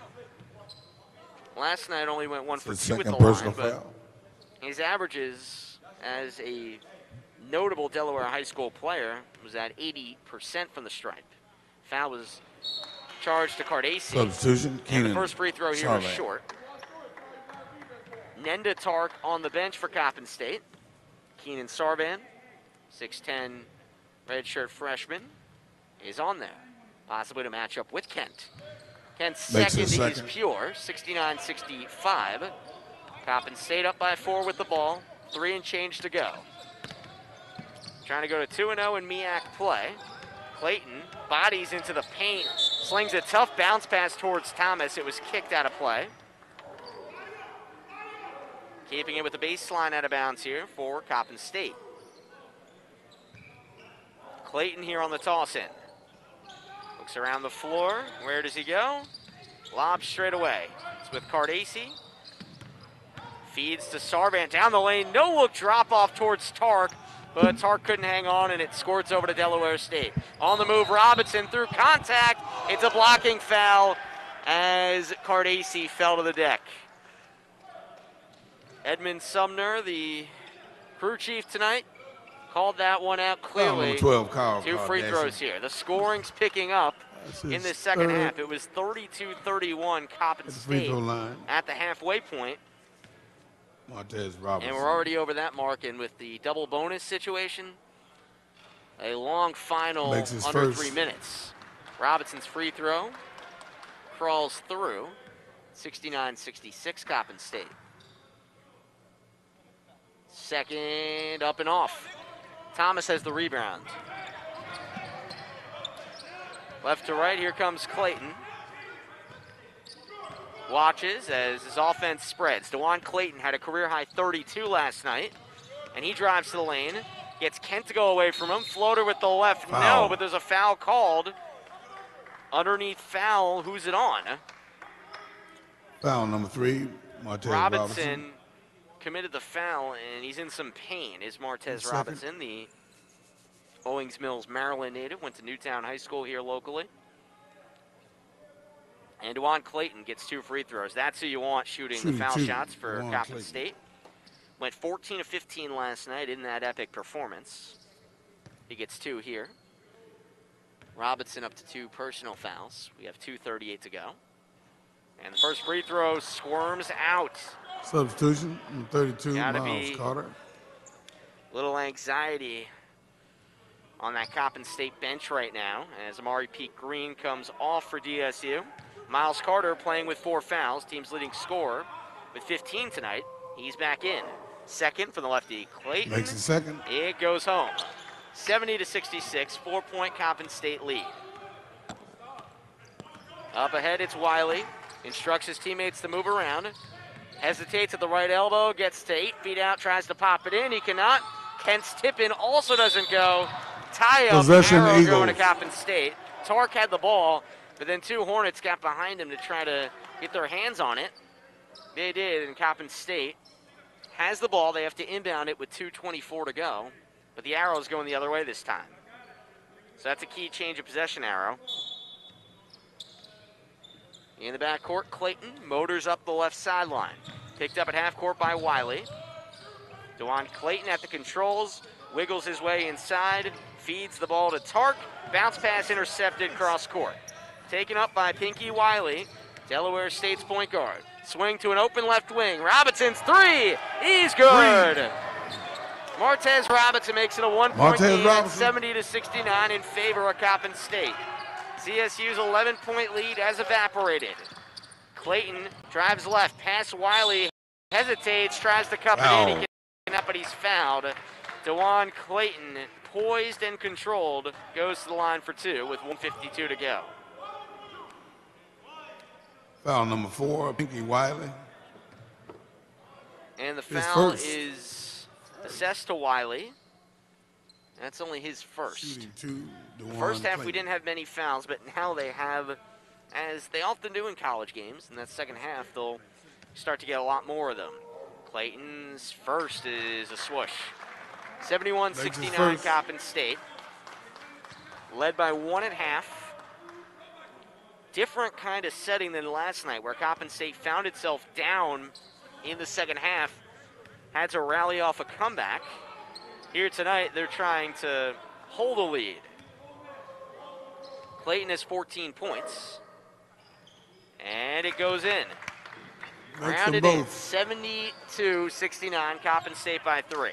Last night only went 1 for 2 at the second personal line, but foul. his averages as a notable Delaware high school player was at 80% from the stripe. Foul was charged to Cardace. Substitution, And the Keenan first free throw here was Sarvan. short. Nenda Tark on the bench for Coppin State. Keenan Sarvan, 6'10 redshirt freshman, is on there. Possibly to match up with Kent. Kent's Makes second his is second. pure, 69-65. Coppin State up by 4 with the ball. 3 and change to go. Trying to go to 2-0 in MEAC play. Clayton bodies into the paint, slings a tough bounce pass towards Thomas. It was kicked out of play. Keeping it with the baseline out of bounds here for Coppin State. Clayton here on the toss-in. Looks around the floor. Where does he go? Lob straight away. It's with Cardace. Feeds to Sarvan down the lane. No look drop off towards Tark, but Tark couldn't hang on and it squirts over to Delaware State. On the move, Robinson through contact. It's a blocking foul as Cardace fell to the deck. Edmund Sumner, the crew chief tonight, called that one out clearly. Number 12, Kyle 2 free Cardace. throws here. The scoring's picking up in the second half. It was 32-31 Coppin At the free State throw line. at the halfway point. Martez Robinson. And we're already over that mark, and with the double bonus situation, a long final Makes his under first. 3 minutes. Robinson's free throw crawls through. 69-66 Coppin State. Second up and off. Thomas has the rebound. Left to right, here comes Clayton. Watches as his offense spreads. DeJuan Clayton had a career-high 32 last night, and he drives to the lane. Gets Kent to go away from him. Floater with the left, Foul. no, but there's a foul called. Underneath foul, who's it on? Foul number 3, Martez Robinson committed the foul, and he's in some pain, is Martez Second. Robinson, the Owings Mills, Maryland native, went to Newtown High School here locally. And DeJuan Clayton gets 2 free throws. That's who you want shooting the foul 2. shots for DeJuan Coppin Clayton. State. Went 14 of 15 last night in that epic performance. He gets 2 here. Robinson up to 2 personal fouls. We have 2:38 to go. And the first free throw squirms out. Substitution, number 32, Gotta Miles be Carter. Little anxiety on that Coppin State bench right now as Amari Pete Green comes off for DSU. Miles Carter playing with 4 fouls, team's leading scorer with 15 tonight. He's back in. Second for the lefty, Clayton. Makes it second. It goes home. 70-66, 4-point Coppin State lead. Up ahead, it's Wiley. Instructs his teammates to move around. Hesitates at the right elbow, gets to 8 feet out, tries to pop it in. He cannot. Kent's tip-in also doesn't go. Tie-up, Possession arrow Eagles. going to Coppin State. Tark had the ball, but then 2 Hornets got behind him to try to get their hands on it. They did, and Coppin State has the ball. They have to inbound it with 2:24 to go, but the arrow is going the other way this time. So that's a key change of possession arrow. In the backcourt, Clayton motors up the left sideline. Picked up at half court by Wiley. DeJuan Clayton at the controls, wiggles his way inside, feeds the ball to Tark. Bounce pass intercepted cross court. Taken up by Pinky Wiley, Delaware State's point guard. Swing to an open left wing. Robinson's 3. He's good. Martez Robinson makes it a 1-point game, 70-69 in favor of Coppin State. CSU's 11-point lead has evaporated. Clayton drives left, pass Wiley, hesitates, tries to cup it in. He cannot, but he's fouled. DeJuan Clayton, poised and controlled, goes to the line for 2 with 1:52 to go. Foul number 4, Pinky Wiley. And the foul is assessed to Wiley. That's only his first. The first half we didn't have many fouls, but now they have, as they often do in college games. In that second half, they'll start to get a lot more of them. Clayton's first is a swoosh. 71-69 Coppin State. Led by 1 at half. Different kind of setting than last night, where Coppin State found itself down in the second half, had to rally off a comeback. Here tonight, they're trying to hold a lead. Clayton has 14 points, and it goes in. Rounded in, 72-69, Coppin State by 3.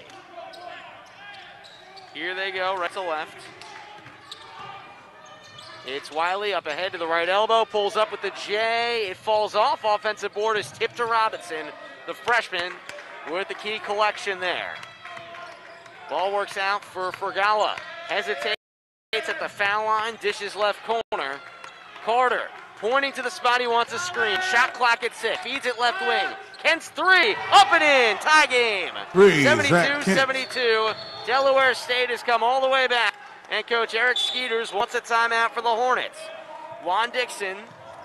Here they go, right to left. It's Wiley up ahead to the right elbow, pulls up with the J. It falls off. Offensive board is tipped to Robinson, the freshman, with the key collection there. Ball works out for Fergala. Hesitates at the foul line, dishes left corner. Carter pointing to the spot he wants a screen. Shot clock at 6. Feeds it left wing. Kent's 3. Up and in. Tie game. 72-72. Delaware State has come all the way back. And Coach Eric Skeeters wants a timeout for the Hornets. Juan Dixon,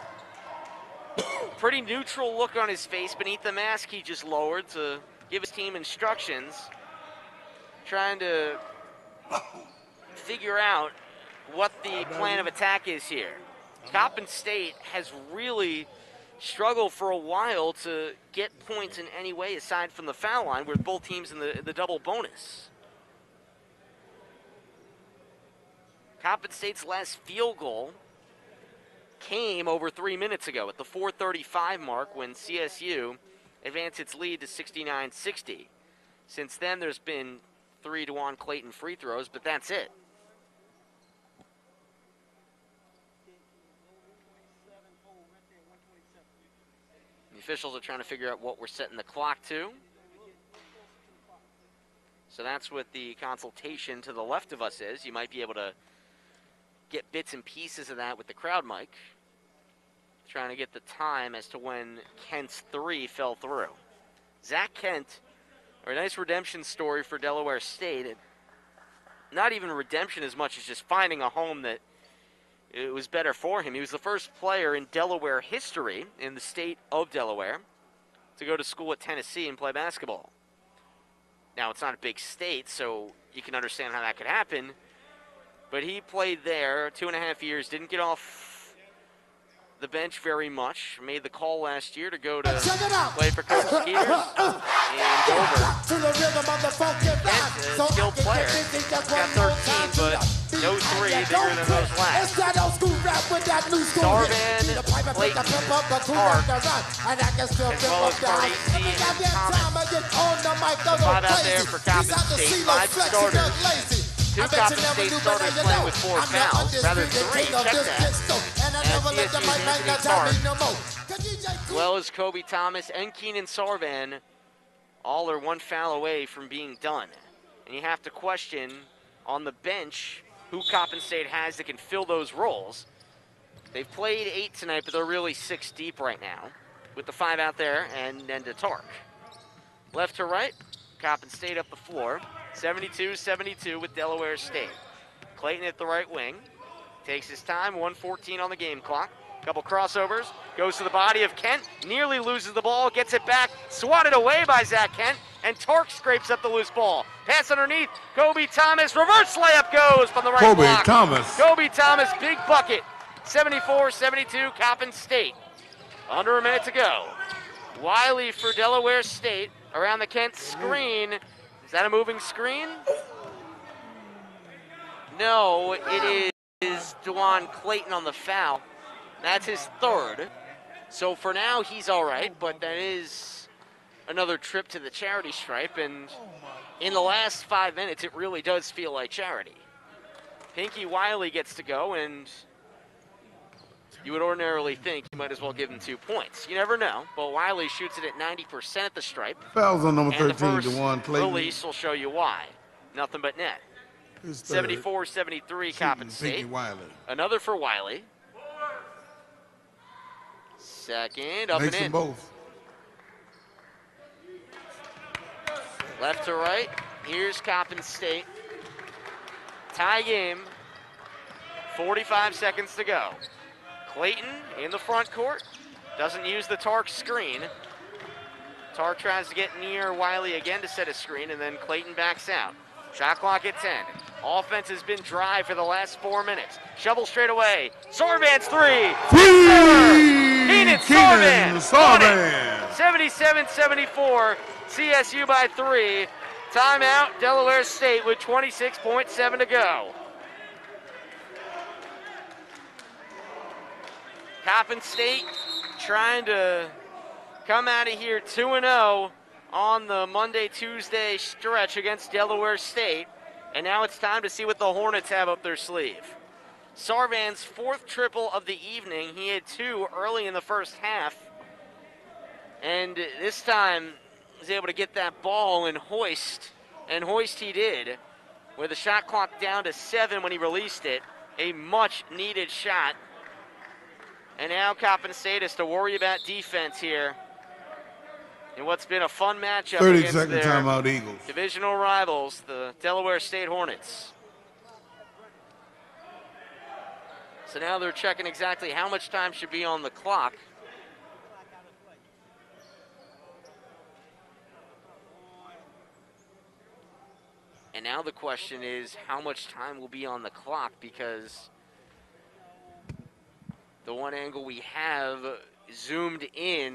pretty neutral look on his face beneath the mask he just lowered to give his team instructions. Trying to figure out what the plan of attack is here. Coppin State has really struggled for a while to get points in any way aside from the foul line, with both teams in the double bonus. Coppin State's last field goal came over 3 minutes ago at the 4:35 mark when CSU advanced its lead to 69-60. Since then, there's been 3 DeJuan Clayton free throws, but that's it. The officials are trying to figure out what we're setting the clock to. So that's what the consultation to the left of us is. You might be able to get bits and pieces of that with the crowd mic. Trying to get the time as to when Kent's 3 fell through. Zach Kent, a nice redemption story for Delaware State. Not even redemption as much as just finding a home that it was better for him. He was the first player in Delaware history, in the state of Delaware, to go to school at Tennessee and play basketball. Now, it's not a big state, so you can understand how that could happen. But he played there 2.5 years, didn't get off the bench very much. Made the call last year to go to play for Coach Skeeters in Dover. Kent, a skilled player. Got 13, but no 3 bigger than those last. Sarvan, Clayton, Hart, as well as Parisi and Thomas. 5 out there for Coppin State, 5 starters. 2 Coppin State starters playing with 4 fouls, rather 3, check that. And CSU's Anthony Tark, as well as Kobe Thomas and Keenan Sarvan, all are 1 foul away from being done. And you have to question on the bench who Coppin State has that can fill those roles. They've played 8 tonight, but they're really 6 deep right now, with the 5 out there and Nenda Tark. Left to right, Coppin State up the floor. 72-72 with Delaware State. Clayton at the right wing. Takes his time, 1:14 on the game clock. Couple crossovers, goes to the body of Kent, nearly loses the ball, gets it back, swatted away by Zach Kent, and Tark scrapes up the loose ball. Pass underneath, Kobe Thomas, reverse layup goes from the right block. Kobe Thomas, big bucket. 74-72, Coppin State. Under a minute to go. Wiley for Delaware State around the Kent screen. Is that a moving screen? No, it is DeJuan Clayton on the foul. That's his 3rd. So for now, he's all right, but that is another trip to the charity stripe, and in the last 5 minutes, it really does feel like charity. Pinky Wiley gets to go, and you would ordinarily think you might as well give him 2 points. You never know, but Wiley shoots it at 90% at the stripe. Fouls on number 13, and the first DeJuan Clayton. release will show you why. Nothing but net. 74-73, Coppin State. Another for Wiley. Second, up Makes and in. them both. Left to right, here's Coppin State. Tie game, 45 seconds to go. Clayton in the front court, doesn't use the Tark screen. Tark tries to get near Wiley again to set a screen, and then Clayton backs out. Shot clock at 10. Offense has been dry for the last 4 minutes. Shovel straight away. Sarvan's 3. Keenan Sarvan. 77-74. CSU by 3. Timeout, Delaware State with 26.7 to go. Coppin State trying to come out of here 2-0 on the Monday-Tuesday stretch against Delaware State. And now it's time to see what the Hornets have up their sleeve. Sarvan's 4th triple of the evening. He had 2 early in the first half. And this time was able to get that ball and hoist. And hoist he did, with the shot clock down to 7 when he released it. A much-needed shot. And now Coppin State has to worry about defense here in what's been a fun matchup 30 against second their timeout Eagles. divisional rivals, the Delaware State Hornets. So now they're checking exactly how much time should be on the clock. And now the question is, how much time will be on the clock, because the one angle we have zoomed in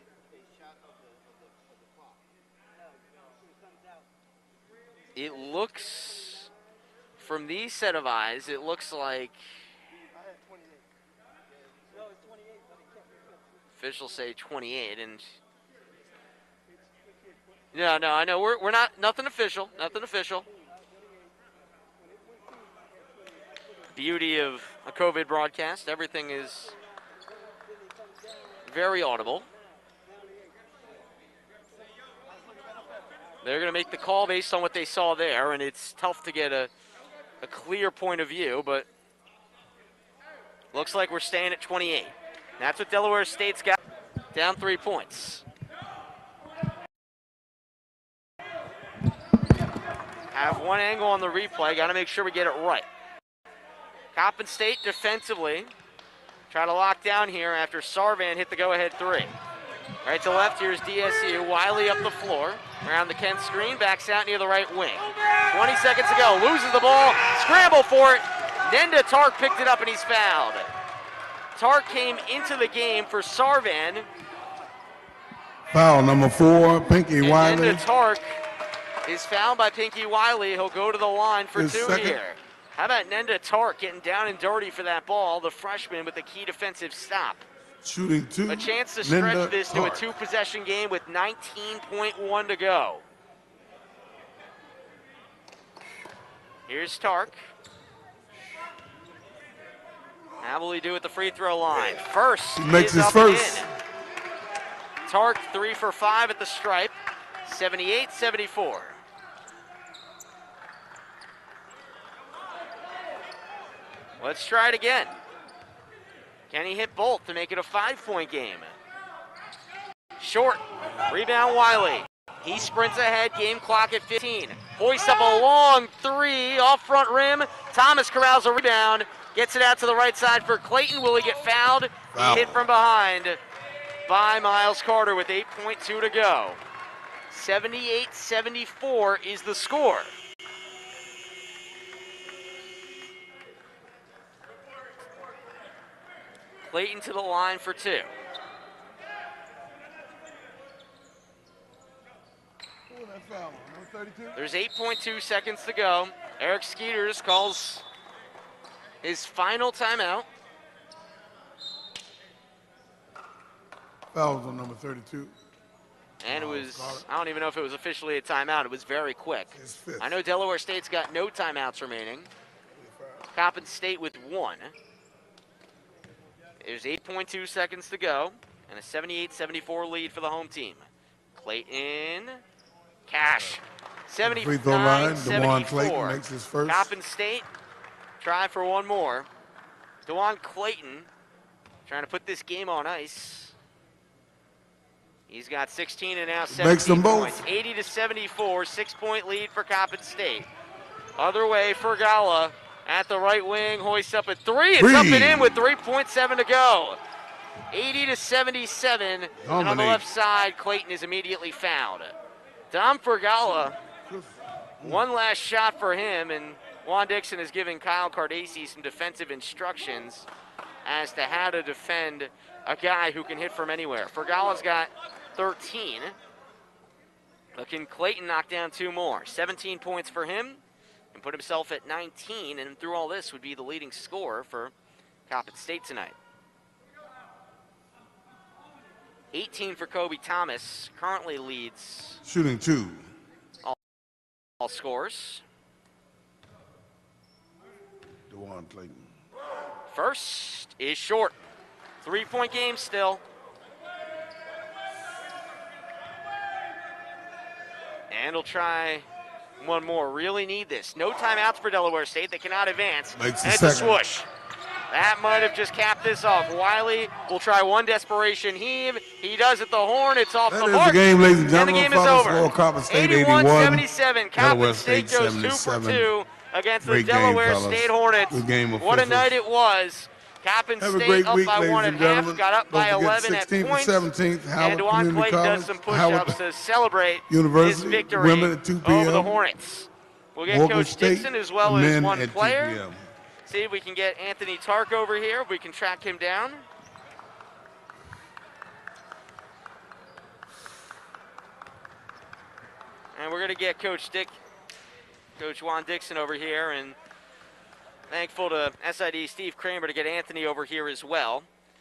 it looks, from these set of eyes, it looks like officials say 28, and no, I know we're not, nothing official. Beauty of a COVID broadcast, everything is very audible. They're going to make the call based on what they saw there, and it's tough to get a clear point of view, but looks like we're staying at 28. That's what Delaware State's got, down 3 points. Have one angle on the replay, got to make sure we get it right. Coppin State defensively try to lock down here after Sarvan hit the go-ahead 3. Right to left, here's DSU. Wiley up the floor, around the Kent screen, backs out near the right wing. 20 seconds to go, loses the ball, scramble for it. Nenda Tark picked it up and he's fouled. Tark came into the game for Sarvan. Foul number 4, Pinky Wiley. Nenda Tark is fouled by Pinky Wiley. He'll go to the line for 2 here. How about Nenda Tark getting down and dirty for that ball, the freshman with the key defensive stop. Shooting 2. A chance to stretch this to a 2-possession game with 19.1 to go. Here's Tark. How will he do at the free throw line? First, he makes his first. Tark 3 for 5 at the stripe, 78-74. Let's try it again. Can he hit both to make it a 5-point game? Short. Rebound Wiley. He sprints ahead, game clock at 15. Hoists up a long three off front rim. Thomas corrals a rebound. Gets it out to the right side for Clayton. Will he get fouled? Foul. He hit from behind by Miles Carter with 8.2 to go. 78-74 is the score. Clayton to the line for two. There's 8.2 seconds to go. Eric Skeeters calls his final timeout. Fouls on number 32. And it was, I don't even know if it was officially a timeout. It was very quick. I know Delaware State's got no timeouts remaining. Coppin State with one. There's 8.2 seconds to go, and a 78-74 lead for the home team. Clayton, Cash, 79-74. Clayton makes his first. Coppin State, try for one more. DeJuan Clayton trying to put this game on ice. He's got 16 and now 17 Makes them points. both. 80-74, 6-point lead for Coppin State. Other way for Gala at the right wing, hoists up at three. It's up and in with 3.7 to go. 80-77, and on the left side, Clayton is immediately fouled. Dom Fergala, one last shot for him, and Juan Dixon is giving Kyle Cardesi some defensive instructions as to how to defend a guy who can hit from anywhere. Fergala's got 13. But can Clayton knock down two more? 17 points for him and put himself at 19, and through all this would be the leading scorer for Coppin State tonight. 18 for Kobe Thomas, currently leads Shooting two. all scores. DeJuan Clayton. First is short. 3-point game still. And he'll try one more. Really need this. No timeouts for Delaware State. They cannot advance. Makes and it's a swoosh. That might have just capped this off. Wiley will try one desperation heave. He does at the horn. It's off the mark. That is the game, ladies and And the gentlemen. game is over. Coppin State 81-77. Coppin Delaware State State goes 77. 2 for 2 against Great the Delaware game, State Hornets. Good game of What a officials. night it was. Coppin Have a State great up week, by ladies 1 and at half, gentlemen. got up by Don't forget 11 at 16th points. and 17th, Howard And DeJuan Community Clayton does College, some push-ups Howard to celebrate University, his victory women at 2 p.m. over the Hornets. We'll get Morgan Coach State, Dixon as well as men one at 2 player. p.m. See if we can get Anthony Tark over here, if we can track him down. And we're going to get Coach Juan Dixon over here, and thankful to SID Steve Kramer to get Anthony over here as well.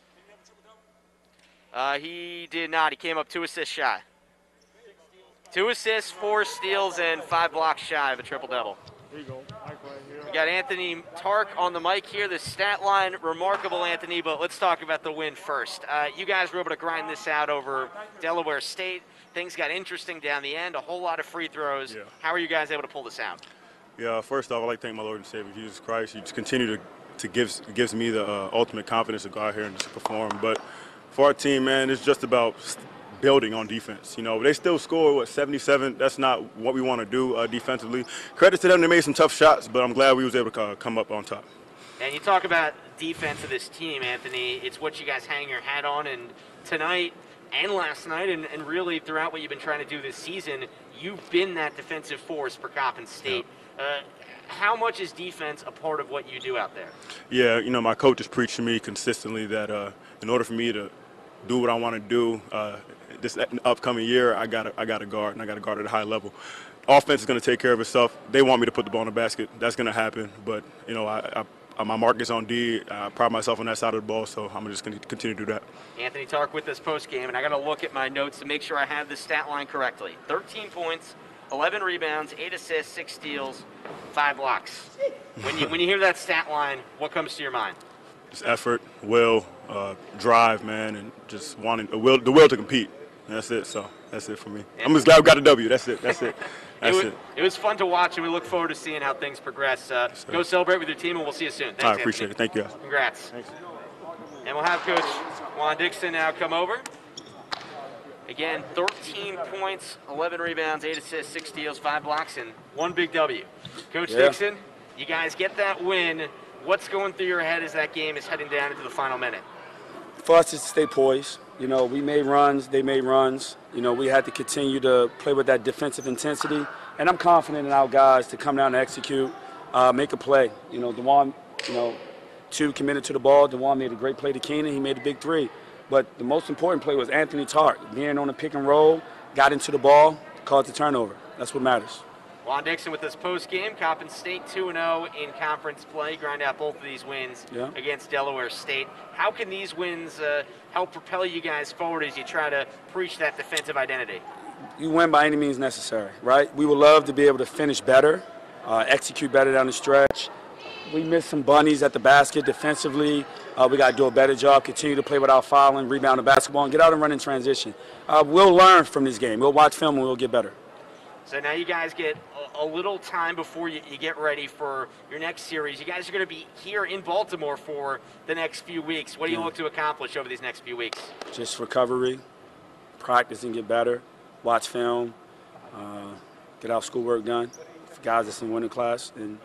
He did not. He came up 2 assists shy. 2 assists, 4 steals, and 5 blocks shy of a triple-double. There you go. Mike right here. We got Anthony Tark on the mic here. The stat line, remarkable, Anthony, but let's talk about the win first. You guys were able to grind this out over Delaware State. Things got interesting down the end, a whole lot of free throws. Yeah. How are you guys able to pull this out? Yeah, first off, I'd like to thank my Lord and Savior, Jesus Christ. He just continue to gives me the ultimate confidence to go out here and just perform. But for our team, man, it's just about building on defense. You know, they still score, 77? That's not what we want to do defensively. Credit to them, they made some tough shots, but I'm glad we was able to come up on top. And you talk about defense of this team, Anthony. It's what you guys hang your hat on, and tonight and last night and really throughout what you've been trying to do this season, you've been that defensive force for Coppin State. Yep. How much is defense a part of what you do out there? Yeah, you know, my coach has preached to me consistently that in order for me to do what I want to do this upcoming year, I got to guard, and I got to guard at a high level. Offense is going to take care of itself. They want me to put the ball in the basket. That's going to happen. But, you know, my mark is on D. I pride myself on that side of the ball, so I'm just going to continue to do that. Anthony Tark with this postgame, and I got to look at my notes to make sure I have the stat line correctly. 13 points, 11 rebounds, 8 assists, 6 steals, 5 blocks. When you hear that stat line, what comes to your mind? Just effort, will, drive, man, and just wanting the will to compete. And that's it. So that's it for me. I'm just glad we got a W. That's it. That's it. It was fun to watch, and we look forward to seeing how things progress. Go celebrate with your team, and we'll see you soon. Thanks, I appreciate Anthony. it. Thank you, guys. Congrats. Thanks. And we'll have Coach Juan Dixon now come over. Again, 13 points, 11 rebounds, 8 assists, 6 steals, 5 blocks, and 1 big W. Coach Dixon, you guys get that win. What's going through your head as that game is heading down into the final minute? For us, it's to stay poised. You know, we made runs, they made runs. You know, we had to continue to play with that defensive intensity. And I'm confident in our guys to come down and execute, make a play. You know, DeJuan, two committed to the ball. DeJuan made a great play to Keenan. He made a big three. But the most important play was Anthony Tark being on the pick and roll, got into the ball, caused the turnover. That's what matters. Juan Dixon with this post game. Coppin State 2-0 in conference play. Grind out both of these wins against Delaware State. How can these wins help propel you guys forward as you try to preach that defensive identity? You win by any means necessary, right? We would love to be able to finish better, execute better down the stretch. We missed some bunnies at the basket defensively. We got to do a better job, continue to play without fouling, rebound the basketball, and get out and run in transition. We'll learn from this game. We'll watch film and we'll get better. So now you guys get a little time before you get ready for your next series. You guys are going to be here in Baltimore for the next few weeks. What do you look to accomplish over these next few weeks? Just recovery, practice and get better, watch film, get our schoolwork done for guys that's in winter class, and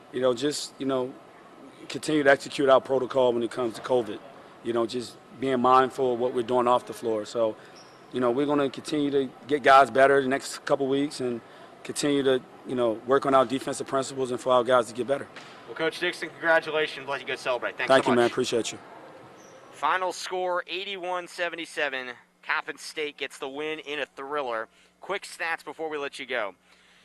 continue to execute our protocol when it comes to COVID. Just being mindful of what we're doing off the floor. So, we're going to continue to get guys better the next couple weeks and continue to, work on our defensive principles and for our guys to get better. Well, Coach Dixon, congratulations. Let you go celebrate. Thanks Thank so you, much. man. Appreciate you. Final score, 81-77. Coppin State gets the win in a thriller. Quick stats before we let you go.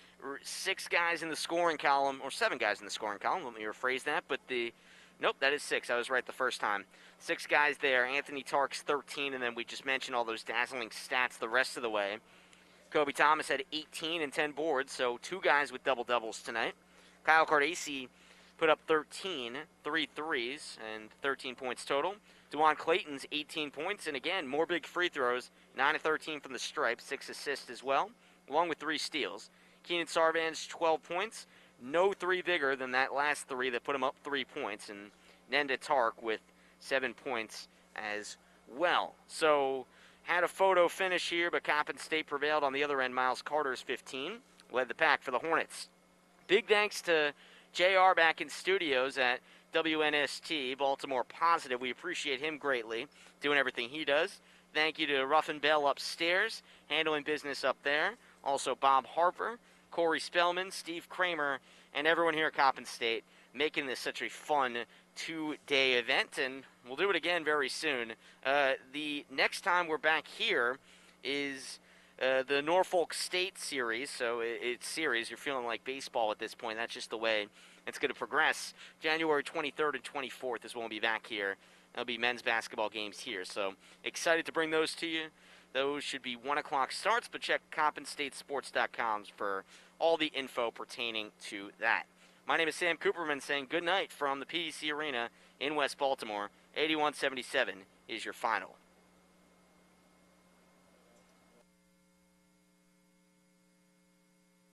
6 guys in the scoring column, or 7 guys in the scoring column. Let me rephrase that. But nope, that is 6. I was right the first time. 6 guys there. Anthony Tark's 13, and then we just mentioned all those dazzling stats the rest of the way. Kobe Thomas had 18 and 10 boards, so 2 guys with double-doubles tonight. Kyle Cardace put up 13, 3 threes, and 13 points total. DeJuan Clayton's 18 points, and again, more big free throws, 9 of 13 from the stripe, 6 assists as well, along with 3 steals. Keenan Sarvan's 12 points, no 3 bigger than that last 3 that put him up 3 points, and Nenda Tark with 7 points as well. So, had a photo finish here, but Coppin State prevailed on the other end. Miles Carter's 15 led the pack for the Hornets. Big thanks to JR back in studios at WNST, Baltimore Positive. We appreciate him greatly, doing everything he does. Thank you to Ruff and Bell upstairs, handling business up there. Also Bob Harper, Corey Spellman, Steve Kramer, and everyone here at Coppin State making this such a fun 2-day event, and we'll do it again very soon. The next time we're back here is the Norfolk State series, so it's series. You're feeling like baseball at this point. That's just the way it's going to progress. January 23rd and 24th is when we'll be back here. There'll be men's basketball games here, so excited to bring those to you. Those should be 1 o'clock starts, but check CoppinStateSports.com for all the info pertaining to that. My name is Sam Cooperman saying good night from the PEC Arena in West Baltimore. 81-77 is your final.